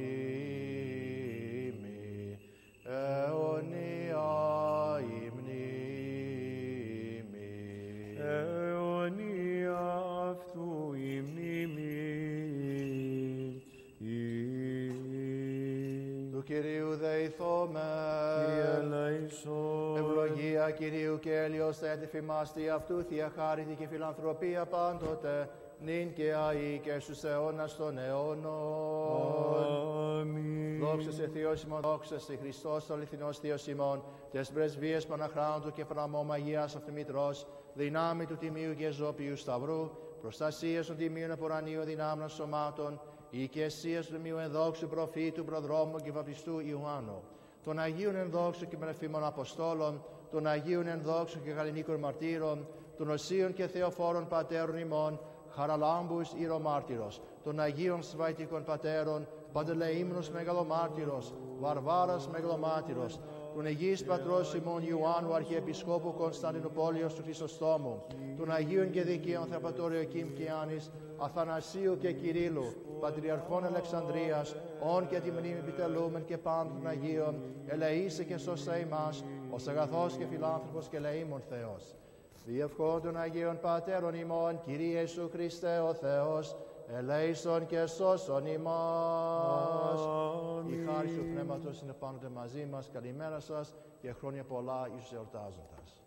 μνήμη, αιωνία η μνήμη, αιωνία αυτού η μνήμη. του Κυρίου δεηθώμεν. Κύριε ελέησον. Ευλογία Κυρίου και έλεος θέτει φημάστη αυτού θεία χάρητη και φιλανθρωπία πάντοτε, νυν και αεί και στους αιώνας των αιώνων. Αμήν. Δόξα σε Θεός ημών, δόξα σε Χριστός αληθινός Θεός ημών, τες πρεσβείες Παναχράντου και Φραμόμαγίας Αυτομητρός, δυνάμει του Τιμίου και Ζώπιου Σταυρού, προστασίας των Τιμίων Απορανίων δυνάμεων σωμάτων, οικεσίας του Τιμίου ενδόξου προφήτου, προδρόμου και βαπτιστού Ιωάννου, των Αγίων ενδόξου και μνεφήμων Αποστόλων, των Αγίων ενδόξου και γαλλινίκων μαρτύρων, των Οσίων και Θεοφόρων Πατέρων ημών, Χαραλάμπους Ιερομάρτυρος, των Αγίων Σβαϊτικών Πατέρων, Παντελεήμνος Μεγαλομάρτυρος, Βαρβάρας Μεγαλομάρτυρος, των Αγίης Πατρός ημών Ιωάννου Αρχιεπισκόπου Κωνσταντινούπολεως του Χρυσοστόμου, των Αγίων και Δικαίων Θεαπατώριο Κιμ και Άνης, Αθανασίου και Κυρίλου, Πατριαρχών Αλεξανδρίας, όν και τη μνήμη επιτελούμεν και πάντων των Αγίων, ελεήσε και σώσε ημάς, ως αγαθός και φιλάνθρωπος και ελεήμων Θεός. Διευχών των Αγίων Πατέρων ημών, Κύριε Ιησού Χριστέ ο Θεός, ελέησον και σώσον ημάς. Αμήν. Η χάρη του Πνεύματος είναι πάντοτε μαζί μας. Καλημέρα σας και χρόνια πολλά εις τους εορτάζοντας.